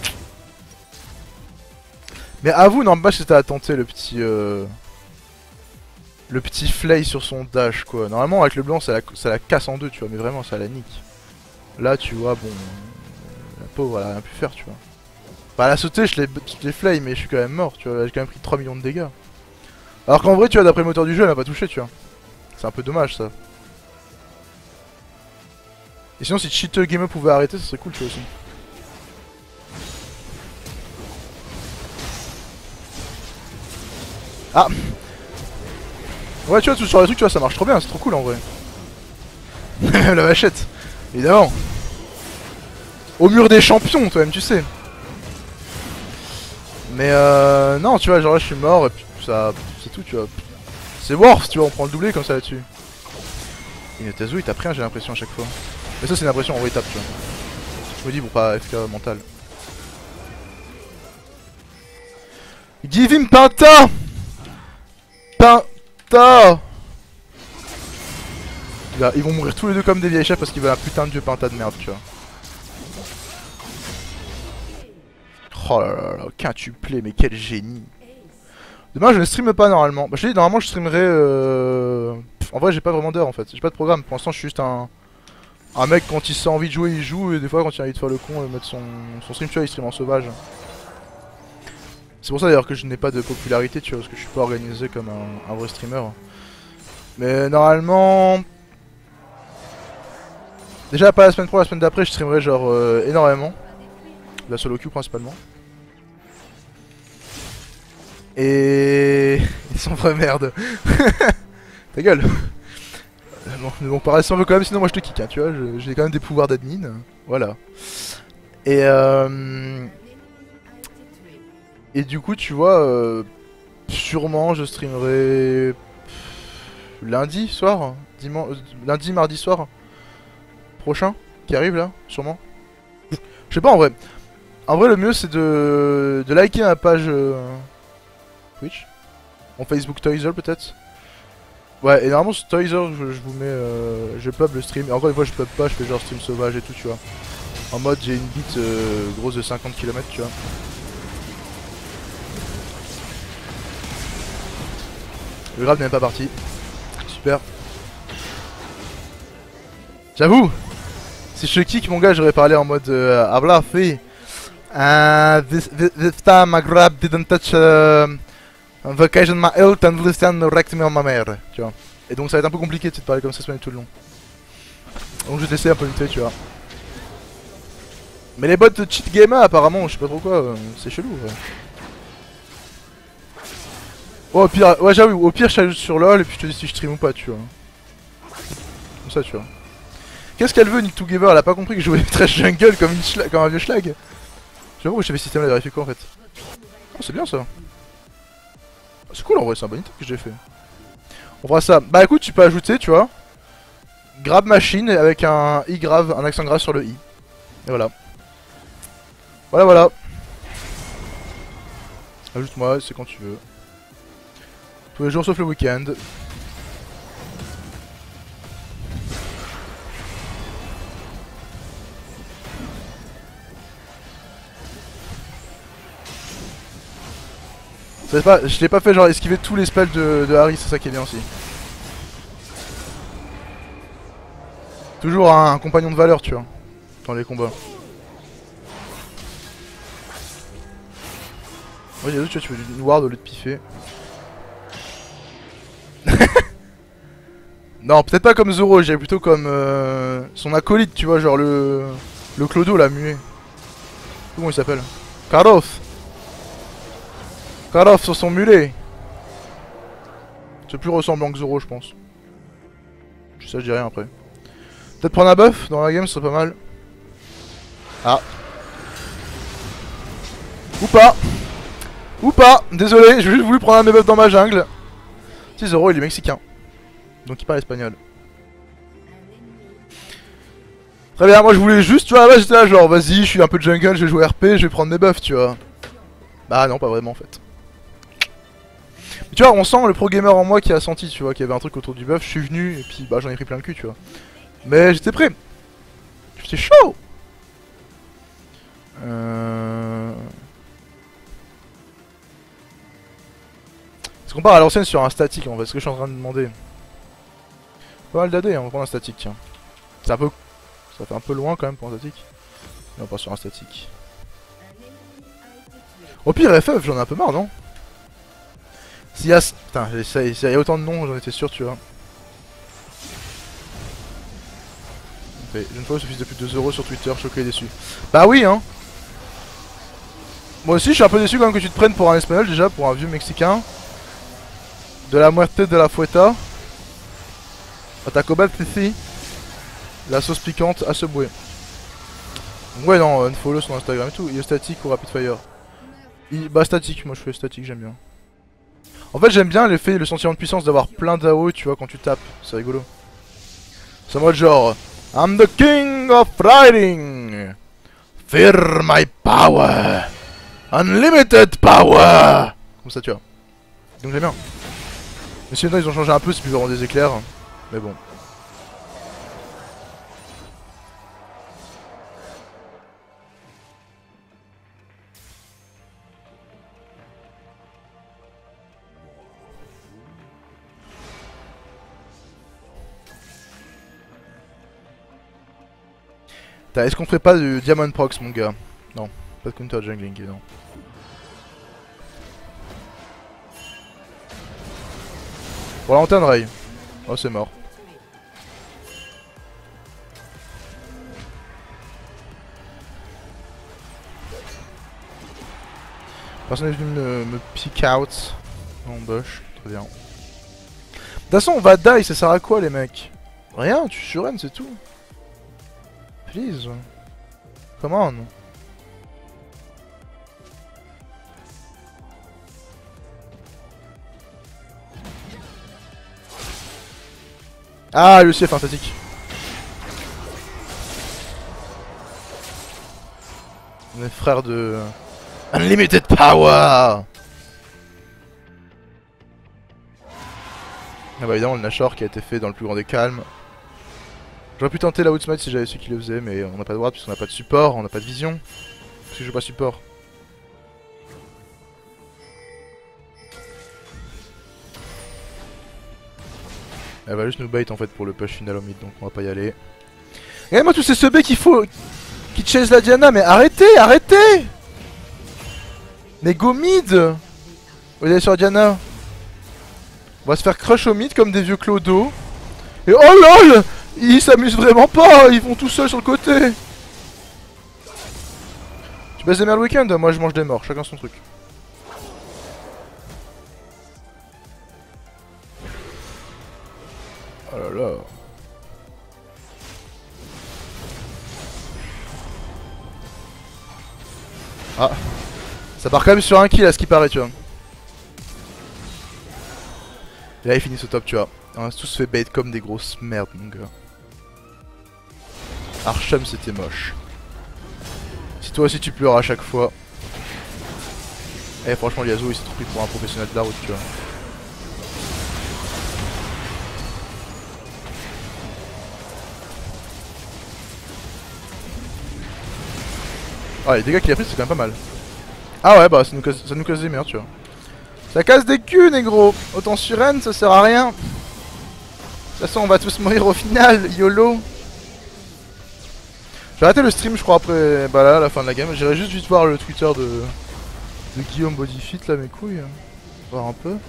Mais avoue, n'empêche c'était à tenter le petit... Euh... Le petit flay sur son dash, quoi. Normalement, avec le blanc, ça la, ça la casse en deux, tu vois. Mais vraiment, ça la nique. Là, tu vois, bon... La pauvre, elle a rien pu faire, tu vois. Bah, elle a sauté, je l'ai flay, mais je suis quand même mort, tu vois. J'ai quand même pris trois millions de dégâts. Alors qu'en vrai, tu vois, d'après le moteur du jeu, elle m'a pas touché, tu vois. C'est un peu dommage, ça. Et sinon, si Cheat Gamer pouvait arrêter, ça serait cool, tu vois, aussi. Ah! Ouais, tu vois, tout sur les trucs, tu vois, ça marche trop bien, c'est trop cool, en vrai. La vachette, évidemment. Au mur des champions, toi-même, tu sais. Mais euh... Non, tu vois, genre là, je suis mort, et puis ça... C'est tout, tu vois. C'est worth, tu vois, on prend le doublé comme ça là-dessus. Et Netezu, il tape rien, j'ai l'impression, à chaque fois. Mais ça, c'est une impression, en vrai, il tape, tu vois. Je me dis, bon, pas F K mental. Give him Penta! Penta! Là, ils vont mourir tous les deux comme des vieilles chefs parce qu'ils veulent un putain de dieu Penta de merde, tu vois. Oh là là là, quintuplé, mais quel génie. Demain, je ne streame pas normalement. Bah, je te dis, normalement, je streamerai. Euh... Pff, en vrai, j'ai pas vraiment d'heure en fait. J'ai pas de programme. Pour l'instant, je suis juste un. Un mec, quand il sent envie de jouer, il joue. Et des fois, quand il a envie de faire le con, mettre son, son stream, tu vois, il stream en sauvage. C'est pour ça d'ailleurs que je n'ai pas de popularité, tu vois, parce que je suis pas organisé comme un, un vrai streamer. Mais normalement. Déjà, pas la semaine pro, la semaine d'après, je streamerai genre euh, énormément. La solo queue principalement. Et... Ils sont vraies merde. Ta gueule. Bon, mais bon, pareil, si on veut quand même, sinon moi je te kick, hein, tu vois, j'ai quand même des pouvoirs d'admin. Voilà. Et euh... Et du coup, tu vois, euh... sûrement je streamerai... Lundi soir, dimanche... Lundi, mardi soir. Prochain, qui arrive là, sûrement. Je sais pas en vrai. En vrai, le mieux c'est de... de liker ma page... Euh... Twitch. Mon Facebook Toyser peut-être. Ouais, et normalement sur Toyser, je, je vous mets, euh, je pub le stream. Et encore une fois, je pub pas, je fais genre stream sauvage et tout, tu vois. En mode, j'ai une bite euh, grosse de cinquante kilomètres, tu vois. Le grab n'est même pas parti. Super. J'avoue, si je kick mon gars, j'aurais parlé en mode euh, Habla, fi. Uh, this, this, this time my grab didn't touch uh, vacation my health and this time wrecked me on my mère, tu vois. Et donc ça va être un peu compliqué de parler comme ça semaine tout le long. Donc je vais te laisser un peu vite fait, tu vois. Mais les bots de cheat gamer apparemment, je sais pas trop quoi, euh, c'est chelou. Ouais. Oh, au pire, ouais j'avoue, au pire je t'ajoute sur LoL et puis je te dis si je stream ou pas, tu vois. Comme ça, tu vois. Qu'est-ce qu'elle veut, Nick to Giver? Elle a pas compris que je jouais trash jungle comme, une comme un vieux schlag. J'avoue, je savais système, elle a vérifié quoi en fait. Oh, c'est bien ça. C'est cool en vrai, c'est un bon item que j'ai fait. On fera ça. Bah écoute, tu peux ajouter, tu vois. Grab machine avec un i grave, un accent grave sur le i. Et voilà. Voilà, voilà. Ajoute-moi, c'est quand tu veux. Tous les jours sauf le week-end. Pas, je l'ai pas fait genre esquiver tous les spells de, de Harry, c'est ça qui est bien aussi. Toujours un, un compagnon de valeur, tu vois, dans les combats. Ouais, y'a d'autres, tu vois, tu veux une ward au lieu de piffer. Non, peut-être pas comme Zoro, j'irais plutôt comme euh, son acolyte, tu vois, genre le... Le Clodo, là, muet. Comment il s'appelle? Karoth. Karoth sur son mulet. C'est plus ressemblant que Zoro, je pense. Je sais, je dis rien après. Peut-être prendre un buff dans la game, ce serait pas mal. Ah. Ou pas. Ou pas. Désolé, j'ai juste voulu prendre un buff dans ma jungle. Si, Zoro, il est mexicain. Donc il parle espagnol. Très bien, moi je voulais juste, tu vois, là j'étais là genre, vas-y, je suis un peu jungle, je vais jouer R P, je vais prendre mes buffs, tu vois. Bah non, pas vraiment en fait. Mais tu vois, on sent le pro gamer en moi qui a senti, tu vois, qu'il y avait un truc autour du buff, je suis venu, et puis bah j'en ai pris plein le cul, tu vois. Mais j'étais prêt. J'étais chaud. Euh... Est-ce qu'on part à l'ancienne sur un statique en fait, ce que je suis en train de demander. Pas mal d'A D, hein, on va prendre un statique, tiens. C'est un peu... Ça fait un peu loin quand même pour un statique. Non, pas sur un statique. Au pire, F F, j'en ai un peu marre, non? S'il y a... Putain, s'il y a autant de noms, j'en étais sûr, tu vois. Ok, je ne fois ce fils de pute de Zoro sur Twitter, choqué et déçu. Bah oui, hein. Moi aussi, je suis un peu déçu quand même que tu te prennes pour un espagnol, déjà, pour un vieux mexicain. De la muerte de la fueta. Taco Bell, ici. La sauce piquante à ce bouet. Ouais, non, unfollow sur Instagram et tout. Il est statique ou rapid fire. Il... Bah, statique, moi je fais statique, j'aime bien. En fait, j'aime bien l'effet, le sentiment de puissance d'avoir plein d'A O E, tu vois, quand tu tapes. C'est rigolo. C'est en mode genre, I'm the king of riding. Fear my power. Unlimited power. Comme ça, tu vois. Donc j'aime bien. Mais sinon, ils ont changé un peu, c'est plus vraiment des éclairs. Mais bon. Est-ce qu'on ferait pas du Diamond Prox, mon gars? Non, pas de counter jungling, non. Pour la lanterne Ray. Oh, c'est mort. Personne n'est venu me, me pick out en bush, très bien. De toute façon, on va die, ça sert à quoi les mecs? Rien, tu surennes, c'est tout. Please. Come on. Ah, lui aussi est fantastique. On est frères de... Unlimited Power. Ah bah évidemment le Nashor qui a été fait dans le plus grand des calmes. J'aurais pu tenter la Outsmite si j'avais su qui le faisait, mais on n'a pas de droite puisqu'on n'a pas de support, on n'a pas de vision. Parce que je joue pas support. Elle va juste nous bait en fait pour le push final au mid, donc on va pas y aller. Regardez-moi tous ces subés qu'il faut... qui chase la Diana, mais arrêtez, arrêtez. Mais go mid. Vous allez sur Diana. On va se faire crush au mid comme des vieux clodos. Et oh lol, ils s'amusent vraiment pas, ils vont tout seuls sur le côté. Tu baisses des mères le week-end? Moi je mange des morts, chacun son truc. Oh là là. Ah. Ça part quand même sur un kill à ce qui paraît, tu vois. Et là ils finissent au top, tu vois. On a tous fait bait comme des grosses merdes, mon gars. Archam, c'était moche. Si toi aussi tu pleures à chaque fois. Eh franchement Yasuo il s'est trop pris pour un professionnel de la route, tu vois. Ah les dégâts qu'il a pris c'est quand même pas mal. Ah ouais bah ça nous casse, ça nous casse des merdes, tu vois. Ça casse des culs, négro. Autant Suren, ça sert à rien. De toute façon, on va tous mourir au final. YOLO. J'ai arrêté le stream, je crois, après bah là, à la fin de la game. J'irai juste vite voir le Twitter de, de Guillaume Bodyfit, là, mes couilles. Voir un peu.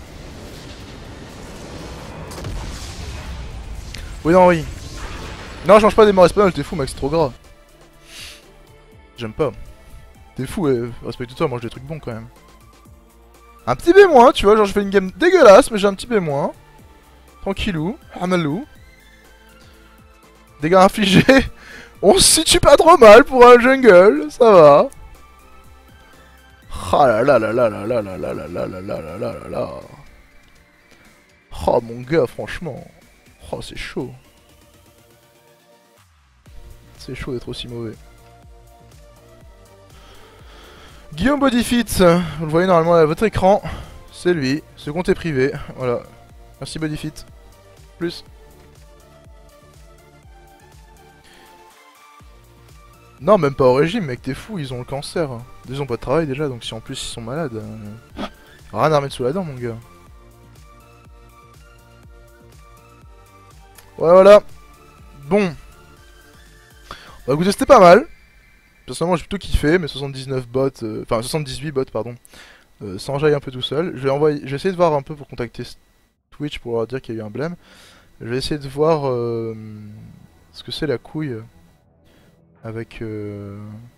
Oui, non, oui. Non, je mange pas des morts espagnols, t'es fou, mec, c'est trop gras. J'aime pas. T'es fou, et respecte-toi, mange des trucs bons quand même. Un petit B-, tu vois, genre je fais une game dégueulasse, mais j'ai un petit B-. Tranquillou, hamalou. Dégâts infligés. On se situe pas trop mal pour un jungle, ça va. Ah là là là là là là là là là là là là là là là là. Oh mon gars, franchement. Oh, c'est chaud. C'est chaud d'être aussi mauvais. Guillaume Bodyfit, vous le voyez normalement à votre écran. C'est lui. Ce compte est privé. Voilà. Merci Bodyfit. Plus. Non, même pas au régime, mec, t'es fou, ils ont le cancer. Ils ont pas de travail déjà, donc si en plus ils sont malades. Euh... Rien à remettre sous la dent, mon gars. Ouais, voilà. Bon. Bah écoutez, c'était pas mal. Personnellement, j'ai plutôt kiffé, mes soixante-dix-neuf bots, euh... enfin soixante-dix-huit bots, pardon. Euh, sans jaille un peu tout seul. Je vais envoyer, je vais essayer de voir un peu pour contacter Twitch pour leur dire qu'il y a eu un blême. Je vais essayer de voir euh... ce que c'est la couille. Avec euh...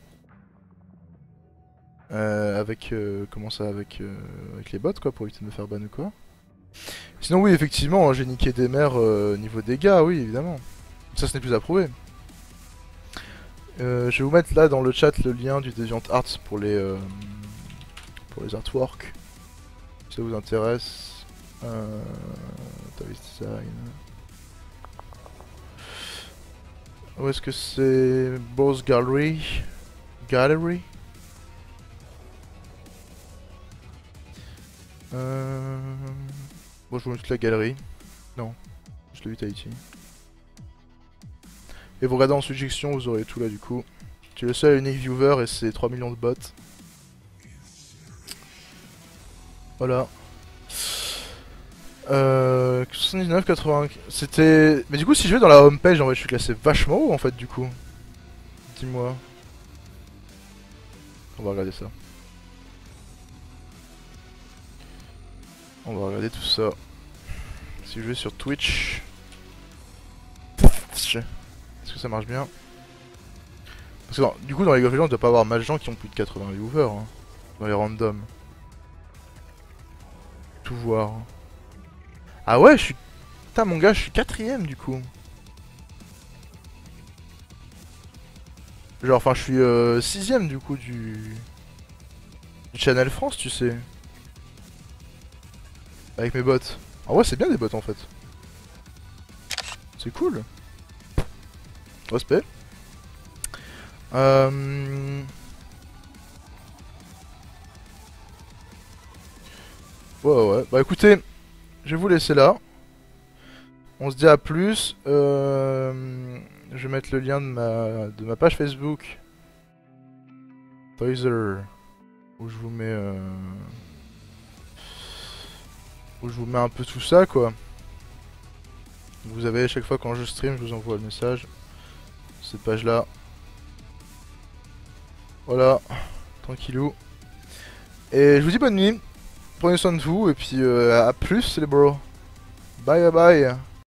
Euh, avec euh, comment ça, avec euh, avec les bots quoi, pour éviter de me faire ban ou quoi. Sinon oui, effectivement, hein, j'ai niqué des mers euh, niveau dégâts, oui évidemment. Ça, ce n'est plus à prouver. Euh, je vais vous mettre là dans le chat le lien du DeviantArt pour les euh, pour les artworks. Si ça vous intéresse. Euh, design. Où est-ce que c'est? Boss Gallery. Gallery. Euh... Bon, je vous montre la galerie. Non, je l'ai vu Tahiti. Et vous regardez en suggestion, vous aurez tout là du coup. Tu es le seul unique viewer et c'est trois millions de bots. Voilà. Euh... soixante-dix-neuf, quatre-vingts... C'était... Mais du coup, si je vais dans la homepage, en fait, je suis classé vachement haut en fait du coup. Dis-moi. On va regarder ça. On va regarder tout ça. Si je vais sur Twitch... Est-ce que ça marche bien? Parce que non, du coup dans League of Legends, on doit pas avoir mal de gens qui ont plus de quatre-vingts viewers. Hein, dans les randoms. Tout voir. Ah ouais, je suis... Putain mon gars, je suis quatrième du coup. Genre, enfin je suis euh, sixième du coup du... du Channel France, tu sais. Avec mes bots. Ah ouais, c'est bien des bots en fait. C'est cool. Respect. Euh... Ouais ouais, bah écoutez, je vais vous laisser là. On se dit à plus. Euh... Je vais mettre le lien de ma, de ma page Facebook. Toiser. Où je vous mets... Euh... Où je vous mets un peu tout ça quoi. Vous avez à chaque fois quand je stream, je vous envoie le message. Cette page là. Voilà. Tranquillou. Et je vous dis bonne nuit. Prenez soin de vous et puis euh, à plus les bros. Bye bye bye.